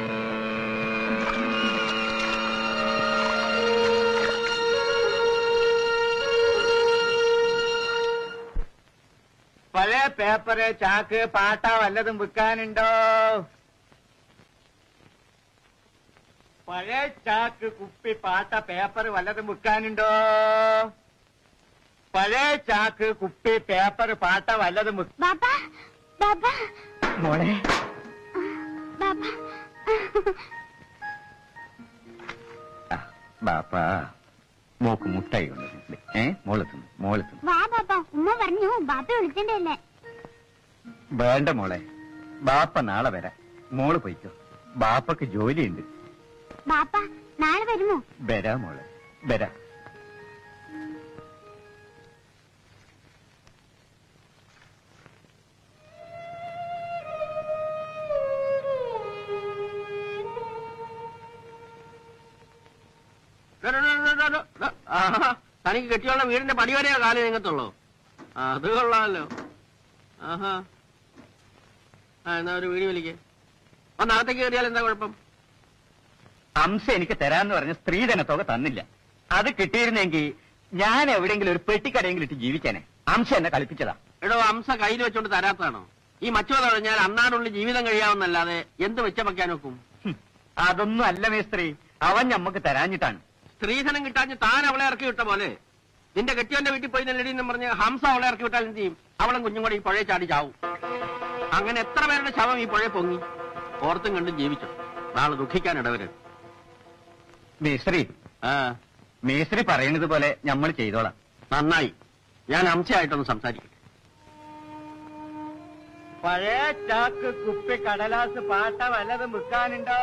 പഴയ പേപ്പറ്, ചാക്ക്, പാട്ട വല്ലതും വിൽക്കാനുണ്ടോ? പഴയ ചാക്ക്, കുപ്പി, പാട്ട, പേപ്പർ വല്ലതും വിൽക്കാനുണ്ടോ? പഴയ ചാക്ക്, കുപ്പി, പേപ്പർ, പാട്ട വല്ലതും മോളെ. ബാപ്പ മോക്ക് മുട്ടായി കൊണ്ടു. മോളെത്തുന്നു മോളെത്തുന്നു. വാ ബാപ്പ, ഉമ്മ പറഞ്ഞു ബാപ്പ വിളിക്കണ്ടല്ലേ. വേണ്ട മോളെ, ബാപ്പ നാളെ വരാം. മോള് പോയിക്കോ, ബാപ്പക്ക് ജോലിയുണ്ട്. ബാപ്പ നാളെ വരുമോ? വരാ മോളെ, വരാ. തനിക്ക് കെട്ടിയുള്ള വീടിന്റെ പടി വരെയോ കാലം നീങ്ങത്തുള്ളൂ? അത് കൊള്ളാമല്ലോ. ആഹാ, എന്നാ ഒരു വീടി വലിക്കേ. ഒന്നകത്തേക്ക് കയറിയാൽ എന്താ കുഴപ്പം? അംശ എനിക്ക് തരാന്ന് പറഞ്ഞ സ്ത്രീധന തുക തന്നില്ല. അത് കിട്ടിയിരുന്നെങ്കിൽ ഞാൻ എവിടെയെങ്കിലും ഒരു പെട്ടിക്കടയെങ്കിലും ഇട്ട് ജീവിക്കാനെ. അംശ എന്നെ കളിപ്പിച്ചതാ. എടോ, അംശ കയ്യിൽ വെച്ചോണ്ട് തരാത്തതാണോ? ഈ മച്ചുവ കഴിഞ്ഞാൽ അന്നാടുള്ളിൽ ജീവിതം കഴിയാവുന്നല്ലാതെ എന്ത് വെച്ച വെക്കാൻ നോക്കും? അതൊന്നും അല്ല മേസ്ത്രി, അവൻ ഞമ്മക്ക് തരാഞ്ഞിട്ടാണ്. സ്ത്രീധനം കിട്ടാഞ്ഞ് താൻ അവളെ ഇറക്കി വിട്ട പോലെ നിന്റെ കെട്ടിയോന്റെ വീട്ടിൽ പോയി നെല്ലടി എന്ന് പറഞ്ഞ് ഹംസ അവളെ ഇറക്കി വിട്ടാൽ എന്ത് ചെയ്യും? അവളും കുഞ്ഞും കൂടെ ഈ പുഴയെ ചാടി ചാവും. അങ്ങനെ എത്ര പേരുടെ ശവം ഈ പുഴയെ പൊങ്ങി. ഓർത്തും കണ്ടും ജീവിച്ചു. നാളെ ദുഃഖിക്കാൻ ഇടവരുത്. മേസ്ത്രി, മേസ്ത്രി പറയുന്നത് പോലെ നമ്മൾ ചെയ്തോളാം. നന്നായി. ഞാൻ അംശയായിട്ടൊന്ന് സംസാരിക്കട്ടെ. പഴയ ചാക്ക്, കുപ്പി, കടലാസ്, പാട്ട വല്ലതും വിൽക്കാനുണ്ടോ?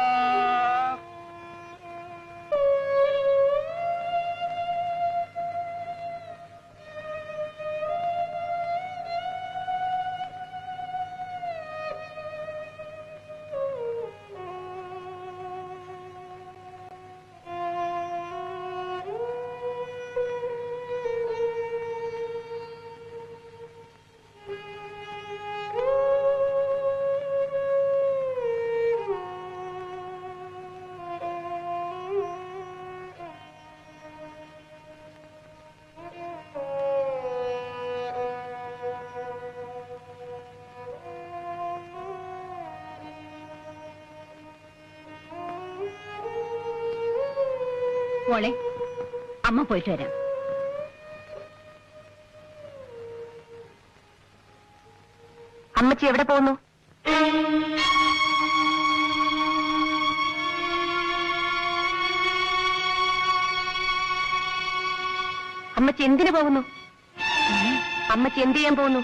മോളെ, അമ്മ പോയിട്ട് വരാം. അമ്മച്ചി എവിടെ പോകുന്നു? അമ്മച്ചി എന്തിനു പോകുന്നു? അമ്മച്ചി എന്ത് ചെയ്യാൻ പോകുന്നു?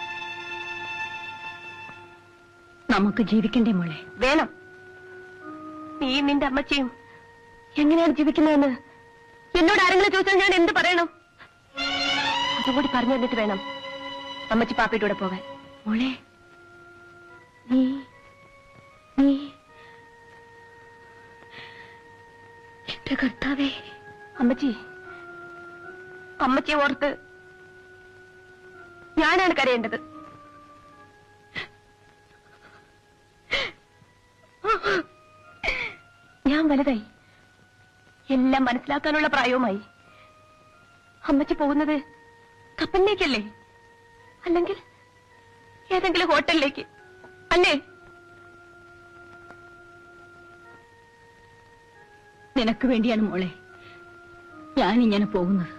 നമുക്ക് ജീവിക്കണ്ടേ മോളെ? വേണം. നീ നിന്റെ അമ്മച്ചിയും എങ്ങനെയാണ് ജീവിക്കുന്നതെന്ന് എന്നോട് ആരെങ്കിലും ചോദിച്ചാൽ ഞാൻ എന്ത് പറയണം? അതും കൂടി പറഞ്ഞു തന്നിട്ട് വേണം അമ്മച്ചി പാപ്പയുടെ കൂടെ പോകാൻ. മോളെ, നീ നീ എന്റെ കർത്താവേ. അമ്മച്ചി, അമ്മച്ചിയെ ഓർത്ത് ഞാനാണ് കരയേണ്ടത്. ഞാൻ വലുതായി, എല്ലാം മനസ്സിലാക്കാനുള്ള പ്രായവുമായി. അമ്മച്ചി പോകുന്നത് കപ്പലിലേക്കല്ലേ? അല്ലെങ്കിൽ ഏതെങ്കിലും ഹോട്ടലിലേക്ക് അല്ലേ? നിനക്ക് വേണ്ടിയാണ് മോളെ ഞാനിങ്ങനെ പോകുന്നത്.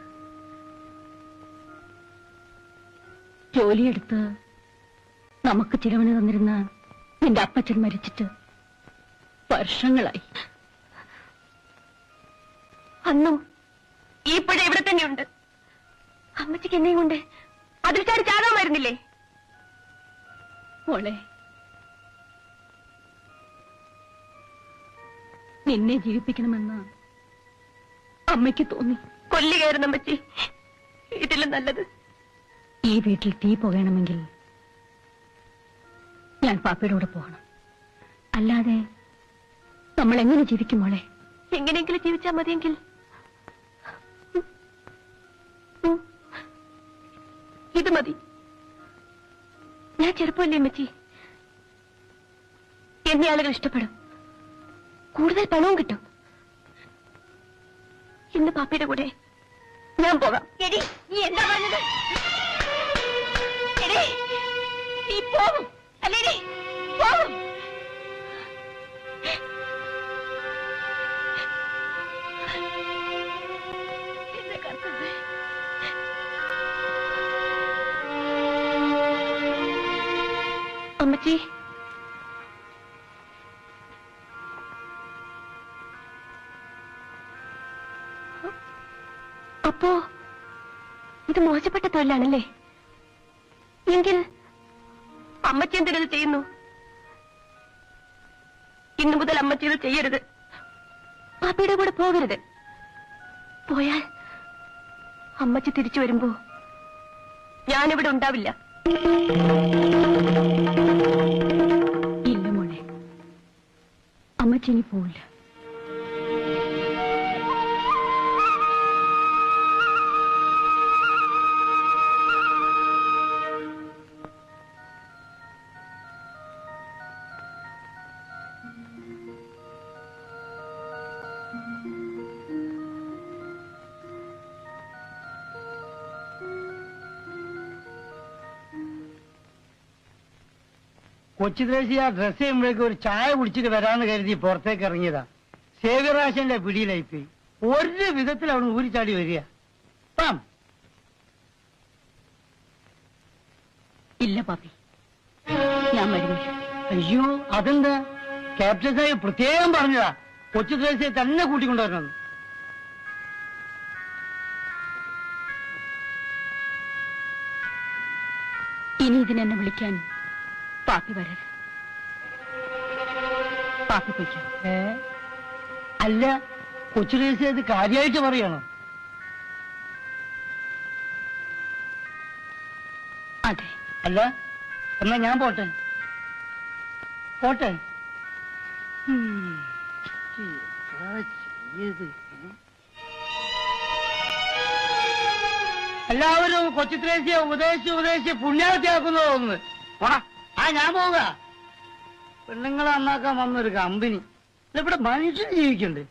ജോലിയെടുത്ത് നമുക്ക് ചിലവിന് തന്നിരുന്ന നിന്റെ അപ്പച്ചൻ മരിച്ചിട്ട് വർഷങ്ങളായി. അന്നും ഈ പുഴ ഇവിടെ തന്നെയുണ്ട്. അമ്മച്ചിക്ക് എന്നെയും കൊണ്ട് അതിൽ ചാടി ചാകാമായിരുന്നില്ലേ? മോളെ, നിന്നെ ജീവിപ്പിക്കണമെന്ന് അമ്മയ്ക്ക് തോന്നി. കൊല്ലി കയറുന്ന അമ്മച്ചി, ഇതിലും നല്ലത്. ഈ വീട്ടിൽ തീ പോകണമെങ്കിൽ ഞാൻ പാപ്പയുടെ കൂടെ പോകണം. അല്ലാതെ നമ്മൾ എങ്ങനെ ജീവിക്കും മോളെ? എങ്ങനെയെങ്കിലും ജീവിച്ചാൽ മതിയെങ്കിൽ ഇത് മതി. ഞാൻ ചെറുപ്പമല്ലേ അമ്മച്ചി? എന്നെ ആളുകൾ ഇഷ്ടപ്പെടും, കൂടുതൽ പണവും കിട്ടും. ഇന്ന് പാപ്പയുടെ കൂടെ ഞാൻ പോകാം. എടി, നീ എന്താ പറഞ്ഞത്? എടി, നീ പോകും അല്ലേ? പോകും. അമ്മച്ചി, അപ്പോ ഇത് മോശപ്പെട്ട തൊഴിലാണല്ലേ? എങ്കിൽ അമ്മച്ചി എന്തിനത് ചെയ്യുന്നു? ഇന്നു മുതൽ അമ്മച്ചി ഇത് ചെയ്യരുത്. പാപ്പയുടെ കൂടെ പോകരുത്. പോയാൽ അമ്മച്ചി തിരിച്ചു വരുമ്പോ ഞാനിവിടെ ഉണ്ടാവില്ല. ഇല്ല മോളെ, അമ്മച്ചി ഇനി പോവില്ല. കൊച്ചു ദേശി ആ ഡ്രസ് ചെയ്യുമ്പോഴേക്കും ഒരു ചായ കുടിച്ചിട്ട് വരാന്ന് കരുതി പുറത്തേക്ക് ഇറങ്ങിയതാ. സേവ്യറാശന്റെ പിടിയിലായിപ്പോയി. ഒരു വിധത്തിൽ അവന് ഊരിച്ചാടി വരിക. ഇല്ല പാപ്പി, ഞാൻ വരുന്നില്ല. അയ്യോ, അതെന്താ? ക്യാപ്റ്റൻ സാഹിബ് പ്രത്യേകം പറഞ്ഞതാ കൊച്ചു ദേശിയെ തന്നെ കൂട്ടിക്കൊണ്ടുവരണം. ഇനി ഇതിനെന്നെ വിളിക്കാൻ പാപ്പി വരരുത്. പാപ്പി പോയിക്കോ. അല്ല, കൊച്ചു ദേശി അത് കാര്യമായിട്ട് പറയണം. അതെ. അല്ല, എന്നാ ഞാൻ പോട്ടെ. പോട്ടെ. എല്ലാവരും കൊച്ചു ത്രേസ്യെ ഉപദേശിച്ച് പുണ്യാവത്തിയാക്കുന്നു തോന്നുന്നു. ഞാൻ പോവുക. പെണ്ണുങ്ങളെ നന്നാക്കാൻ വന്നൊരു കമ്പനി. ഇവിടെ മനുഷ്യൻ ജീവിക്കണ്ടേ?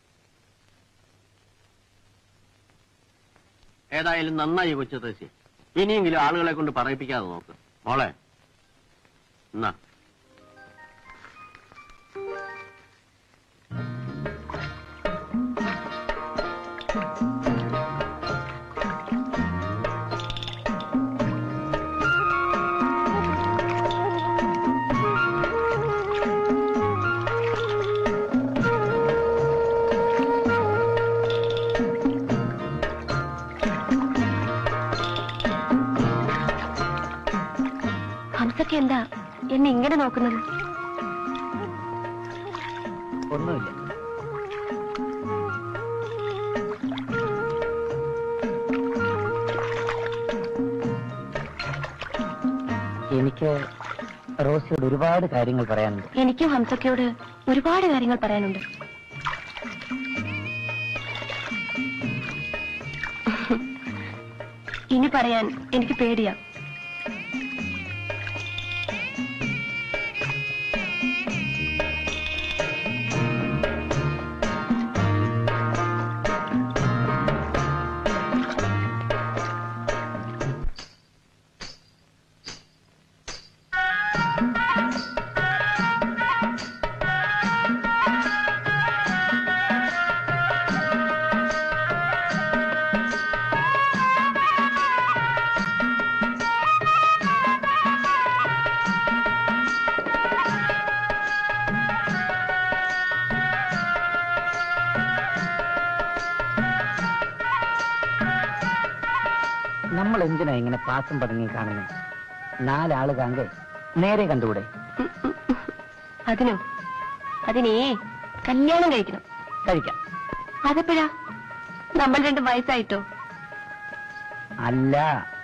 ഏതായാലും നന്നായി കൊച്ചു ത്രേസ്യ. ഇനിയെങ്കിലും ആളുകളെ കൊണ്ട് പറയിപ്പിക്കാതെ നോക്ക് മോളെ. എന്നാ ഹംസക്ക് എന്താ എന്നെ ഇങ്ങനെ നോക്കുന്നത്? ഒന്നുമില്ല. എനിക്ക് റോസിയോട് ഒരുപാട് കാര്യങ്ങൾ പറയാനുണ്ട്. എനിക്കും ഹംസക്കയോട് ഒരുപാട് കാര്യങ്ങൾ പറയാനുണ്ട്. ഇനി പറയാൻ എനിക്ക് പേടിയാ. നമ്മൾ എന്തിനാ ഇങ്ങനെ പാസം പതുങ്ങി കാണുന്നത്? 4 ആള് കാങ്കെ നേരെ കണ്ടുകൂടെ? അതിനേ കല്യാണം കഴിക്കണം. കഴിക്കാം. അതെപ്പോഴാ? നമ്മൾ 2 വയസ്സായിട്ടോ? അല്ല,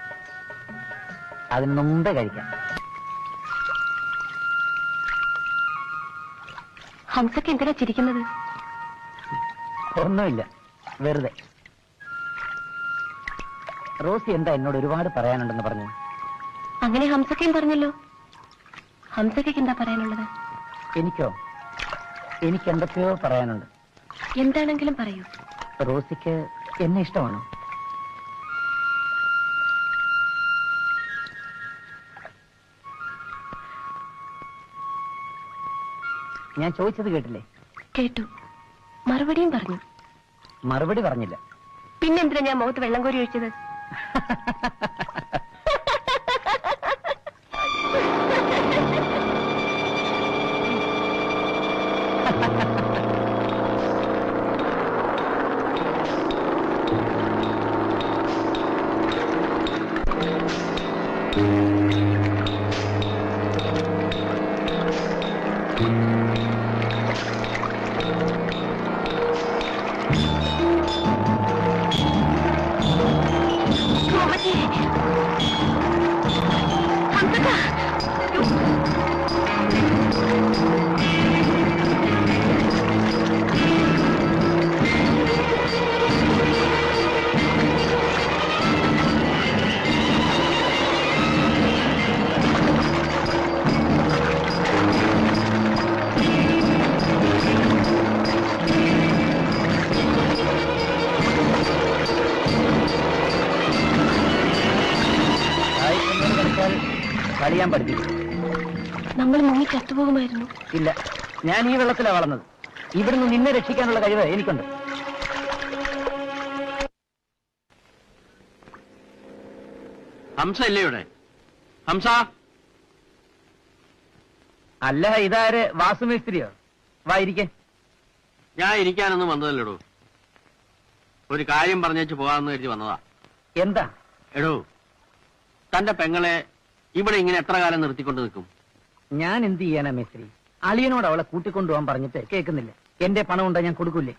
അതിന് മുമ്പേ കഴിക്കാം. ഹംസക്ക് എന്തിനാ ചിരിക്കുന്നത്? ഒന്നുമില്ല, വെറുതെ. റോസി എന്താ എന്നോട് ഒരുപാട് പറയാനുണ്ടെന്ന് പറഞ്ഞു? അങ്ങനെ ഹംസക്കയും പറഞ്ഞല്ലോ. ഹംസക്കയ്ക്ക് എന്താ പറയാനുള്ളത്? എനിക്കോ? എനിക്ക് എന്തൊക്കെയോ പറയാനുണ്ട്. എന്താണെങ്കിലും പറയൂ. റോസിക്ക് എന്നെ ഇഷ്ടമാണോ? ഞാൻ ചോദിച്ചത് കേട്ടില്ലേ? കേട്ടു. മറുപടിയും പറഞ്ഞു. മറുപടി പറഞ്ഞില്ല. പിന്നെന്തിനാ ഞാൻ മുഖത്ത് വെള്ളം കോരി ഒഴിച്ചത്? കളിയാൻ പഠിപ്പിക്കും. നമ്മൾ മുങ്ങി ചത്തുപോകുമായിരുന്നു. ഇല്ല, ഞാൻ ഈ വെള്ളത്തിലാണ് വളർന്നത്. ഇവിടുന്ന് നിന്നെ രക്ഷിക്കാനുള്ള കഴിവ് എനിക്കുണ്ട്. ഹംസ ഇല്ലേ ഇവിടെ? ഹംസ? അല്ല, ഇതാര്? വാസുമേസ്ത്രിയോ? വായിരിക്കാൻ. ഞാൻ ഇരിക്കാനൊന്നും വന്നതല്ലേടോ, ഒരു കാര്യം പറഞ്ഞേച്ച് പോകാമെന്ന് കരുതി വന്നതാ. എന്താ? എടോ, തന്റെ പെങ്ങളെ ഇവിടെ ഇങ്ങനെ എത്ര കാലം നിർത്തിക്കൊണ്ട് നിൽക്കും? ഞാൻ എന്ത് ചെയ്യാനാ മേസ്ത്രി? അളിയനോട് അവളെ കൂട്ടിക്കൊണ്ടുപോകാൻ പറഞ്ഞിട്ട് കേൾക്കുന്നില്ല. എന്റെ പണം ഉണ്ടോ ഞാൻ കൊടുക്കൂലേ?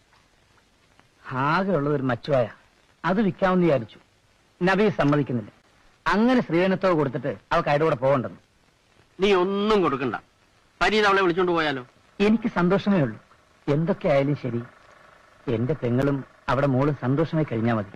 ആകെ ഉള്ളത് ഒരു മച്ചുവായ, അത് വിൽക്കാമെന്ന് വിചാരിച്ചു. നബി സമ്മതിക്കുന്നില്ല. അങ്ങനെ സ്ത്രീധനത്തോട് കൊടുത്തിട്ട് അവൾക്ക് അയുടെ കൂടെ പോകണ്ടെന്ന്. നീ ഒന്നും കൊടുക്കണ്ട, പരീത് അവളെ വിളിച്ചോണ്ട് പോയാലോ? എനിക്ക് സന്തോഷമേ ഉള്ളൂ. എന്തൊക്കെ ആയാലും ശരി, എന്റെ പെങ്ങളും അവിടെ മോളും സന്തോഷമായി കഴിഞ്ഞാൽ മതി.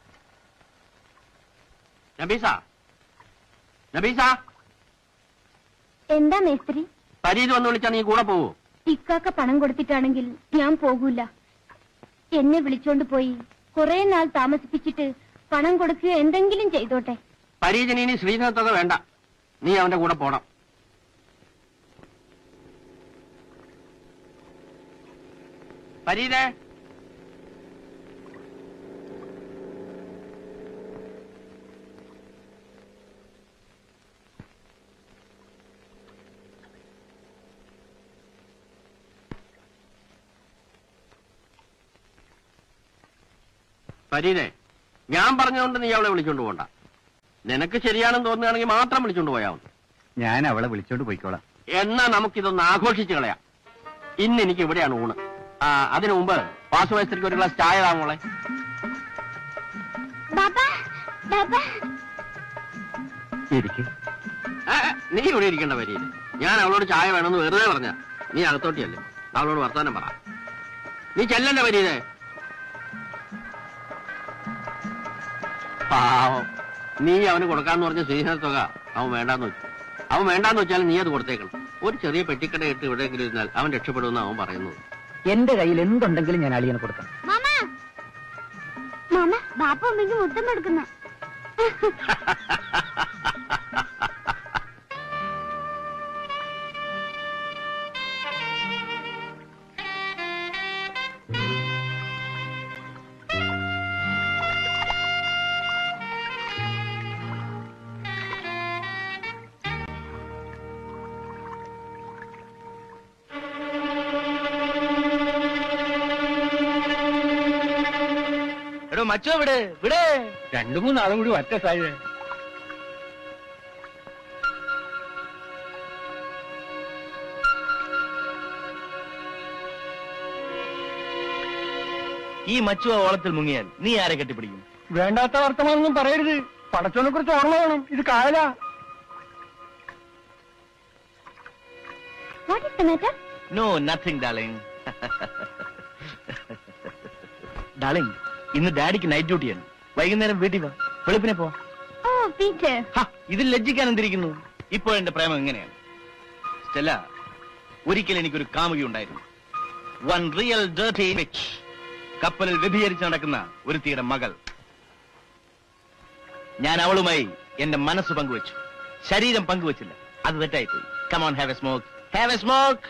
നബീസ, നബീസ, എന്താ മേസ്ത്രി? പരീത് വന്ന് വിളിച്ചാ നീ കൂടെ പോവോ? ഇക്കാക്ക പണം കൊടുത്തിട്ടാണെങ്കിൽ ഞാൻ പോകൂല. എന്നെ വിളിച്ചോണ്ട് പോയി കുറെ നാൾ താമസിപ്പിച്ചിട്ട് പണം കൊടുക്കുകയോ എന്തെങ്കിലും ചെയ്തോട്ടെ. പരീജന് ഇനി ശ്രീധരത്തുക വേണ്ട, നീ അവന്റെ കൂടെ പോണം. പരീതേ, പരീതേ, ഞാൻ പറഞ്ഞതുകൊണ്ട് നീ അവളെ വിളിച്ചോണ്ട് പോണ്ട. നിനക്ക് ശരിയാണെന്ന് തോന്നുകയാണെങ്കിൽ മാത്രം വിളിച്ചോണ്ട് പോയാ മതി. ഞാൻ അവളെ വിളിച്ചോണ്ട് പോയിക്കോളാം. എന്നാ നമുക്കിതൊന്ന് ആഘോഷിച്ച് കളയാം. ഇന്ന് എനിക്ക് ഇവിടെയാണ് ഊണ്. അതിനു മുമ്പ് പാസുമേസ്ത്രിക്ക് ഒരു ഗ്ലാസ് ചായ താമോളെ. നീ ഇവിടെ ഇരിക്കേണ്ട പരീത്. ഞാൻ അവളോട് ചായ വേണമെന്ന് വെറുതെ പറഞ്ഞ നീ അകത്തോട്ടിയല്ലേ. അവളോട് വർത്താനം പറ. നീ ചെല്ലണ്ട പരീതേ. പാവം, നീ അവന് കൊടുക്കാന്ന് പറഞ്ഞ ശ്രീധരത്തുക അവൻ വേണ്ടാന്ന് വെച്ചാൽ നീ അത് കൊടുത്തേക്കണം. ഒരു ചെറിയ പെട്ടിക്കട ഇട്ട് എവിടെയെങ്കിലും ഇരുന്നാൽ അവൻ രക്ഷപ്പെടുമെന്ന് അവൻ പറയുന്നത്. എന്റെ കയ്യിൽ എന്തുണ്ടെങ്കിലും ഞാൻ അളിയനെ കൊടുക്കാം. ബാപ്പ ഉമ്മയ്ക്ക് മുത്തം കൊടുക്കുന്ന. മച്ചോ വിടെ 2-3 നാളും കൂടി ഒറ്റ സായി. ഈ മച്ചു ഓളത്തിൽ മുങ്ങിയാൽ നീ ആരെ കെട്ടിപ്പിടിക്കും? വേണ്ടാത്ത വർത്തമാനൊന്നും പറയരുത്. പടച്ചോനെ കുറിച്ച് ഓർമ്മ വേണം. ഇത് കായല. No nothing darling. ഡാർലിംഗ്, ഇന്ന് ഡാഡിക്ക് നൈറ്റ് ഡ്യൂട്ടിയാണ്. വൈകുന്നേരം വീട്ടിൽ വാ, വെളുപ്പിനെ പോ. ഇതിൽ ലജ്ജിക്കാൻ എന്തിരിക്കുന്നു? ഇപ്പോൾ എന്റെ പ്രേമം എങ്ങനെയാണ് സ്റ്റെല്ല? ഒരിക്കൽ എനിക്കൊരു കാമുകി ഉണ്ടായിരുന്നു. One real dirty witch. കപ്പലിൽ വ്യഭിചരിച്ച് നടക്കുന്ന ഒരുത്തിയുടെ മകൾ. ഞാൻ അവളുമായി എന്റെ മനസ്സ് പങ്കുവച്ചു, ശരീരം പങ്കുവച്ചില്ല. അത് തെറ്റായിപ്പോയി. Come on, have a smoke, have a smoke.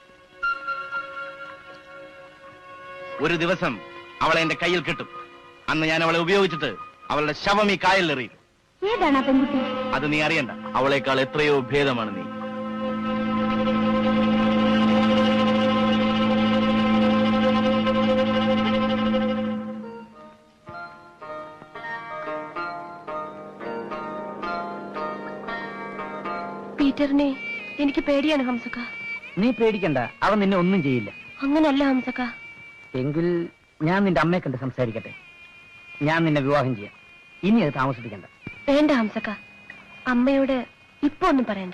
ഒരു ദിവസം അവളെ എന്റെ കയ്യിൽ കിട്ടും. അന്ന് ഞാൻ അവളെ ഉപയോഗിച്ചിട്ട് അവളുടെ ശവം ഈ കായലിലെറിയും. അത് നീ അറിയണ്ട. അവളേക്കാൾ എത്രയോ ഭേദമാണ് നീ. പീറ്ററിനെ എനിക്ക് പേടിയാണ് ഹംസക്ക. നീ പേടിക്കണ്ട, അവൻ നിന്നെ ഒന്നും ചെയ്യില്ല. അങ്ങനല്ല ഹംസക്ക. എങ്കിൽ ഞാൻ നിന്റെ അമ്മയെ കണ്ട് സംസാരിക്കട്ടെ. ഞാൻ നിന്നെ വിവാഹം ചെയ്യാം. ഇനി അത് താമസിപ്പിക്കണ്ട. വേണ്ട ഹംസക്ക, അമ്മയോട് ഇപ്പൊ ഒന്നും പറയണ്ട.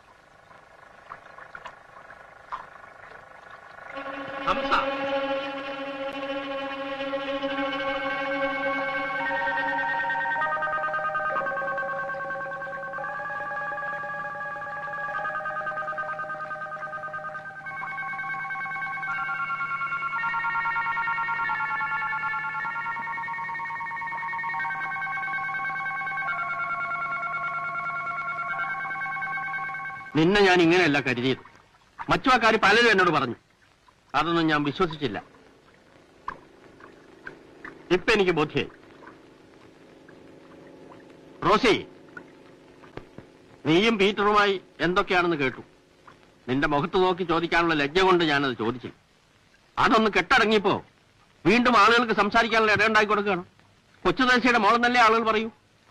നിന്നെ ഞാൻ ഇങ്ങനെയല്ല കരുതിയത്. മറ്റുവാക്കാർ പലരും എന്നോട് പറഞ്ഞു. അതൊന്നും ഞാൻ വിശ്വസിച്ചില്ല. ഇപ്പൊ എനിക്ക് ബോധ്യായി. റോസി, നീയും പീറ്ററുമായി എന്തൊക്കെയാണെന്ന് കേട്ടു. നിന്റെ മുഖത്ത് നോക്കി ചോദിക്കാനുള്ള ലജ്ജ കൊണ്ട് ഞാനത് ചോദിച്ചു. അതൊന്ന് കെട്ടടങ്ങിയപ്പോ വീണ്ടും ആളുകൾക്ക് സംസാരിക്കാനുള്ള ഇടയുണ്ടാക്കി കൊടുക്കുകയാണ്. കൊച്ചുദേശിയുടെ മോളെന്നല്ലേ ആളുകൾ പറയൂ.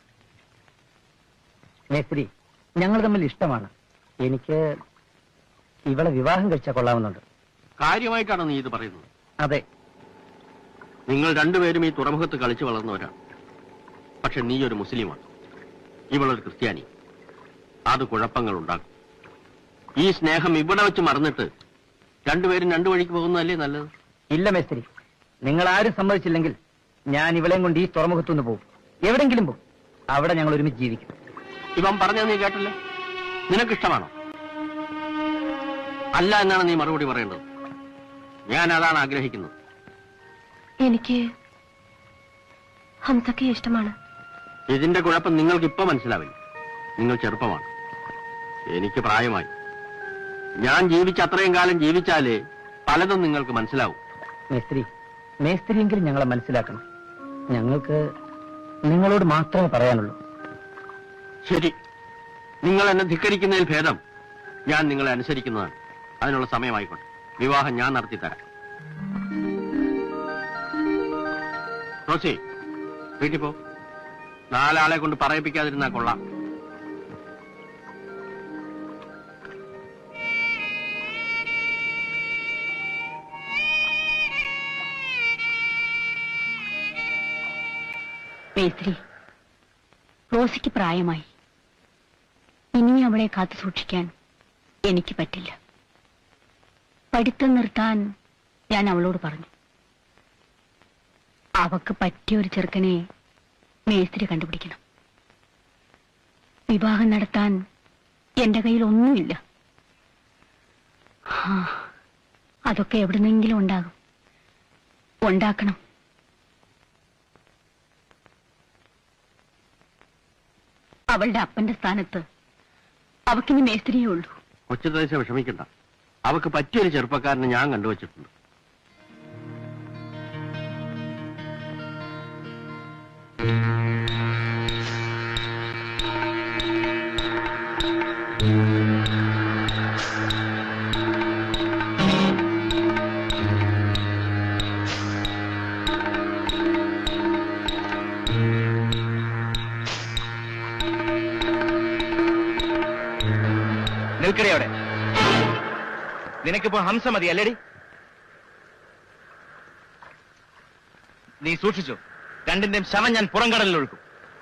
മേസ്ത്രി, ഞങ്ങൾ തമ്മിൽ ഇഷ്ടമാണ്. എനിക്ക് ഇവളെ വിവാഹം കഴിച്ചാൽ കൊള്ളാവുന്നുണ്ട്. കാര്യമായിട്ടാണ് നീ ഇത് പറയുന്നത്? അതെ. നിങ്ങൾ രണ്ടുപേരും ഈ തുറമുഖത്ത് കളിച്ചു വളർന്നവരാണ്. പക്ഷെ നീ ഒരു മുസ്ലിമാണ്, ഇവളൊരു ക്രിസ്ത്യാനി. അത് കുഴപ്പങ്ങൾ ഉണ്ടാക്കും. ഈ സ്നേഹം ഇവിടെ വെച്ച് മറന്നിട്ട് രണ്ടുപേരും രണ്ടു വഴിക്ക് പോകുന്നതല്ലേ നല്ലത്? ഇല്ല മേസ്ത്രി, നിങ്ങൾ ആരും സമ്മതിച്ചില്ലെങ്കിൽ ഞാൻ ഇവളെയും കൊണ്ട് ഈ തുറമുഖത്തുനിന്ന് പോകും. എവിടെങ്കിലും പോകും. അവിടെ ഞങ്ങൾ ഒരുമിച്ച് ജീവിക്കും. ഇവൻ പറഞ്ഞത് നീ കേട്ടല്ലേ? നിനക്കിഷ്ടമാണോ? അല്ല എന്നാണ് നീ മറുപടി പറയേണ്ടത്. ഞാൻ അതാണ് ആഗ്രഹിക്കുന്നത്. എനിക്ക് ഹംസയ്ക്ക് ഇഷ്ടമാണ്. ഇതിന്റെ കുഴപ്പം നിങ്ങൾക്ക് ഇപ്പൊ മനസ്സിലാവില്ല. നിങ്ങൾ ചെറുപ്പമാണ്, എനിക്ക് പ്രായമായി. ഞാൻ ജീവിച്ച അത്രയും കാലം ജീവിച്ചാലേ പലതും നിങ്ങൾക്ക് മനസ്സിലാവും. മേസ്ത്രിയെങ്കിലും ഞങ്ങളെ മനസ്സിലാക്കണം. ഞങ്ങൾക്ക് നിങ്ങളോട് മാത്രമേ പറയാനുള്ളൂ. ശരി, നിങ്ങൾ എന്നെ ധിക്കരിക്കുന്നതിൽ ഭേദം ഞാൻ നിങ്ങളെ അനുസരിക്കുന്നതാണ്. അതിനുള്ള സമയമായിക്കോട്ടെ. വിവാഹം ഞാൻ നടത്തിത്തരാം. റോസി, വീട്ടിൽ പോ. 4 ആളെ കൊണ്ട് പറയിപ്പിക്കാതിരുന്നാ കൊള്ളാം. മേസ്ത്രി, റോസിക്ക് പ്രായമായി. ഇനി അവളെ കാത്തു സൂക്ഷിക്കാൻ എനിക്ക് പറ്റില്ല. പഠിത്തം നിർത്താൻ ഞാൻ അവളോട് പറഞ്ഞു. അവക്ക് പറ്റിയ ഒരു ചെറുക്കനെ മേസ്ത്രി കണ്ടുപിടിക്കണം. വിവാഹം നടത്താൻ എന്റെ കയ്യിൽ ഒന്നുമില്ല. അതൊക്കെ എവിടുന്നെങ്കിലും ഉണ്ടാക്കണം. അവളുടെ അപ്പന്റെ സ്ഥാനത്ത് അവക്കിനി മേസ്ത്രിയേ ഉള്ളൂ. കൊച്ചുദേശ വിഷമിക്കണ്ട. അവക്ക് പറ്റിയൊരു ചെറുപ്പക്കാരനെ ഞാൻ കണ്ടുവച്ചിട്ടുണ്ട്. നിൽക്കടി അവിടെ. നിനക്കിപ്പോ ഹംസ മതി അല്ലേടി? നീ സൂക്ഷിച്ചു, രണ്ടിന്റെയും ശവം ഞാൻ പുറംകടലിൽ ഒഴുക്കും.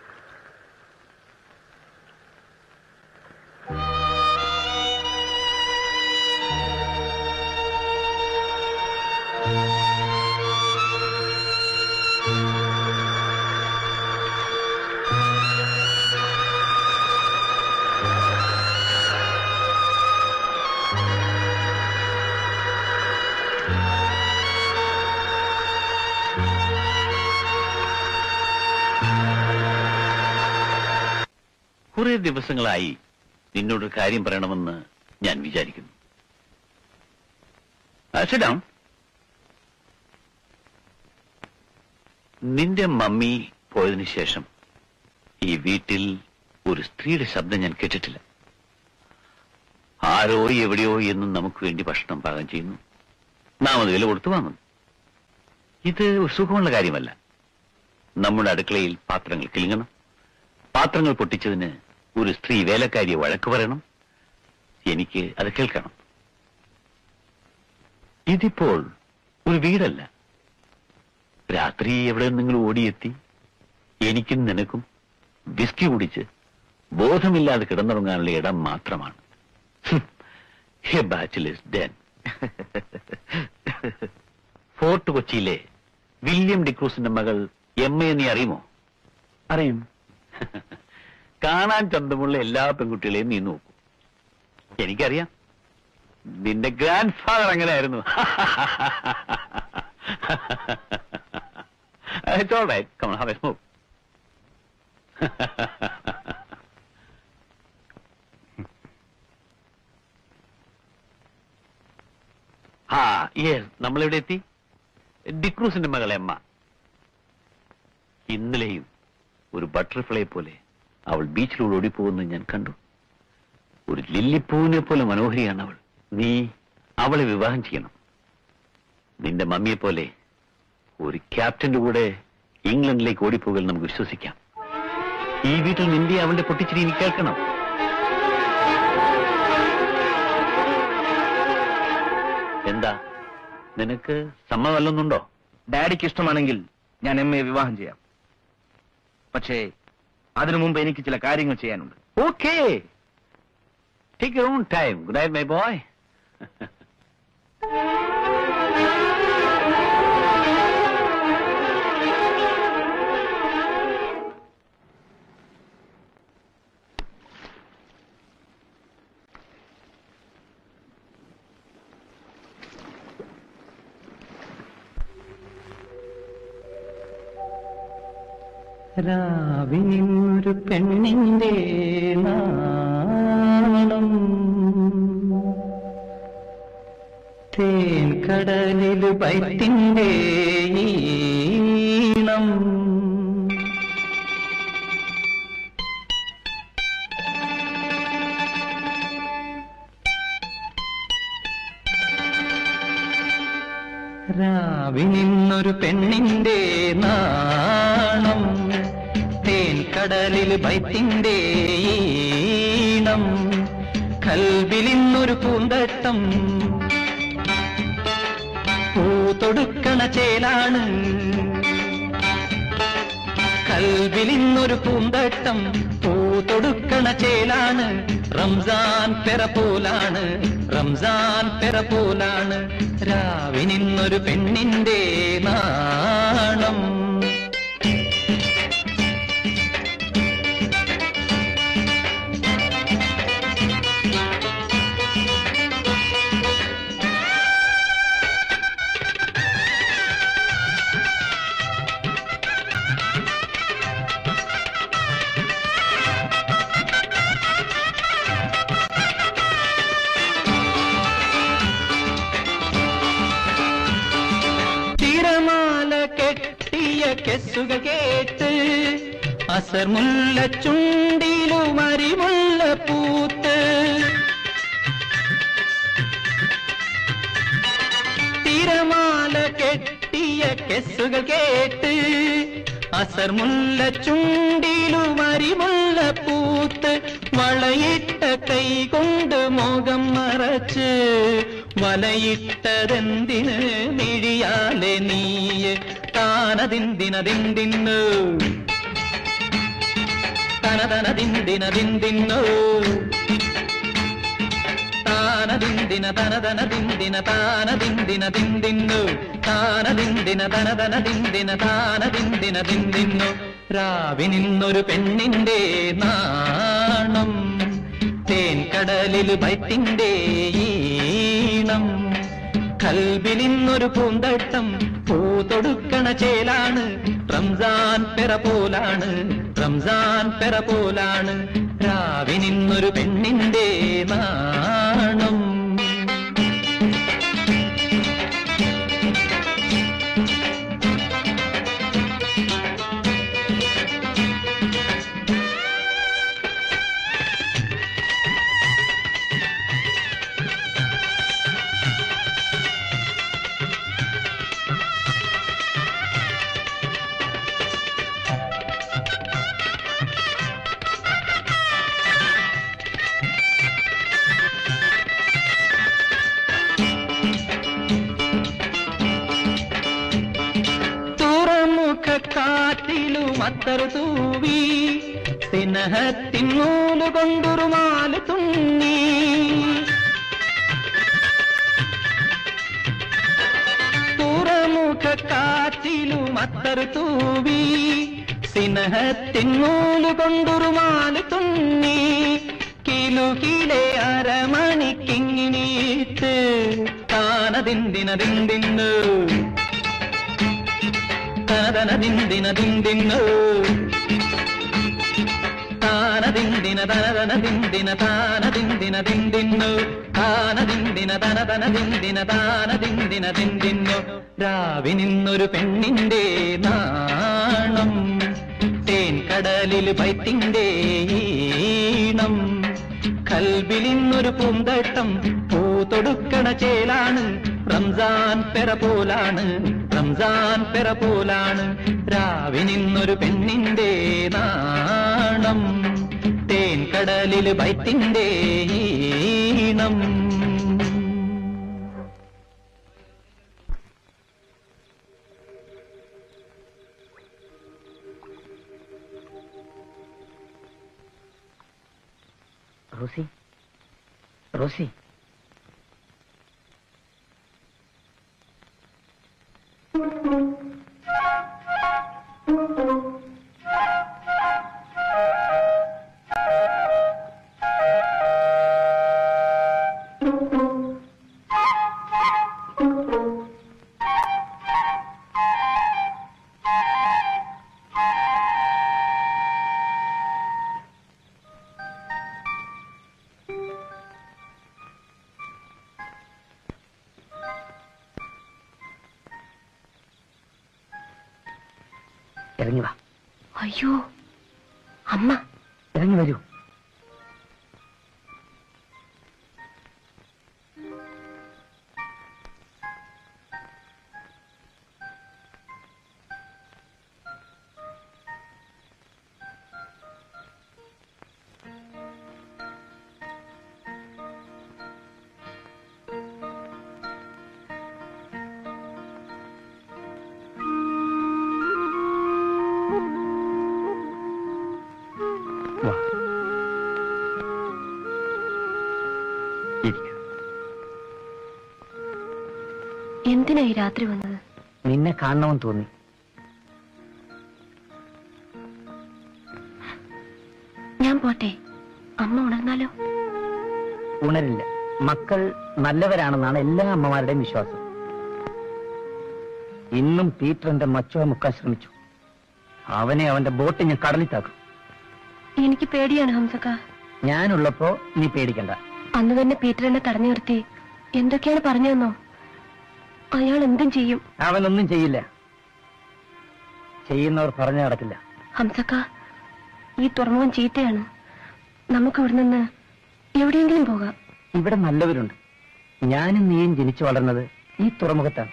കുറെ ദിവസങ്ങളായി നിന്നോട് കാര്യം പറയണമെന്ന് ഞാൻ വിചാരിക്കുന്നു. നിന്റെ മമ്മി പോയതിനു ശേഷം ഈ വീട്ടിൽ ഒരു സ്ത്രീയുടെ ശബ്ദം ഞാൻ കേട്ടിട്ടില്ല. ആരോ എവിടെയോ എന്നും നമുക്ക് വേണ്ടി ഭക്ഷണം പാകം ചെയ്യുന്നു, നാം അത് വില കൊടുത്തു വാങ്ങുന്നു. ഇത് സുഖമുള്ള കാര്യമല്ല. നമ്മുടെ അടുക്കളയിൽ പാത്രങ്ങൾ കിലുങ്ങണം, പാത്രങ്ങൾ പൊട്ടിച്ചതിന് ഒരു സ്ത്രീ വേലക്കാരിയെ വഴക്ക് പറയണം, എനിക്ക് അത് കേൾക്കണം. ഇതിപ്പോൾ ഒരു വീടല്ല. രാത്രി എവിടെ നിങ്ങൾ ഓടിയെത്തി എനിക്കും നിനക്കും വിസ്കി കുടിച്ച് ബോധമില്ലാതെ കിടന്നുറങ്ങാനുള്ള ഇടം മാത്രമാണ്. ഫോർട്ട് കൊച്ചിയിലെ വില്യം ഡിക്രൂസിന്റെ മകൾ എമ്മയെ നീ അറിയുമോ? അറിയും. കാണാൻ ചന്തമുള്ള എല്ലാ പെൺകുട്ടികളെയും നീ നോക്കൂ. എനിക്കറിയാം, നിന്റെ ഗ്രാൻഡ് ഫാദർ അങ്ങനെയായിരുന്നു. It's all right. Come on, have a smoke. നമ്മളെവിടെ എത്തി? ഡിക്രൂസിന്റെ മകൾ എമ്മ. ഇന്നലെയും ഒരു ബട്ടർഫ്ലൈ പോലെ അവൾ ബീച്ചിലൂടെ ഓടിപ്പോകുന്നത് ഞാൻ കണ്ടു. ഒരു ലില്ലിപ്പൂവിനെ പോലെ മനോഹരിയാണ് അവൾ. നീ അവളെ വിവാഹം ചെയ്യണം. നിന്റെ മമ്മിയെ പോലെ ഒരു ക്യാപ്റ്റന്റെ കൂടെ ഇംഗ്ലണ്ടിലേക്ക് ഓടിപ്പോകൽ നമുക്ക് വിശ്വസിക്കാം. ഈ വീട്ടിൽ നിന്റെ അവളുടെ പൊട്ടിച്ചിരി നീ കേൾക്കണം. എന്താ, നിനക്ക് സമ്മതമല്ലെന്നുണ്ടോ? ഡാഡിക്ക് ഇഷ്ടമാണെങ്കിൽ ഞാൻ എമ്മയെ വിവാഹം ചെയ്യാം. പക്ഷേ അതിനു മുമ്പ് എനിക്ക് ചില കാര്യങ്ങൾ ചെയ്യാനുണ്ട്. Okay, take your own time. Good night my boy. രാവിനൊരു പെണ്ണിന്റെ നാണം തേൻ കടലിൽ വൈത്തിൻ്റെ ഈണം രാവിനൊരു പെണ്ണിന്റെ നാണം തേൻ കടലിൽ വൈത്തിൻ്റെ ഈണം കൽബിലിന്നൊരു പൂന്തട്ടം പൂതൊടുക്കണ ചേലാണ് കൽബിലിന്നൊരു പൂന്തട്ടം പൂതൊടുക്കണ ചേലാണ് റംസാൻ പെറ പോലാണ് റംസാൻ പെറ പോലാണ് രാവിനിന്നൊരു പെണ്ണിന്റെ നാണം കെസ്സുകൾ കേട്ട് അസർമുല്ല ചുണ്ടിലും അരിമുല്ല പൂത്ത് തിരമാല കെട്ടിയ കെസ്സുകൾ കേട്ട് അസർമുല്ല ചുണ്ടിലും അരിമുല്ല പൂത്ത് വളയിട്ട കൈ കൊണ്ട് മുഖം മറച്ച് വലയിട്ടതെന്തിന് മിഴിയാലെ നീയെ താനദിന്ദിനദിന്ദിന്നു തനതനദിന്ദിനദിന്ദിന്നു താനദിന്ദിന തനതനദിന്ദിന താനദിന്ദിനദിന്ദിന്നു താനദിന്ദിന തനതനദിന്ദിന താനദിന്ദിനദിന്ദിന്നു രാവിനിന്നൊരു പെണ്ണിന്റെ നാണം തേൻ കടലിൽ വൈത്തിൻ്റെ ഈണം കൽബിലിന്നൊരു പൂന്തട്ടം പൂതൊടുക്കണ ചേലാണ് റംസാൻ പെറ പോലാണ് റംസാൻ പെറ പോലാണ് രാവിനിന്നൊരു പെണ്ണിന്റെ നാണം കാറ്റിലും അത്തർ തൂവി സ്നേഹത്തിൻ നൂലുകൊണ്ടൊരു മാല തുന്നി തുറമുഖ കാറ്റിലും അത്തർ തൂവി സ്നേഹത്തിൻ നൂലുകൊണ്ടൊരു മാല തുന്നി കിലുകിലെ അരമണിക്കിങ്ങിനീട്ട് താനദിന്ദിനദിന്ദിന്നു തനതനദിന്ദിനദിന്ദിന്നു താനദിന്ദിന തനതനദിന്ദിന താനദിന്ദിനദിന്ദിന്നു താനദിന്ദിന തനതനദിന്ദിന താനദിന്ദിനദിന്ദിന്നു രാവിനിന്നൊരു പെണ്ണിന്റെ നാണം തേൻ കടലിൽ വൈത്തിൻ്റെ ഈണം കൽബിലിന്നൊരു പൂന്തട്ടം പൂതൊടുക്കണ ചേലാണ് റംസാൻ പെറ പോലാണ് റംസാൻ പെറ പോലാണ് രാവിനിന്നൊരു പെണ്ണിന്റെ നാണം തേൻ കടലിൽ വൈത്തിൻ്റെ ഈണം റോസി റോസി ഇറങ്ങി വാ. അയ്യോ അമ്മ. ഇറങ്ങി വരൂ. എന്തിനാ ഈ രാത്രി വന്നത്? നിന്നെ കാണണമെന്ന് തോന്നി. ഞാൻ പോട്ടെ, അമ്മ ഉണർന്നാലോ? ഉണരില്ല. മക്കൾ നല്ലവരാണെന്നാണ് എല്ലാ അമ്മമാരുടെയും വിശ്വാസം. ഇന്നും പീറ്റർ എന്റെ മച്ചുവ മുക്കാൻ ശ്രമിച്ചു. അവനെ അവന്റെ ബോട്ട് ഞാൻ കടലിൽ താക്കും. എനിക്ക് പേടിയാണ് ഹംസക്ക. ഞാനുള്ളപ്പോ നീ പേടിക്കണ്ട. അന്ന് തന്നെ പീറ്റർ എന്നെ തടഞ്ഞു നിർത്തി എന്തൊക്കെയാണ് പറഞ്ഞതെന്നോ? അയാൾ എന്തും ചെയ്യും. അവനൊന്നും ചെയ്യില്ല. ചെയ്യുന്നവർ പറഞ്ഞു നടക്കില്ല. ഹംസക്ക, ഈ തുറമുഖം ചീത്തയാണ്. നമുക്ക് ഇവിടെ നിന്ന് എവിടെയെങ്കിലും പോകാം. ഇവിടെ നല്ലവരുണ്ട്. ഞാനും നീയും ജനിച്ചു വളർന്നത് ഈ തുറമുഖത്താണ്.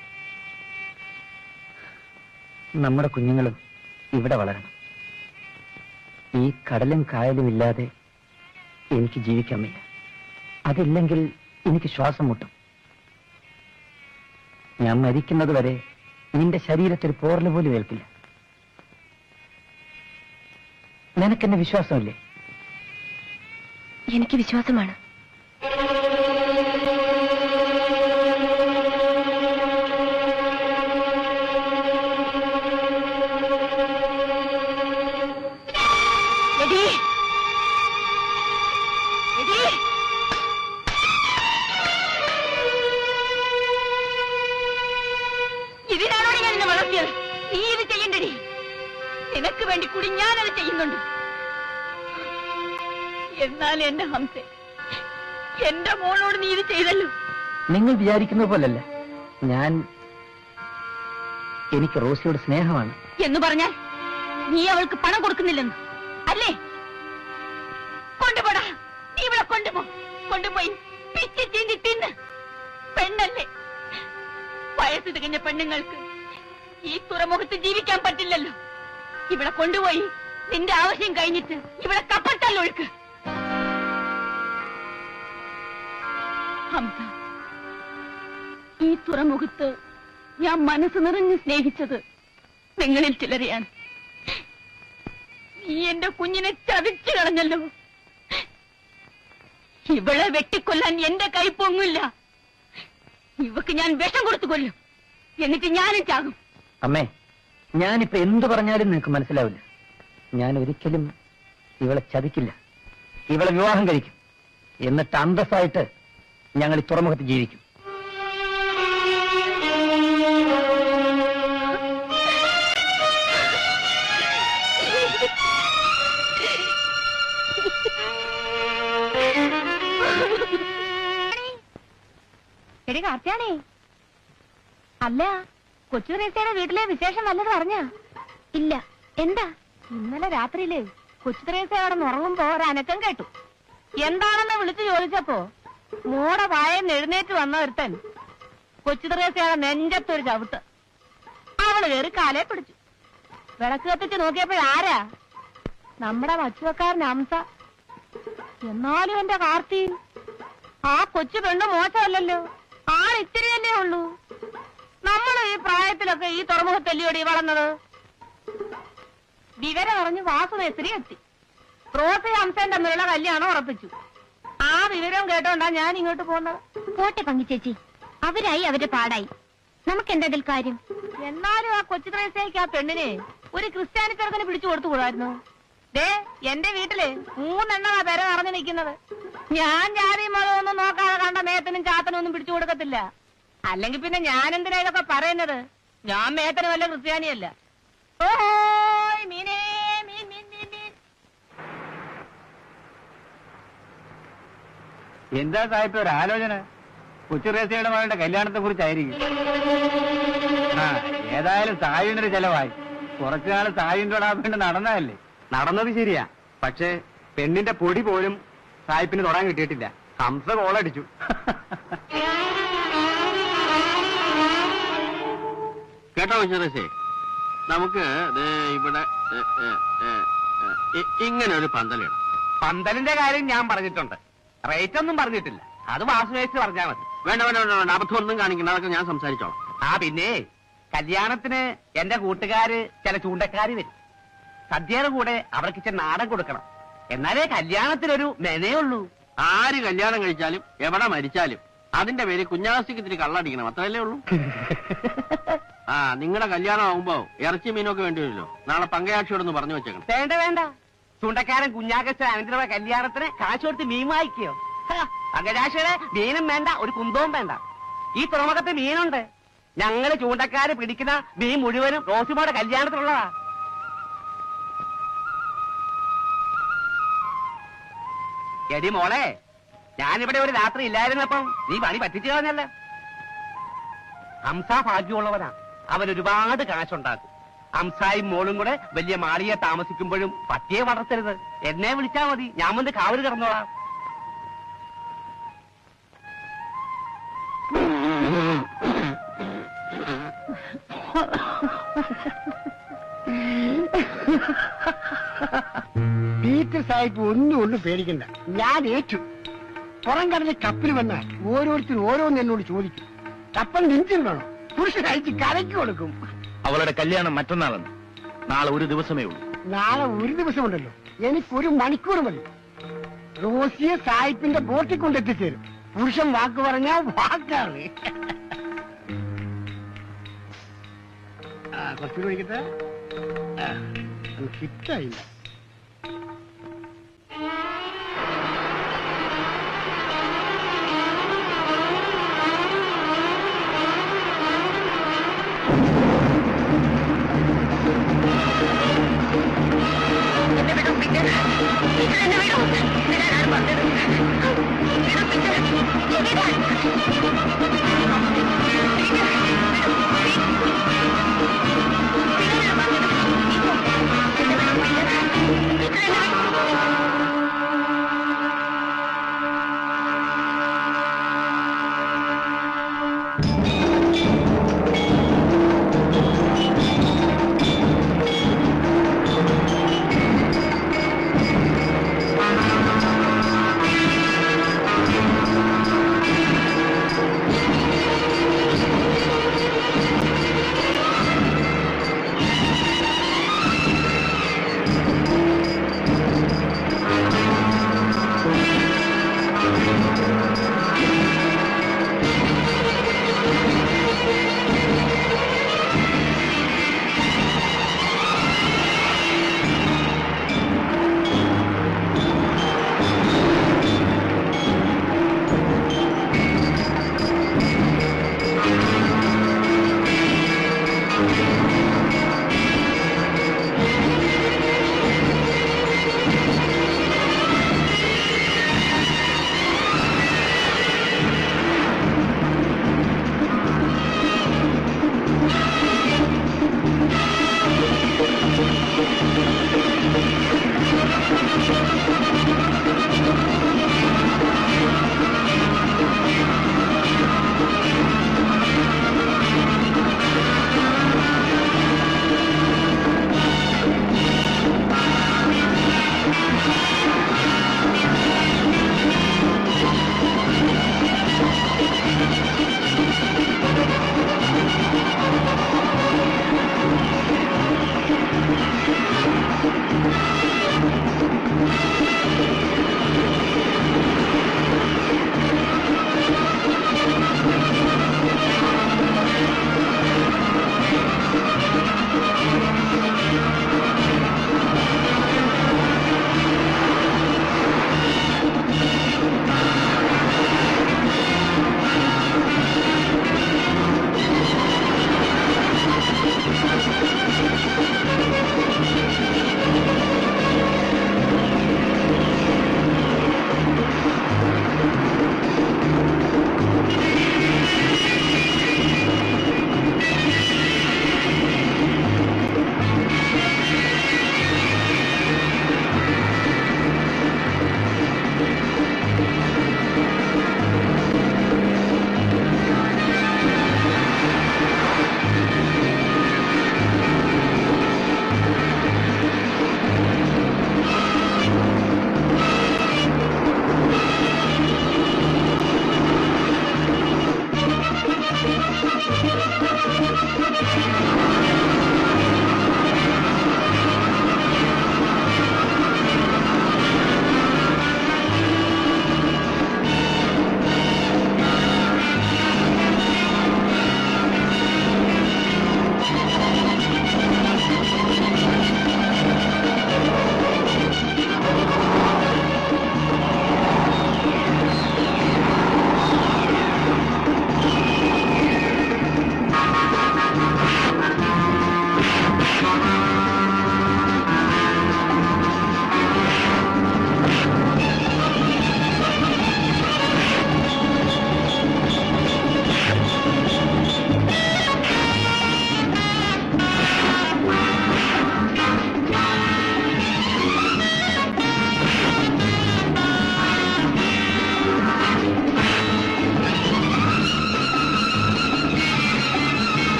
നമ്മുടെ കുഞ്ഞുങ്ങളും ഇവിടെ വളരണം. ഈ കടലും കായലും ഇല്ലാതെ എനിക്ക് ജീവിക്കാൻ വയ്യ. അതില്ലെങ്കിൽ എനിക്ക് ശ്വാസം മുട്ടും. ഞാൻ മരിക്കുന്നത് വരെ നിന്റെ ശരീരത്തിൽ പോറല് പോലും ഏൽക്കില്ല. നിനക്കെന്നെ വിശ്വാസമില്ലേ? എനിക്ക് വിശ്വാസമാണ്. നിനക്ക് വേണ്ടി കൂടി ഞാനത് ചെയ്യുന്നുണ്ട്. എന്നാൽ എന്റെ ഹംസ, എന്റെ മോളോട് നീ ഇത് ചെയ്തല്ലോ. നിങ്ങൾ വിചാരിക്കുന്ന പോലല്ല. എനിക്ക് റോസിയോട് സ്നേഹമാണ്. എന്ന് പറഞ്ഞാൽ നീ അവൾക്ക് പണം കൊടുക്കുന്നില്ലെന്ന് അല്ലേ? കൊണ്ടുപോടാ, നീ ഇവിടെ കൊണ്ടുപോയി പിച്ചി ചീന്തി തിന്ന്. പെണ്ണല്ലേ, വയസ്സ് തികഞ്ഞ പെണ്ണുങ്ങൾക്ക് ഈ തുറമുഖത്ത് ജീവിക്കാൻ പറ്റില്ലല്ലോ. ഇവിടെ കൊണ്ടുപോയി നിന്റെ ആവശ്യം കഴിഞ്ഞിട്ട് ഇവിടെ കപ്പട്ടല്ല ഒഴുക്ക്. ഹംസ, ഈ തുറമുഖത്ത് ഞാൻ മനസ്സ് നിറഞ്ഞ് സ്നേഹിച്ചത് നിങ്ങളിൽ ചിലരെയാണ്. നീ എന്റെ കുഞ്ഞിനെ ചതിച്ചു കളഞ്ഞല്ലോ. ഇവളെ വെട്ടിക്കൊല്ലാൻ എന്റെ കൈ പൊങ്ങില്ല. ഇവക്ക് ഞാൻ വിഷം കൊടുത്തു കൊല്ലും, എന്നിട്ട് ഞാനും ചാകും. അമ്മേ, ഞാനിപ്പോ എന്തു പറഞ്ഞാലും നിനക്ക് മനസ്സിലാവില്ല. ഞാൻ ഒരിക്കലും ഇവളെ ചതിക്കില്ല. ഇവളെ വിവാഹം കഴിക്കും. എന്നിട്ട് അന്തസ്സായിട്ട് ഞങ്ങൾ ഈ തുറമുഖത്ത് ജീവിക്കും. എടി കാർത്തിയാണേ, അല്ല കൊച്ചു റേസയുടെ വീട്ടിലെ വിശേഷം വല്ലതും അറിഞ്ഞാ? ഇല്ല. എന്താ? ഇന്നലെ രാത്രിയില് കൊച്ചു ത്രേസ അവിടെ ഉറങ്ങുമ്പോ ഒരനക്കം കേട്ടു. എന്താണെന്ന് വിളിച്ചു ചോദിച്ചപ്പോ മോടെ വായെന്ന് എഴുന്നേറ്റ് വന്ന ഒരുത്തൻ കൊച്ചു ത്രേസയുടെ നെഞ്ചത്തൊരു ചവിട്ട്. അവള് കയറി കാലേ പിടിച്ചു. വിളക്ക് കത്തിച്ച് നോക്കിയപ്പോഴാരാ? നമ്മുടെ മച്ചുവക്കാരൻ ഹംസ. എന്നാലും എന്റെ കാർത്തി, ആ കൊച്ചു പെണ്ണ് മോശമല്ലല്ലോ. ഇത്തിരിയല്ലേ ഉള്ളൂ. നമ്മൾ ഈ പ്രായത്തിലൊക്കെ ഈ തുറമുഖത്തല്ലിയോടി വളർന്നത്. വിവരം അറിഞ്ഞ് വാസുമേസ്ത്രി എത്തി. റോസി ഹംസൻ തമ്മിലുള്ള കല്യാണം ഉറപ്പിച്ചു. ആ വിവരം കേട്ടോണ്ടാ ഞാൻ ഇങ്ങോട്ട് പോകുന്നത്. പോട്ടെ പങ്കിച്ചേച്ചി, അവരായി അവരുടെ പാടായി. നമുക്കെന്താ അതിൽ കാര്യം? എന്നാലും ആ കൊച്ചു ത്രേസയ്ക്ക് ആ പെണ്ണിനെ ഒരു ക്രിസ്ത്യാനി ചെറുക്കന് പിടിച്ചു കൊടുത്തുകൂടായിരുന്നു. ദേ, എന്റെ വീട്ടില് 3 എണ്ണമാ പെര നിറഞ്ഞു നിൽക്കുന്നത്. ഞാൻ ജാതി മതമൊന്നും നോക്കാതെ കണ്ട മേത്തനും ചാത്തനും ഒന്നും പിടിച്ചു കൊടുക്കത്തില്ല. അല്ലെങ്കിൽ പിന്നെ ഞാൻ എന്തിനാ ഇതൊക്കെ പറയുന്നത്? ഞാൻ മേത്തനും വല്ല ക്രിസ്ത്യാനിയല്ല. മീനേ മീൻ മീൻ മീൻ മീൻ. എന്താ സാഹിബ് ഒരു ആലോചന? കൊച്ചു റേസയുടെ മകളുടെ കല്യാണത്തെ കുറിച്ചായിരിക്കും. ഏതായാലും സായുവിനൊരു ചെലവായി. കുറച്ചുനാൾ സായിന്റെ വേണ്ടി നടന്നതല്ലേ? നടന്നത് ശരിയാ, പക്ഷേ പെണ്ണിന്റെ പൊടി പോലും സായിപ്പിന് തൊടാൻ കിട്ടിയിട്ടില്ല. ഹംസ കോളടിച്ചു. കേട്ടോ ചെറിയസേ, നമുക്ക് ഇവിടെ ഇങ്ങനെ ഒരു പന്തലിടണം. പന്തലിന്റെ കാര്യം ഞാൻ പറഞ്ഞിട്ടുണ്ട്, റേറ്റ് ഒന്നും പറഞ്ഞിട്ടില്ല. അത് വാസുവേച്ച് പറഞ്ഞാൽ മതി. വേണ്ട വേണ്ട വേണ്ട വേണ്ട, അബദ്ധം ഒന്നും കാണിക്കണ്ട, അതൊക്കെ ഞാൻ സംസാരിച്ചോളാം. പിന്നെ കല്യാണത്തിന് എന്റെ കൂട്ടുകാര് ചില ചൂണ്ടക്കാര് വരും. സദ്യയുടെ കൂടെ അവർക്ക് ഇച്ചിരി നാടൻ കൊടുക്കണം, എന്നാലേ കല്യാണത്തിനൊരു മെനയുള്ളൂ. ആര് കല്യാണം കഴിച്ചാലും എവിടെ മരിച്ചാലും അതിന്റെ പേര് കുഞ്ഞാസിക്ക് ഇത്തിരി കള്ളടിക്കണം, അത്രയല്ലേ ഉള്ളൂ. ആ, നിങ്ങളുടെ കല്യാണം ആവുമ്പോ ഇറച്ചി മീനൊക്കെ വേണ്ടി വരുമല്ലോ. നാളെ പങ്കയാക്ഷിയോടൊന്ന് പറഞ്ഞു വെച്ചേക്കണം. വേണ്ട വേണ്ട, ചൂണ്ടക്കാരൻ കുഞ്ഞാക്കച്ച അനന്തരമായ കല്യാണത്തിന് കാശ് കൊടുത്ത് മീൻ വായിക്കോ? പങ്കജാക്ഷിയുടെ മീനും വേണ്ട, ഒരു കുന്തവും വേണ്ട. ഈ തുറമുഖത്ത് മീനുണ്ട്. ഞങ്ങള് ചൂണ്ടക്കാര് പിടിക്കുന്ന മീൻ മുഴുവനും റോസിമോടെ കല്യാണത്തിനുള്ളതാ. എടി മോളെ, ഞാനിവിടെ ഒരു രാത്രി ഇല്ലായിരുന്നപ്പം നീ പണി പറ്റിച്ചു കളഞ്ഞല്ലേ. ഹംസ ഭാഗ്യമുള്ളവനാ, അവൻ ഒരുപാട് കാശുണ്ടാക്കും. ഹംസായും മോളും കൂടെ വലിയ മാളിയെ താമസിക്കുമ്പോഴും പട്ടിയെ വളർത്തരുത്. എന്നെ വിളിച്ചാ മതി, ഞാൻ വന്ന് കാവല് കിടന്നോളാം. പീറ്റർ സാഹിബ് ഒന്നും പേടിക്കണ്ട, ഞാൻ ഏറ്റു. പുറം കടലിൽ കപ്പിൽ വന്നാൽ ഓരോരുത്തരും ഓരോന്ന് എന്നോട് ചോദിക്കും. കപ്പൽ നെഞ്ചിൽ വേണം, പുരുഷനയച്ച് കലക്കി കൊടുക്കും. അവളുടെ കല്യാണം മറ്റന്നാളാണ്. നാളെ ഒരു ദിവസമേ ഉള്ളൂ. നാളെ ഒരു ദിവസമുണ്ടല്ലോ, എനിക്കൊരു മണിക്കൂർ മതി. റോസിയെ സാഹിബിന്റെ ബോട്ടിൽ കൊണ്ടെത്തിച്ചേരും. പുരുഷൻ വാക്ക് പറഞ്ഞാൽ വാക്കാണ്. കുറച്ചുകൂടി വിളിക്കട്ടെ, ഹിറ്റായില്ല.